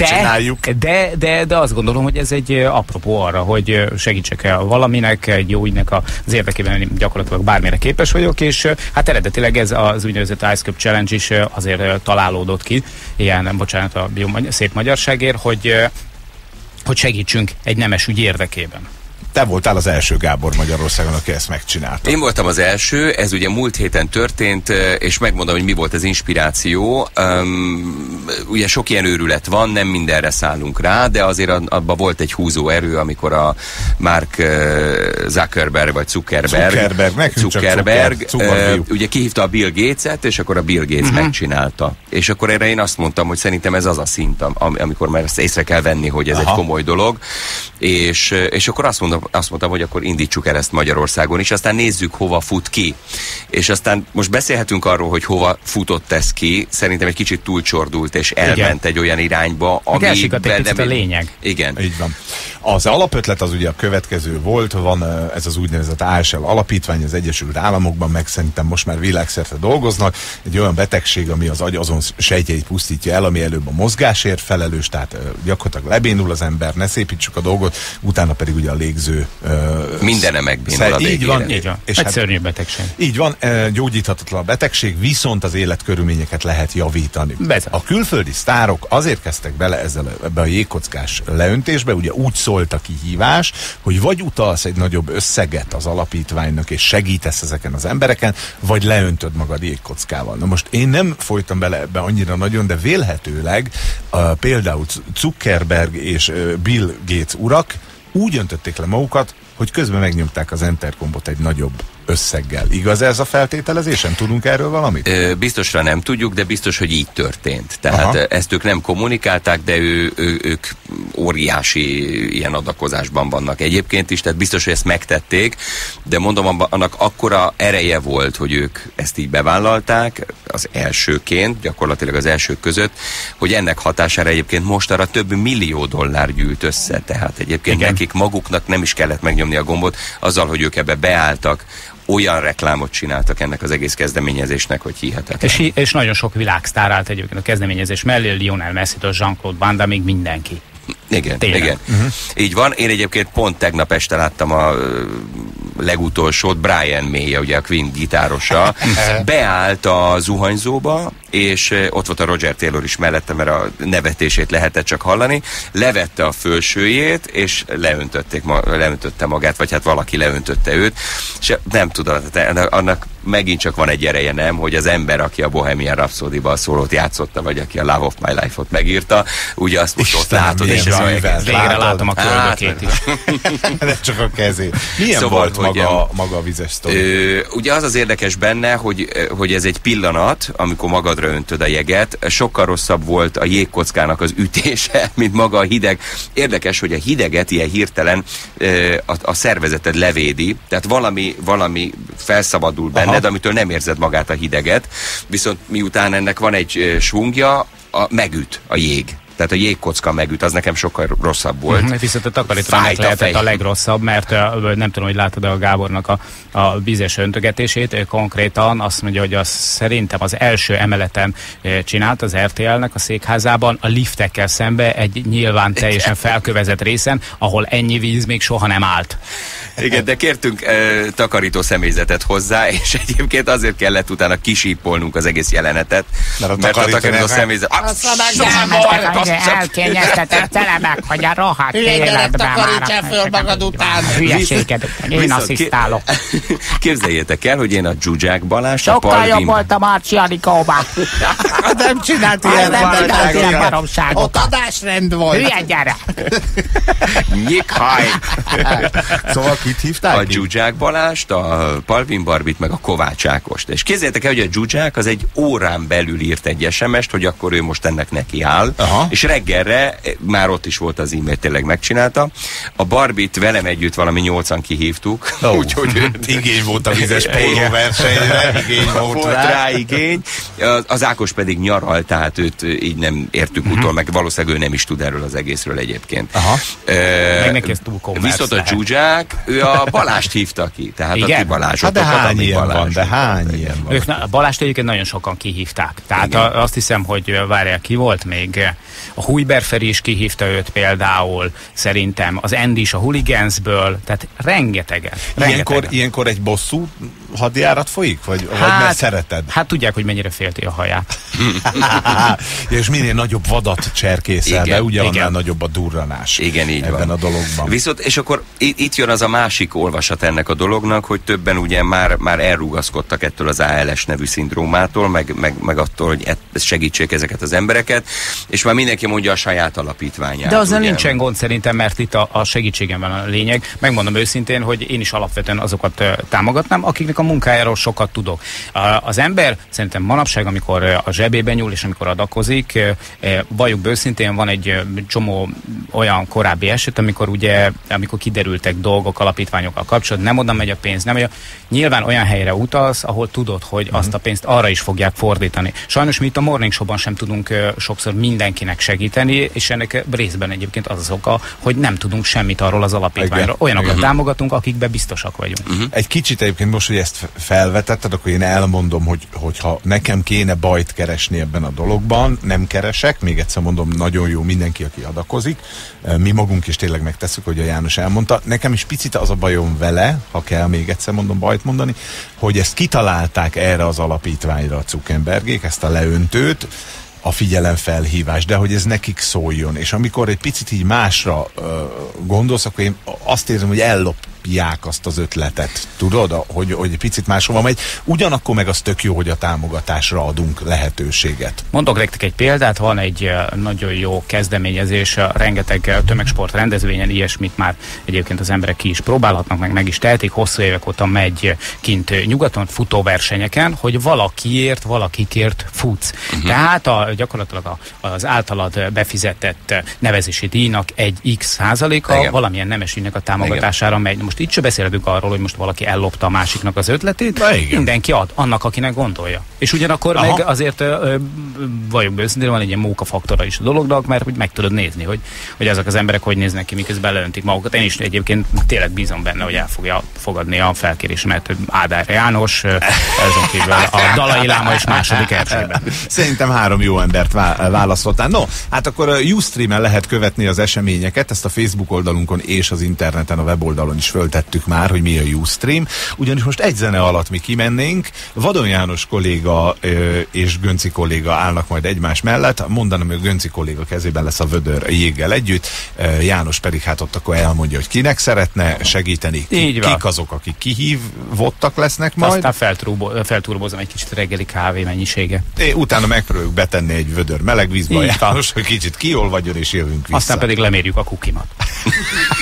de azt gondolom, hogy ez egy apropó arra, hogy segítsek el valaminek, egy jó ügynek az érdekében, én gyakorlatilag bármire képes vagyok, és hát eredetileg ez az úgynevezett Ice Cup Challenge is azért találódott ki, ilyen, bocsánat a jó, szép magyarságért, hogy segítsünk egy nemes ügy érdekében. Te voltál az első, Gábor, Magyarországon, aki ezt megcsinálta. Én voltam az első, ez ugye múlt héten történt, és megmondom, hogy mi volt az inspiráció. Ugye sok ilyen őrület van, nem mindenre szállunk rá, de azért abban volt egy húzó erő, amikor a Mark Zuckerberg, vagy Zuckerberg ugye kihívta a Bill Gates-et, és akkor a Bill Gates megcsinálta. És akkor erre én azt mondtam, hogy szerintem ez az a szint, amikor már ezt észre kell venni, hogy ez egy komoly dolog, és akkor azt mondtam, hogy akkor indítsuk el ezt Magyarországon is, aztán nézzük, hova fut ki. És aztán most beszélhetünk arról, hogy hova futott ez ki, szerintem egy kicsit túlcsordult, és elment egy olyan irányba, ami... Elsikadt egy picit a lényeg. Igen. Így van. Az alapötlet az ugye a következő volt, van ez az úgynevezett ASL alapítvány az Egyesült Államokban, meg szerintem most már világszerte dolgoznak, egy olyan betegség, ami az agy azon sejtjeit pusztítja el, ami előbb a mozgásért felelős, tehát gyakorlatilag lebénul az ember, ne szépítsük a dolgot, utána pedig ugye a légző... Mindene megbénul a végére. Így van. És egy szörnyű betegség. Így van, gyógyíthatatlan a betegség, viszont az életkörülményeket lehet javítani. A külföldi sztárok azért kezdtek bele ebbe a jégkockás leöntésbe, ugye úgy szólt a kihívás, hogy vagy utalsz egy nagyobb összeget az alapítványnak, és segítesz ezeken az embereken, vagy leöntöd magad jégkockával. Na most én nem folytam bele ebbe annyira nagyon, de vélhetőleg például Zuckerberg és Bill Gates urak úgy öntötték le magukat, hogy közben megnyomták az Enter gombot egy nagyobb összeggel. Igaz ez a feltételezésen? Tudunk erről valamit? Biztosra nem tudjuk, de biztos, hogy így történt. Tehát ezt ők nem kommunikálták, de ők óriási ilyen adakozásban vannak egyébként is, tehát biztos, hogy ezt megtették, de mondom, annak akkora ereje volt, hogy ők ezt így bevállalták, az elsőként, gyakorlatilag az elsők között, hogy ennek hatására egyébként mostanra több millió dollár gyűlt össze, tehát egyébként nekik maguknak nem is kellett megnyomni a gombot, azzal, hogy ők ebbe beálltak, olyan reklámot csináltak ennek az egész kezdeményezésnek, hogy hihetetlen. És nagyon sok világsztár állt egyébként a kezdeményezés mellé, Lionel Messi-től Jean-Claude Van Damme, még mindenki. Igen. Így van. Én egyébként pont tegnap este láttam a legutolsót, Brian May, ugye a Queen gitárosa, beállt a zuhanyzóba, és ott volt a Roger Taylor is mellette, mert a nevetését lehetett csak hallani, levette a fölsőjét, és leöntötte magát, vagy hát valaki leöntötte őt, és nem tudom, annak megint csak van egy ereje, nem, hogy az ember, aki a Bohemian Rhapsody-ba a szólót játszotta, vagy aki a Love of My Life-ot megírta, ugye azt most ott látod, és ez végre látom a köldökét is. De csak a kezét. Milyen szóval, volt, maga a vizes sztori. Ugye az érdekes benne, hogy ez egy pillanat, amikor magadra öntöd a jeget, sokkal rosszabb volt a jégkockának az ütése, mint maga a hideg. Érdekes, hogy a hideget ilyen hirtelen a szervezeted levédi, tehát valami felszabadul benned, amitől nem érzed magát a hideget, viszont miután ennek van egy svungja, megüt a jég. Tehát a jégkocka megüt, az nekem sokkal rosszabb volt. Viszont a takarítónak lehetett a legrosszabb, mert nem tudom, hogy látod a Gábornak a vízes öntögetését, ő konkrétan azt mondja, hogy szerintem az első emeleten csinált az RTL-nek a székházában, a liftekkel szembe egy nyilván teljesen felkövezett részen, ahol ennyi víz még soha nem állt. Igen, de kértünk takarító személyzetet hozzá, és egyébként azért kellett utána kisípolnunk az egész jelenetet, mert a takarító személyzet... Elkényeztetett telemek, hogy a rohadt életben takarítsál föl magad után. Hülyeséget, én asszisztálok. Képzeljétek el, hogy én a Zsuzsák Balázs, a Sokkal jobb volt a Marci Anikóban. Nem csinált ilyen baromságot. Ott adásrend volt. Hülye gyere. Nyikhaj. Szóval kit hívták? A Zsuzsák Balást, a Palvin Barbit, meg a Kovács Ákost. És képzeljétek el, hogy a Zsuzsák az egy órán belül írt egy SMS-t, hogy akkor ő most ennek neki áll. Aha. És reggelre már ott is volt az e-mail, tényleg megcsinálta. A Barbit velem együtt valami 8-an kihívtuk. Úgyhogy igény volt a vizes póló versenyre, igény volt rá igény. Az Ákos pedig nyaral, tehát őt így nem értük utol, meg valószínűleg ő nem is tud erről az egészről egyébként. Aha. Viszont a Zsuzsák, ő a Balást hívta ki, tehát igen? a ti Balázsotokat, de hány ilyen van, de hány ilyen van? A Balást egyébként nagyon sokan kihívták. Tehát azt hiszem, hogy várják, ki volt még. A Hujber Feri is kihívta őt például, szerintem az Andy is a Hooligans-ből, tehát rengetegen. Ilyenkor egy bosszú hadjárat folyik? Vagy mert szereted? Hát tudják, hogy mennyire félti a haját. És minél nagyobb vadat cserkészel, de ugye annál nagyobb a durranás. Igen, így ebben van. A dologban. Viszont, és akkor itt jön az a másik olvasat ennek a dolognak, hogy többen ugye már elrugaszkodtak ettől az ALS nevű szindrómától, meg attól, hogy segítsék ezeket az embereket, és már mindenki mondja a saját alapítványát. De azzal nincsen gond szerintem, mert itt a segítségem van a lényeg. Megmondom őszintén, hogy én is alapvetően azokat támogatnám, akiknek a munkájáról sokat tudok. Az ember szerintem manapság, amikor a zsebében nyúl, és amikor adakozik, valljuk őszintén, van egy csomó olyan korábbi eset, amikor kiderültek dolgok alapítványokkal kapcsolatban, nem oda megy a pénz, nem megy nyilván olyan helyre utalsz, ahol tudod, hogy azt a pénzt arra is fogják fordítani. Sajnos mi itt a Morning Show-ban sem tudunk sokszor mindenkinek segíteni, és ennek részben egyébként az oka, hogy nem tudunk semmit arról az alapítványról. Olyanokat támogatunk, akikben biztosak vagyunk. Egy kicsit egyébként most, hogy ezt felvetetted, akkor én elmondom, hogy ha nekem kéne bajt keresni ebben a dologban, nem keresek, még egyszer mondom, nagyon jó mindenki, aki adakozik. Mi magunk is tényleg megtesszük, hogy a János elmondta. Nekem is picit az a bajom vele, ha kell még egyszer mondom bajt mondani, hogy ezt kitalálták erre az alapítványra a Zuckerbergék, ezt a leöntőt, a figyelemfelhívás, de hogy ez nekik szóljon. És amikor egy picit így másra gondolsz, akkor én azt érzem, hogy ellopják azt az ötletet, tudod, hogy egy picit máshova megy. Ugyanakkor meg az tök jó, hogy a támogatásra adunk lehetőséget. Mondok nektek egy példát, van egy nagyon jó kezdeményezés, rengeteg tömegsport rendezvényen ilyesmit már egyébként az emberek ki is próbálhatnak, meg is tehetik, hosszú évek óta megy kint nyugaton futóversenyeken, hogy valakikért futsz. Tehát gyakorlatilag az általad befizetett nevezési díjnak egy x százaléka valamilyen nemes ügynek a támogatására megy. Most itt se beszélünk arról, hogy most valaki ellopta a másiknak az ötletét, mindenki ad annak, akinek gondolja. És ugyanakkor meg azért vagyok őszintén, van egy ilyen mókafaktora is a dolognak, mert hogy meg tudod nézni, hogy azok az emberek hogy néznek ki, miközben leöntik magukat. Én is egyébként tényleg bízom benne, hogy el fogja fogadni a felkérésemet Áder János, ezon kívül a Dalai Láma és második Erzsébet. Szerintem 3 jó embert választottál. No, hát akkor a Ustreamen lehet követni az eseményeket, ezt a Facebook oldalunkon és az interneten, a weboldalon is föltettük már, hogy mi a Ustream. Ugyanis most egy zene alatt mi kimennénk, Vadon János kolléga és Gönci kolléga állnak majd egymás mellett, mondanom, hogy a Gönci kolléga kezében lesz a vödör jéggel együtt, János pedig hát ott akkor elmondja, hogy kinek szeretne segíteni, kik azok, akik kihívottak lesznek majd. Aztán felturbozom egy kicsit reggeli kávé mennyisége. Utána megpróbáljuk betenni egy vödör meleg vízbe, János, hogy kicsit kiolvadjon és jövünk vissza. Aztán pedig lemérjük a kukimat.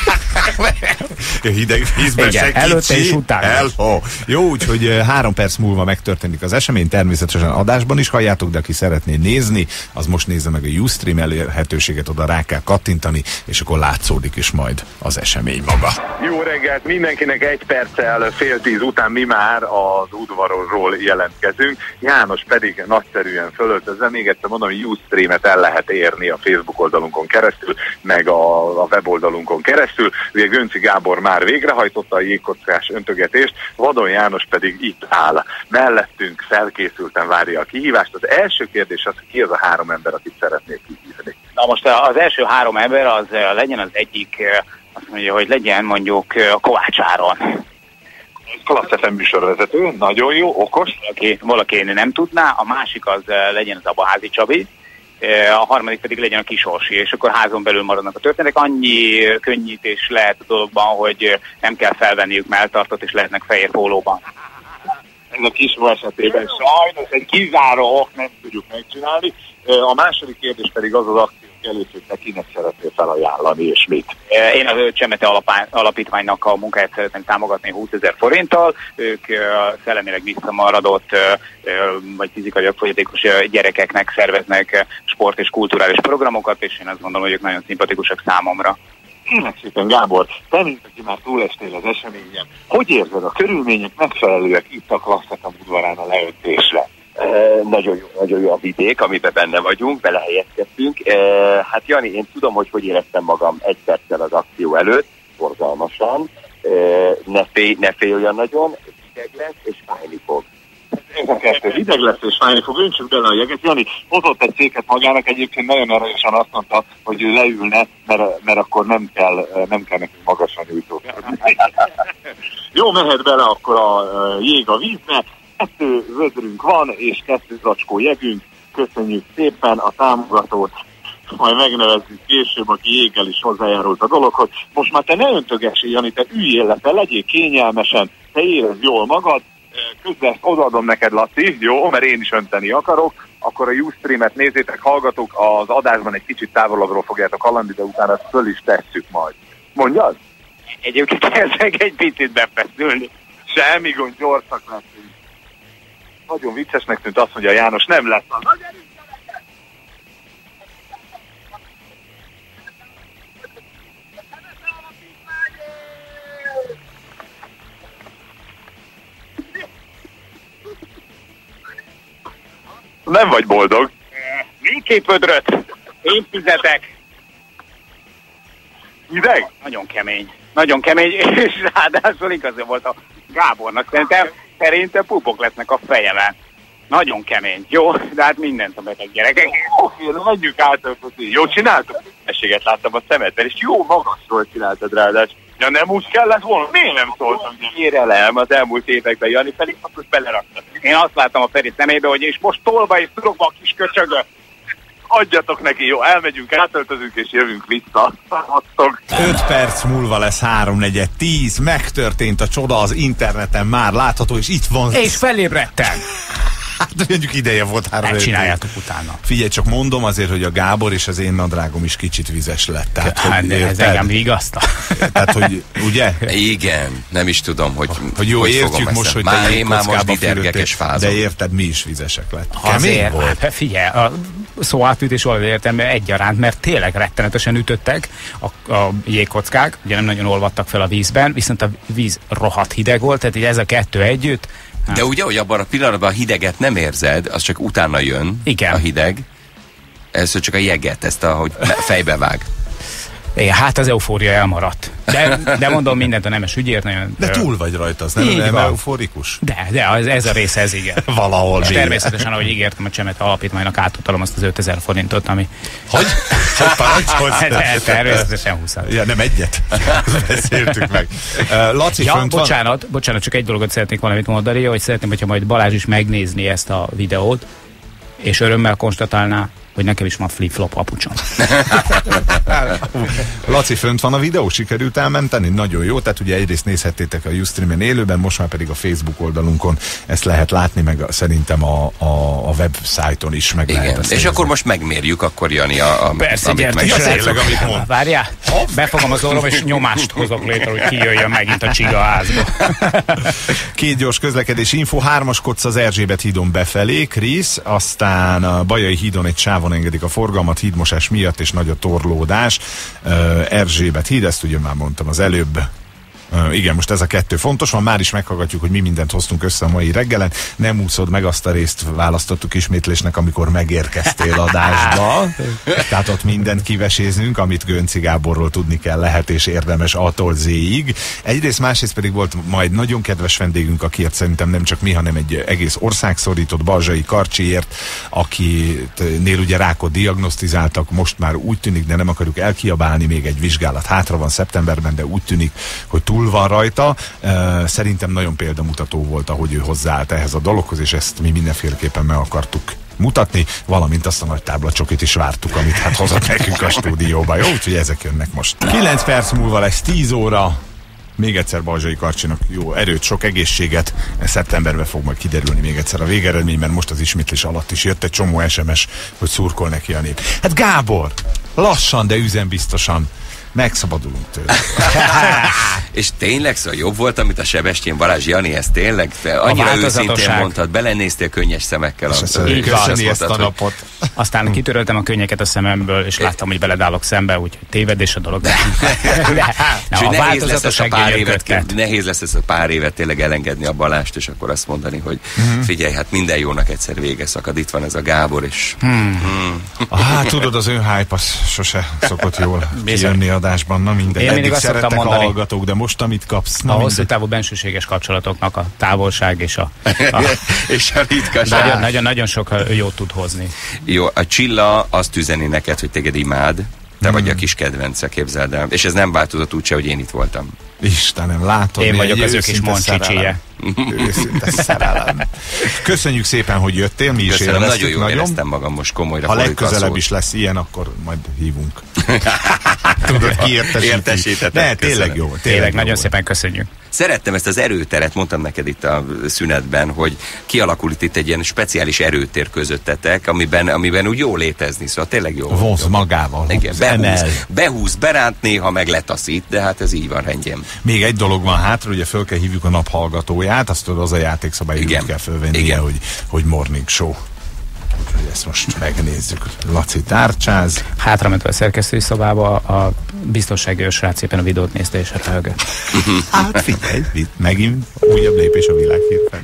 Hideg vízben Igen, előtte és utána. Jó, úgyhogy 3 perc múlva megtörténik az esemény, természetesen adásban is halljátok, de aki szeretné nézni, az most nézze meg a Ustream elérhetőséget, oda rá kell kattintani, és akkor látszódik is majd az esemény maga. Jó reggelt mindenkinek, 1 perccel fél 10 után mi már az udvarról jelentkezünk. János pedig nagyszerűen fölöltözve, még egyszer mondom, hogy Ustreamet el lehet érni a Facebook oldalunkon keresztül, meg a weboldalunkon keresztül. Ugye Gönci Gábor már végrehajtotta a jégkockás öntögetést, Vadon János pedig itt áll. Mellettünk felkészülten várja a kihívást. Az első kérdés az, ki az a 3 ember, akit szeretnék kihívni. Na most az első 3 ember az legyen az egyik, azt mondja, hogy legyen mondjuk Kovács Áron. Klassz FM műsorvezető, nagyon jó, okos. Valaki nem tudná, a másik az legyen az Abaházi Csabi, a harmadik pedig legyen a Kis Orsi, és akkor házon belül maradnak a történetek. Annyi könnyítés lehet a dologban, hogy nem kell felvenniük melltartót, és lehetnek fehér pólóban. Ez a Kisó esetében sajnos egy kizáró ok, nem tudjuk megcsinálni. A második kérdés pedig az akciók előtt, hogy te kinek szeretnél felajánlani, és mit? Én az Csemete Alapítványnak a munkáját szeretném támogatni 20 000 forinttal. Ők szellemileg visszamaradott, vagy fizikailag fogyatékos gyerekeknek szerveznek sport és kulturális programokat, és én azt gondolom, hogy ők nagyon szimpatikusak számomra. Kérlek szépen, Gábor, te, mint aki már túlestél az eseményen, hogy érzed, a körülmények megfelelőek itt a Klassz FM udvarán a leöntésre? Nagyon jó a vidék, amiben benne vagyunk, belehelyezkedtünk. Hát Jani, én tudom, hogy éreztem magam 1 perccel az akció előtt, borzalmasan. Ne félj olyan nagyon, hideg lesz és fájni fog. Ez a 2 hideg lesz és fájni fog, öntsük bele a jeget. Jani hozott egy széket magának, egyébként nagyon aranyosan azt mondta, hogy ő leülne, mert akkor nem kell nekünk magasan nyújtózkodni. Jó, mehet bele akkor a jég a vízbe. 2 vödrünk van, és 2 zacskó jegünk. Köszönjük szépen a támogatót. Majd megnevezzük később, aki jéggel is hozzájárult a dologhoz. Most már te ne öntögessél, Jani, te üljél le, te legyél kényelmesen, te érezd jól magad. Közben odaadom neked, Laci, jó, mert én is önteni akarok. Akkor a Ustreamet nézzétek, hallgatók, az adásban egy kicsit távolabbról fogjátok hallani, de utána ezt föl is tesszük majd. Mondjad? Egyébként kezdek egy picit befeszülni. Semmi gond, gyorsak leszünk. Nagyon viccesnek tűnt, azt mondja János, nem lesz az. Nem vagy boldog? Még 2 vödröt. Én fizetek. Hideg? Nagyon kemény, és ráadásul igaza volt a Gábornak. Szerintem pupok lesznek a fejemen. Nagyon kemény. Jó, de hát mindent a beteg gyerekek. Oké, menjünk átöltözni. Jó csináltok? Ességet láttam a szemedben, és jó magasról csináltad ráadásul. Ja, nem úgy kellett volna? Miért nem szóltam? Érelem az elmúlt években, Jani, pedig akkor beleraktad. Én azt láttam a Feri szemébe, hogy és most tolva és turogva a kis köcsögöt. Adjatok neki, jó, elmegyünk, átöltözünk és jövünk vissza. 5 perc múlva lesz 3:4, megtörtént a csoda, az interneten már látható, és itt van. És felébredtem. Hát mondjuk ideje volt 3:4. Megcsináljátok utána. Figyelj, csak mondom azért, hogy a Gábor és az én nadrágom is kicsit vizes lett. Tehát, hát, ez engem vigaszta. Tehát, hogy ugye? Igen, nem is tudom, hogy jó, hogy értjük most, hogy te én már most vidergek és fázom. De érted, mi is vizesek lett. Azért, hát figyelj, a szó átütés valami értelme egyaránt, mert tényleg rettenetesen ütöttek a jégkockák, ugye nem nagyon olvadtak fel a vízben, viszont a víz rohadt hideg volt, tehát ez a 2 együtt. De ugye, hogy abban a pillanatban a hideget nem érzed, az csak utána jön. Igen. A hideg. Először csak a jeget, ezt ahogy fejbe vág. Igen, hát az eufória elmaradt. De mondom mindent a nemes ügyért. Nagyon, de túl vagy rajta, az nem euforikus? De ez a része, ez igen. Valahol. És természetesen, ahogy ígértem, a Csemete Alapítványnak átutalom azt az 5000 forintot, ami... Hogy parancsolsz? Természetesen 20. Ja, nem egyet. Beszéltük meg. Laci, ja, bocsánat, csak egy dolgot szeretnék valamit mondani, hogy szeretném, hogyha majd Balázs is megnézni ezt a videót, és örömmel konstatálná, hogy nekem is van flip-flop papucsom. Laci, fönt van a videó, sikerült elmenteni? Nagyon jó, tehát ugye egyrészt nézhettétek a Ustreamen élőben, most már pedig a Facebook oldalunkon ezt lehet látni, meg szerintem a websájton is meg lehet. És nézni. Akkor most megmérjük, akkor Jani persze, várjál, befogom az orrom, és nyomást hozok létre, hogy kijöjjön megint a csiga házba. Két gyors közlekedés info, 3-askodsz az Erzsébet hídon befelé, Krisz, aztán a Bajai hídon egy sávon engedik a forgalmat hídmosás miatt, és nagy a torlódás. Erzsébet híd, ezt ugye már mondtam az előbb. Igen, most ez a kettő fontos van, már is meghallgatjuk, hogy mi mindent hoztunk össze a mai reggelen. Nem úszod meg, azt a részt választottuk ismétlésnek, amikor megérkeztél adásba. Tehát ott mindent kiveséznünk, amit Gönci Gáborról tudni kell, lehet és érdemes A-tól Z-ig. Egyrészt, másrészt pedig volt majd nagyon kedves vendégünk, akiért szerintem nem csak mi, hanem egy egész ország szorított, Balzsai Karcsiért, akinél ugye rákot diagnosztizáltak, most már úgy tűnik, de nem akarjuk elkiabálni, még egy vizsgálat hátra van szeptemberben, de úgy tűnik, hogy túl van rajta. Szerintem nagyon példamutató volt, ahogy ő hozzáállt ehhez a dologhoz, és ezt mi mindenféleképpen meg akartuk mutatni, valamint azt a nagy táblacsokit is vártuk, amit hát hozott nekünk a stúdióba. Jó, úgyhogy ezek jönnek most. 9 perc múlva lesz 10 óra. Még egyszer Balzsai Karcsinak jó erőt, sok egészséget. Szeptemberben fog majd kiderülni még egyszer a végeredmény, mert most az ismétlés alatt is jött egy csomó SMS, hogy szurkol neki a nép. Hát Gábor, lassan, de üzenbiztosan megszabadulunk tőle. És tényleg szóval jobb volt, amit a Sebestyén Balázs, Jani, ez tényleg annyira őszintén mondtad, belenéztél könnyes szemekkel. Köszöni ezt a napot. Aztán kitöröltem a könnyeket a szememből, és láttam, hogy beledállok szembe, úgyhogy tévedés a dolog. Nehéz lesz ezt a pár évet tényleg elengedni a Balást, és akkor azt mondani, hogy figyelj, hát minden jónak egyszer vége szakad. Itt van ez a Gábor, és... Hát tudod, az önhype az sose szokott jól kijönni adásban, na mindegy. Eddig szerettek a hallgatók, de most amit kapsz, a hosszú távú bensőséges kapcsolatoknak a távolság és a ritkaság. Nagyon sok jót tud hozni. Jó, a Csilla azt üzeni neked, hogy téged imád, te vagy a kis kedvence, képzeld el. És ez nem változott úgyse, hogy én itt voltam. Istenem, látod. Én vagyok az ő kis Moncsicsie. Őszinte szerelem. Köszönjük szépen, hogy jöttél, mi is élveztük. Nagyon jól éreztem magam most komolyra. Ha legközelebb is lesz ilyen, akkor majd hívunk. Tudod, kiértesítettek. De tényleg jó. Tényleg nagyon szépen köszönjük. Szerettem ezt az erőteret, mondtam neked itt a szünetben, hogy kialakult itt egy ilyen speciális erőtér közöttetek, amiben úgy jól létezni, szóval tényleg jó. Vonz magával. Igen, behúz, beránt, néha meg letaszít, de hát ez így van rendjén. Még egy dolog van hátra, ugye föl kell hívjuk a naphallgatóját, azt tudod, az a játékszabály, hogy kell fölvennie, hogy morning show. Úgyhogy ezt most megnézzük. Laci tárcsáz. Hátramentve a szerkesztői szobába, a biztonsági ősrác szépen a videót nézte és röhögött. Hát figyelj, megint újabb lépés a világhír felé.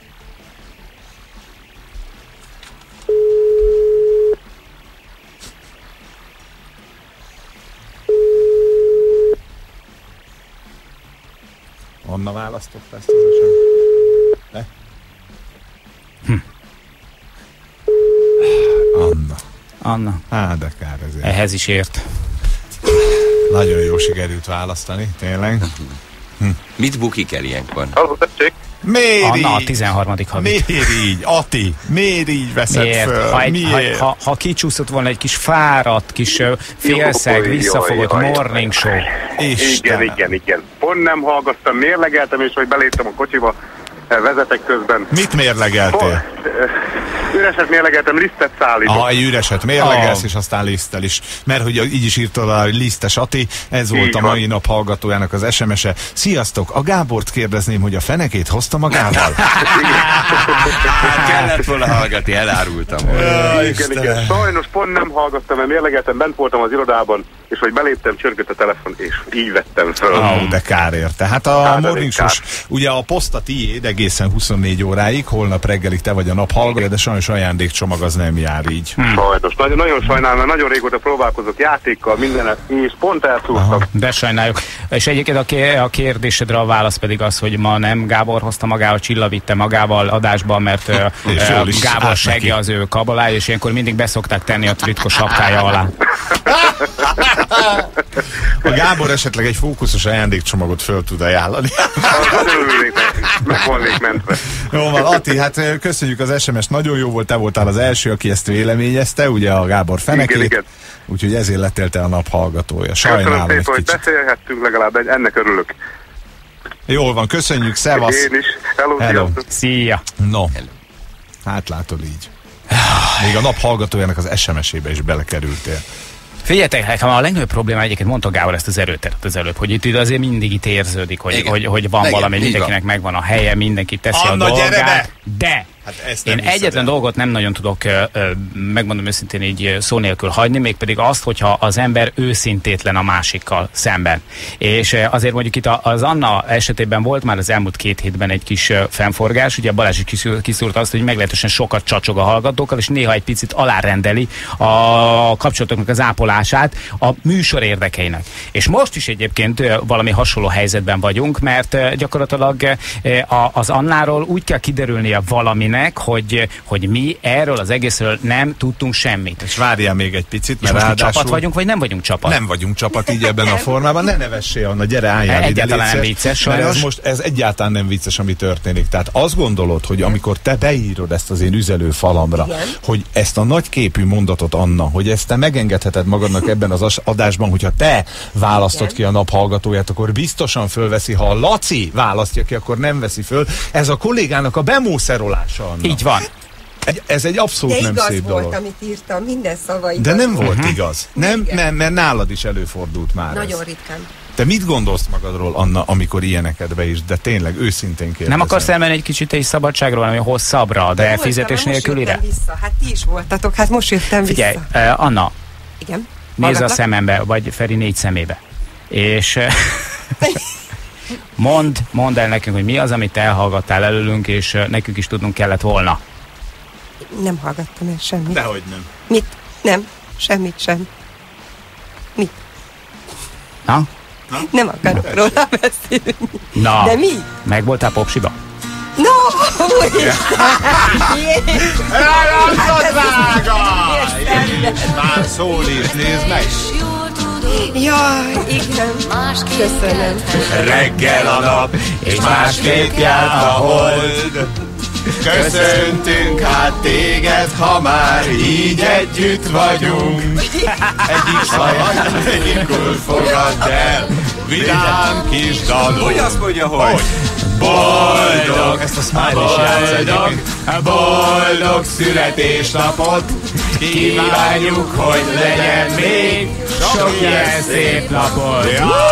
Anna választotta ezt az eseményt. Anna. De kár ezért. Ehhez is ért. Nagyon jó sikerült választani, tényleg. Mit bukik el ilyenkor? Anna a 13. havi. Miért így? Ati, miért így veszed föl? Ha kicsúszott volna egy kis fáradt, kis félszeg, visszafogott morning show. Igen. Pont nem hallgattam, mérlegeltem, és hogy beléptem a kocsiba, vezetek közben. Mit mérlegeltél? Üreset mérlegeltem, lisztet szállítok. Egy üreset mérlegelsz, és aztán lisztel is. Mert hogy így is írtad a lisztes Ati, ez volt a mai nap hallgatójának az SMS-e. Sziasztok, a Gábort kérdezném, hogy a fenekét hozta magával? Kellett volna hallgatni, elárultam. Igen. Sajnos pont nem hallgattam, mert mérlegeltem, bent voltam az irodában, és hogy beléptem, csörgött a telefon, és így vettem föl. De kár érte. Hát a morning show, ugye a poszta tiéd egészen 24 óráig, holnap reggelig te vagy a nap hallgató, de sajnos ajándékcsomag az nem jár így. Sajnos. Nagyon sajnálom, mert nagyon régóta próbálkozok játékkal, mindenet, és pont elszúrtam. De sajnáljuk. És egyébként a kérdésedre a válasz pedig az, hogy ma nem Gábor hozta magával, Csilla vitte magával adásba, mert Gábor segge az ő kabalája, és ilyenkor mindig beszokták tenni a tritkos sapkája alá. A Gábor esetleg egy fókuszos ajándékcsomagot föl tud ajánlani. Meg volnék mentve. Jó van, Ati, hát köszönjük az SMS-t, nagyon jó volt, te voltál az első, aki ezt véleményezte, ugye a Gábor fenekét. Igen. Úgyhogy ezért lettél te a nap hallgatója. Köszönöm Sajnálom szépen, egy hogy kicsit. beszélhettünk legalább, ennek örülök. Jól van, köszönjük, szevasz. Én is. Hello, Hello. sziasztok. Szia! No, hát látod így. Még a nap hallgatójának az SMS-ébe is belekerültél. Figyeljetek, a legnagyobb probléma egyébként mondta Gábor ezt az erőteret az előbb, hogy itt azért mindig itt érződik, hogy van Igen, valami, így mindenkinek megvan a helye, mindenki teszi Anna, a gyere be! dolgát, de Hát én egyetlen dolgot nem nagyon tudok, megmondom őszintén így szó nélkül hagyni, mégpedig azt, hogyha az ember őszintétlen a másikkal szemben. És azért mondjuk itt az Anna esetében volt már az elmúlt 2 hétben egy kis fennforgás, ugye Balázs is kiszúrt azt, hogy meglehetősen sokat csacsog a hallgatókkal, és néha egy picit alárendeli a kapcsolatoknak az ápolását a műsor érdekeinek. És most is egyébként valami hasonló helyzetben vagyunk, mert gyakorlatilag az Annáról úgy kell kiderülnie valaminek, hogy mi erről az egészről nem tudtunk semmit. És várjál még egy picit, mert most ráadásul... csapat vagyunk, vagy nem vagyunk csapat? Nem vagyunk csapat így ebben a formában. Ne nevessé, Anna, gyere, álljál ide, egyáltalán nem vicces, sajnos. Ez egyáltalán nem vicces, ami történik. Tehát azt gondolod, hogy amikor te beírod ezt az én üzelőfalamra, igen, hogy ezt a nagyképű mondatot, Anna, hogy ezt te megengedheted magadnak ebben az adásban, hogyha te választod ki a nap hallgatóját, akkor biztosan fölveszi, ha a Laci választja ki, akkor nem veszi föl. Ez a kollégának a bemószerolása, Anna. Így van. Ez egy abszolút nem szép dolog. volt, amit írtam, minden szava igaz. De nem volt igaz. Nem, mert nálad is előfordult már. Nagyon ez. ritkán. Te mit gondolsz magadról, Anna, amikor ilyeneket beírsz, de tényleg őszintén kérdezem. Nem akarsz elmenni egy kicsit egy szabadságról, valami hosszabbra, de fizetés nélkülire? Vissza. Hát ti is voltatok, hát most jöttem Figyelj, vissza. Anna, igen. nézz a szemembe, vagy Feri 4 szemébe. És mondd el nekünk, hogy mi az, amit elhallgattál előlünk, és nekünk is tudnunk kellett volna. Nem hallgattam el semmit. Dehogy nem. Mit? Nem, semmit sem. Mit? Na? Nem akarok róla beszélni. Na, de mi? Meg voltál popsiba? No! Már szólít, nézd meg! Jaj, igen. Köszönöm. Reggel a nap, és másképp járt a hold. Köszöntünk hát téged, ha már így együtt vagyunk. Egyik szavanyikul fogadd el, vidám kis dalunk. Hogy azt mondja, hogy? Boldog, ezt a smile is játsz, boldog születésnapot, kívánjuk, hogy legyen még sok ilyen szép napot.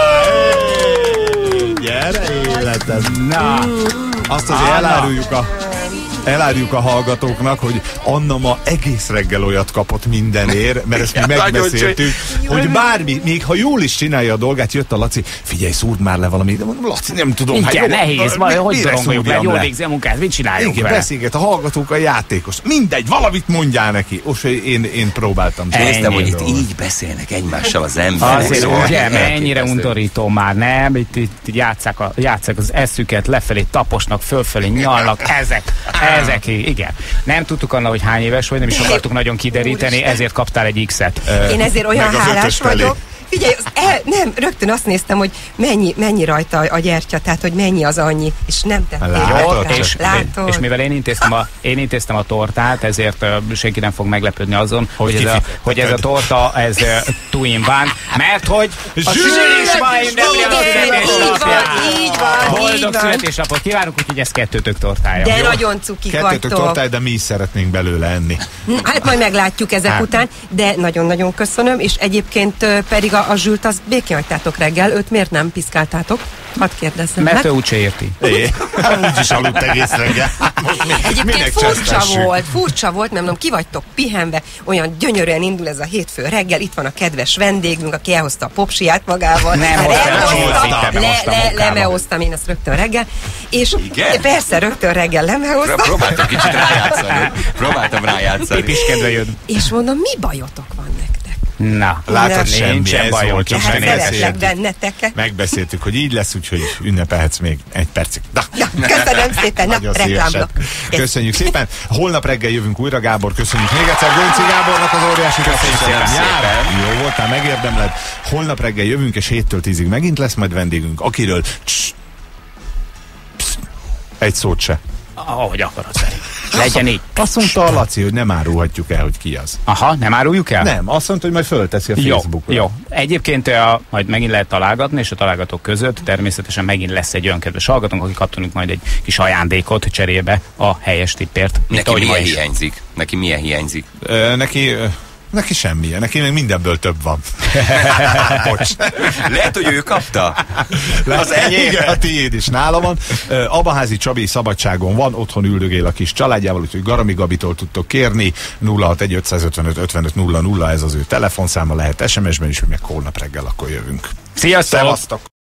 Gyere életed! Na, azt azért eláruljuk a hallgatóknak, hogy Anna ma egész reggel olyat kapott mindenért, mert ezt mi megbeszéltük, hogy bármi, még ha jól is csinálja a dolgát, jött a Laci, figyelj, szúrd már le valamit, de mondom, Laci, nem tudom. Igen, hát nehéz, hogy dorongoljuk le, jól végzi a munkát, mit csináljuk vele? Beszélget a hallgatók, a játékos, mindegy, valamit mondjál neki. Én próbáltam. Néztem, hogy itt így beszélnek egymással az emberek. Azért ugye, mennyire undorító már, nem? Itt játsszák az eszüket, lefelé taposnak, fölfelé nyalnak, ezek, igen. Nem tudtuk Anna, hogy hány éves vagy, nem is akartuk nagyon kideríteni, ezért kaptál egy X-et. Én ezért olyan hálás vagyok. Figyelj, nem, rögtön azt néztem, hogy mennyi rajta a gyertya, tehát hogy mennyi az annyi, és nem tettél. És mivel én intéztem a tortát, ezért senki nem fog meglepődni azon, hogy ez a torta, ez two in one, mert hogy a Zsűri is ma ünnepli a születésnapját. Így van. Boldog születésnapot kívánunk, úgyhogy ez 2 tortája. De nagyon cukik vagytok. 2 tortája, de mi is szeretnénk belőle enni. Hát majd meglátjuk ezek után, de nagyon-nagyon köszönöm, és egyébként pedig a Zsült, azt békén hagytátok reggel, őt miért nem piszkáltátok? Hadd kérdezzem meg. Mert ő úgyse érti. Úgyis aludt egész reggel. Egyébként furcsa volt, nem tudom, ki vagytok pihenve, olyan gyönyörűen indul ez a hétfő reggel, itt van a kedves vendégünk, aki elhozta a popsiát magával. Lemeoztam én ezt rögtön reggel, és persze rögtön reggel lemeoztam. Próbáltam kicsit rájátszani. Próbáltam rájátszani. Pipiskedve jön. És mondom, mi bajotok van nektek? Na, látod, semmi, ez bajom, volt, csak Hát szeretlek megbeszéltük. benneteket. Megbeszéltük, hogy így lesz, úgyhogy ünnepelhetsz még egy percig. Na, Ja, köszönöm szépen, na, nagyon reklámblokk. szívesen. Köszönjük szépen. Holnap reggel jövünk újra, Gábor. Köszönjük még egyszer Gönci Gábornak az óriási köszönöm. Jó voltál, megérdemled. Holnap reggel jövünk, és 7-től 10-ig megint lesz majd vendégünk, akiről egy szót se. Ahogy akarod, Feri. Legyen így. Azt mondta a Laci, hogy nem árulhatjuk el, hogy ki az. Aha, nem áruljuk el? Nem, azt mondta, hogy majd fölteszi a Jó, Facebookra. jó. Egyébként majd megint lehet találgatni, és a találgatók között természetesen megint lesz egy olyan kedves hallgatónk, aki kap tőlünk majd egy kis ajándékot cserébe a helyes tippért. Neki milyen hiányzik? Neki milyen hiányzik? Neki semmilyen, neki még mindenből több van. Bocs. Lehet, hogy ő kapta? Az enyém. Igen, a tiéd is nála van. Abaházi Csabi szabadságon van, otthon üldögél a kis családjával, úgyhogy Garami Gabitól tudtok kérni. 061 555 55 00, ez az ő telefonszáma, lehet SMS-ben is, hogy meg holnap reggel akkor jövünk. Sziasztok! Szevasztok!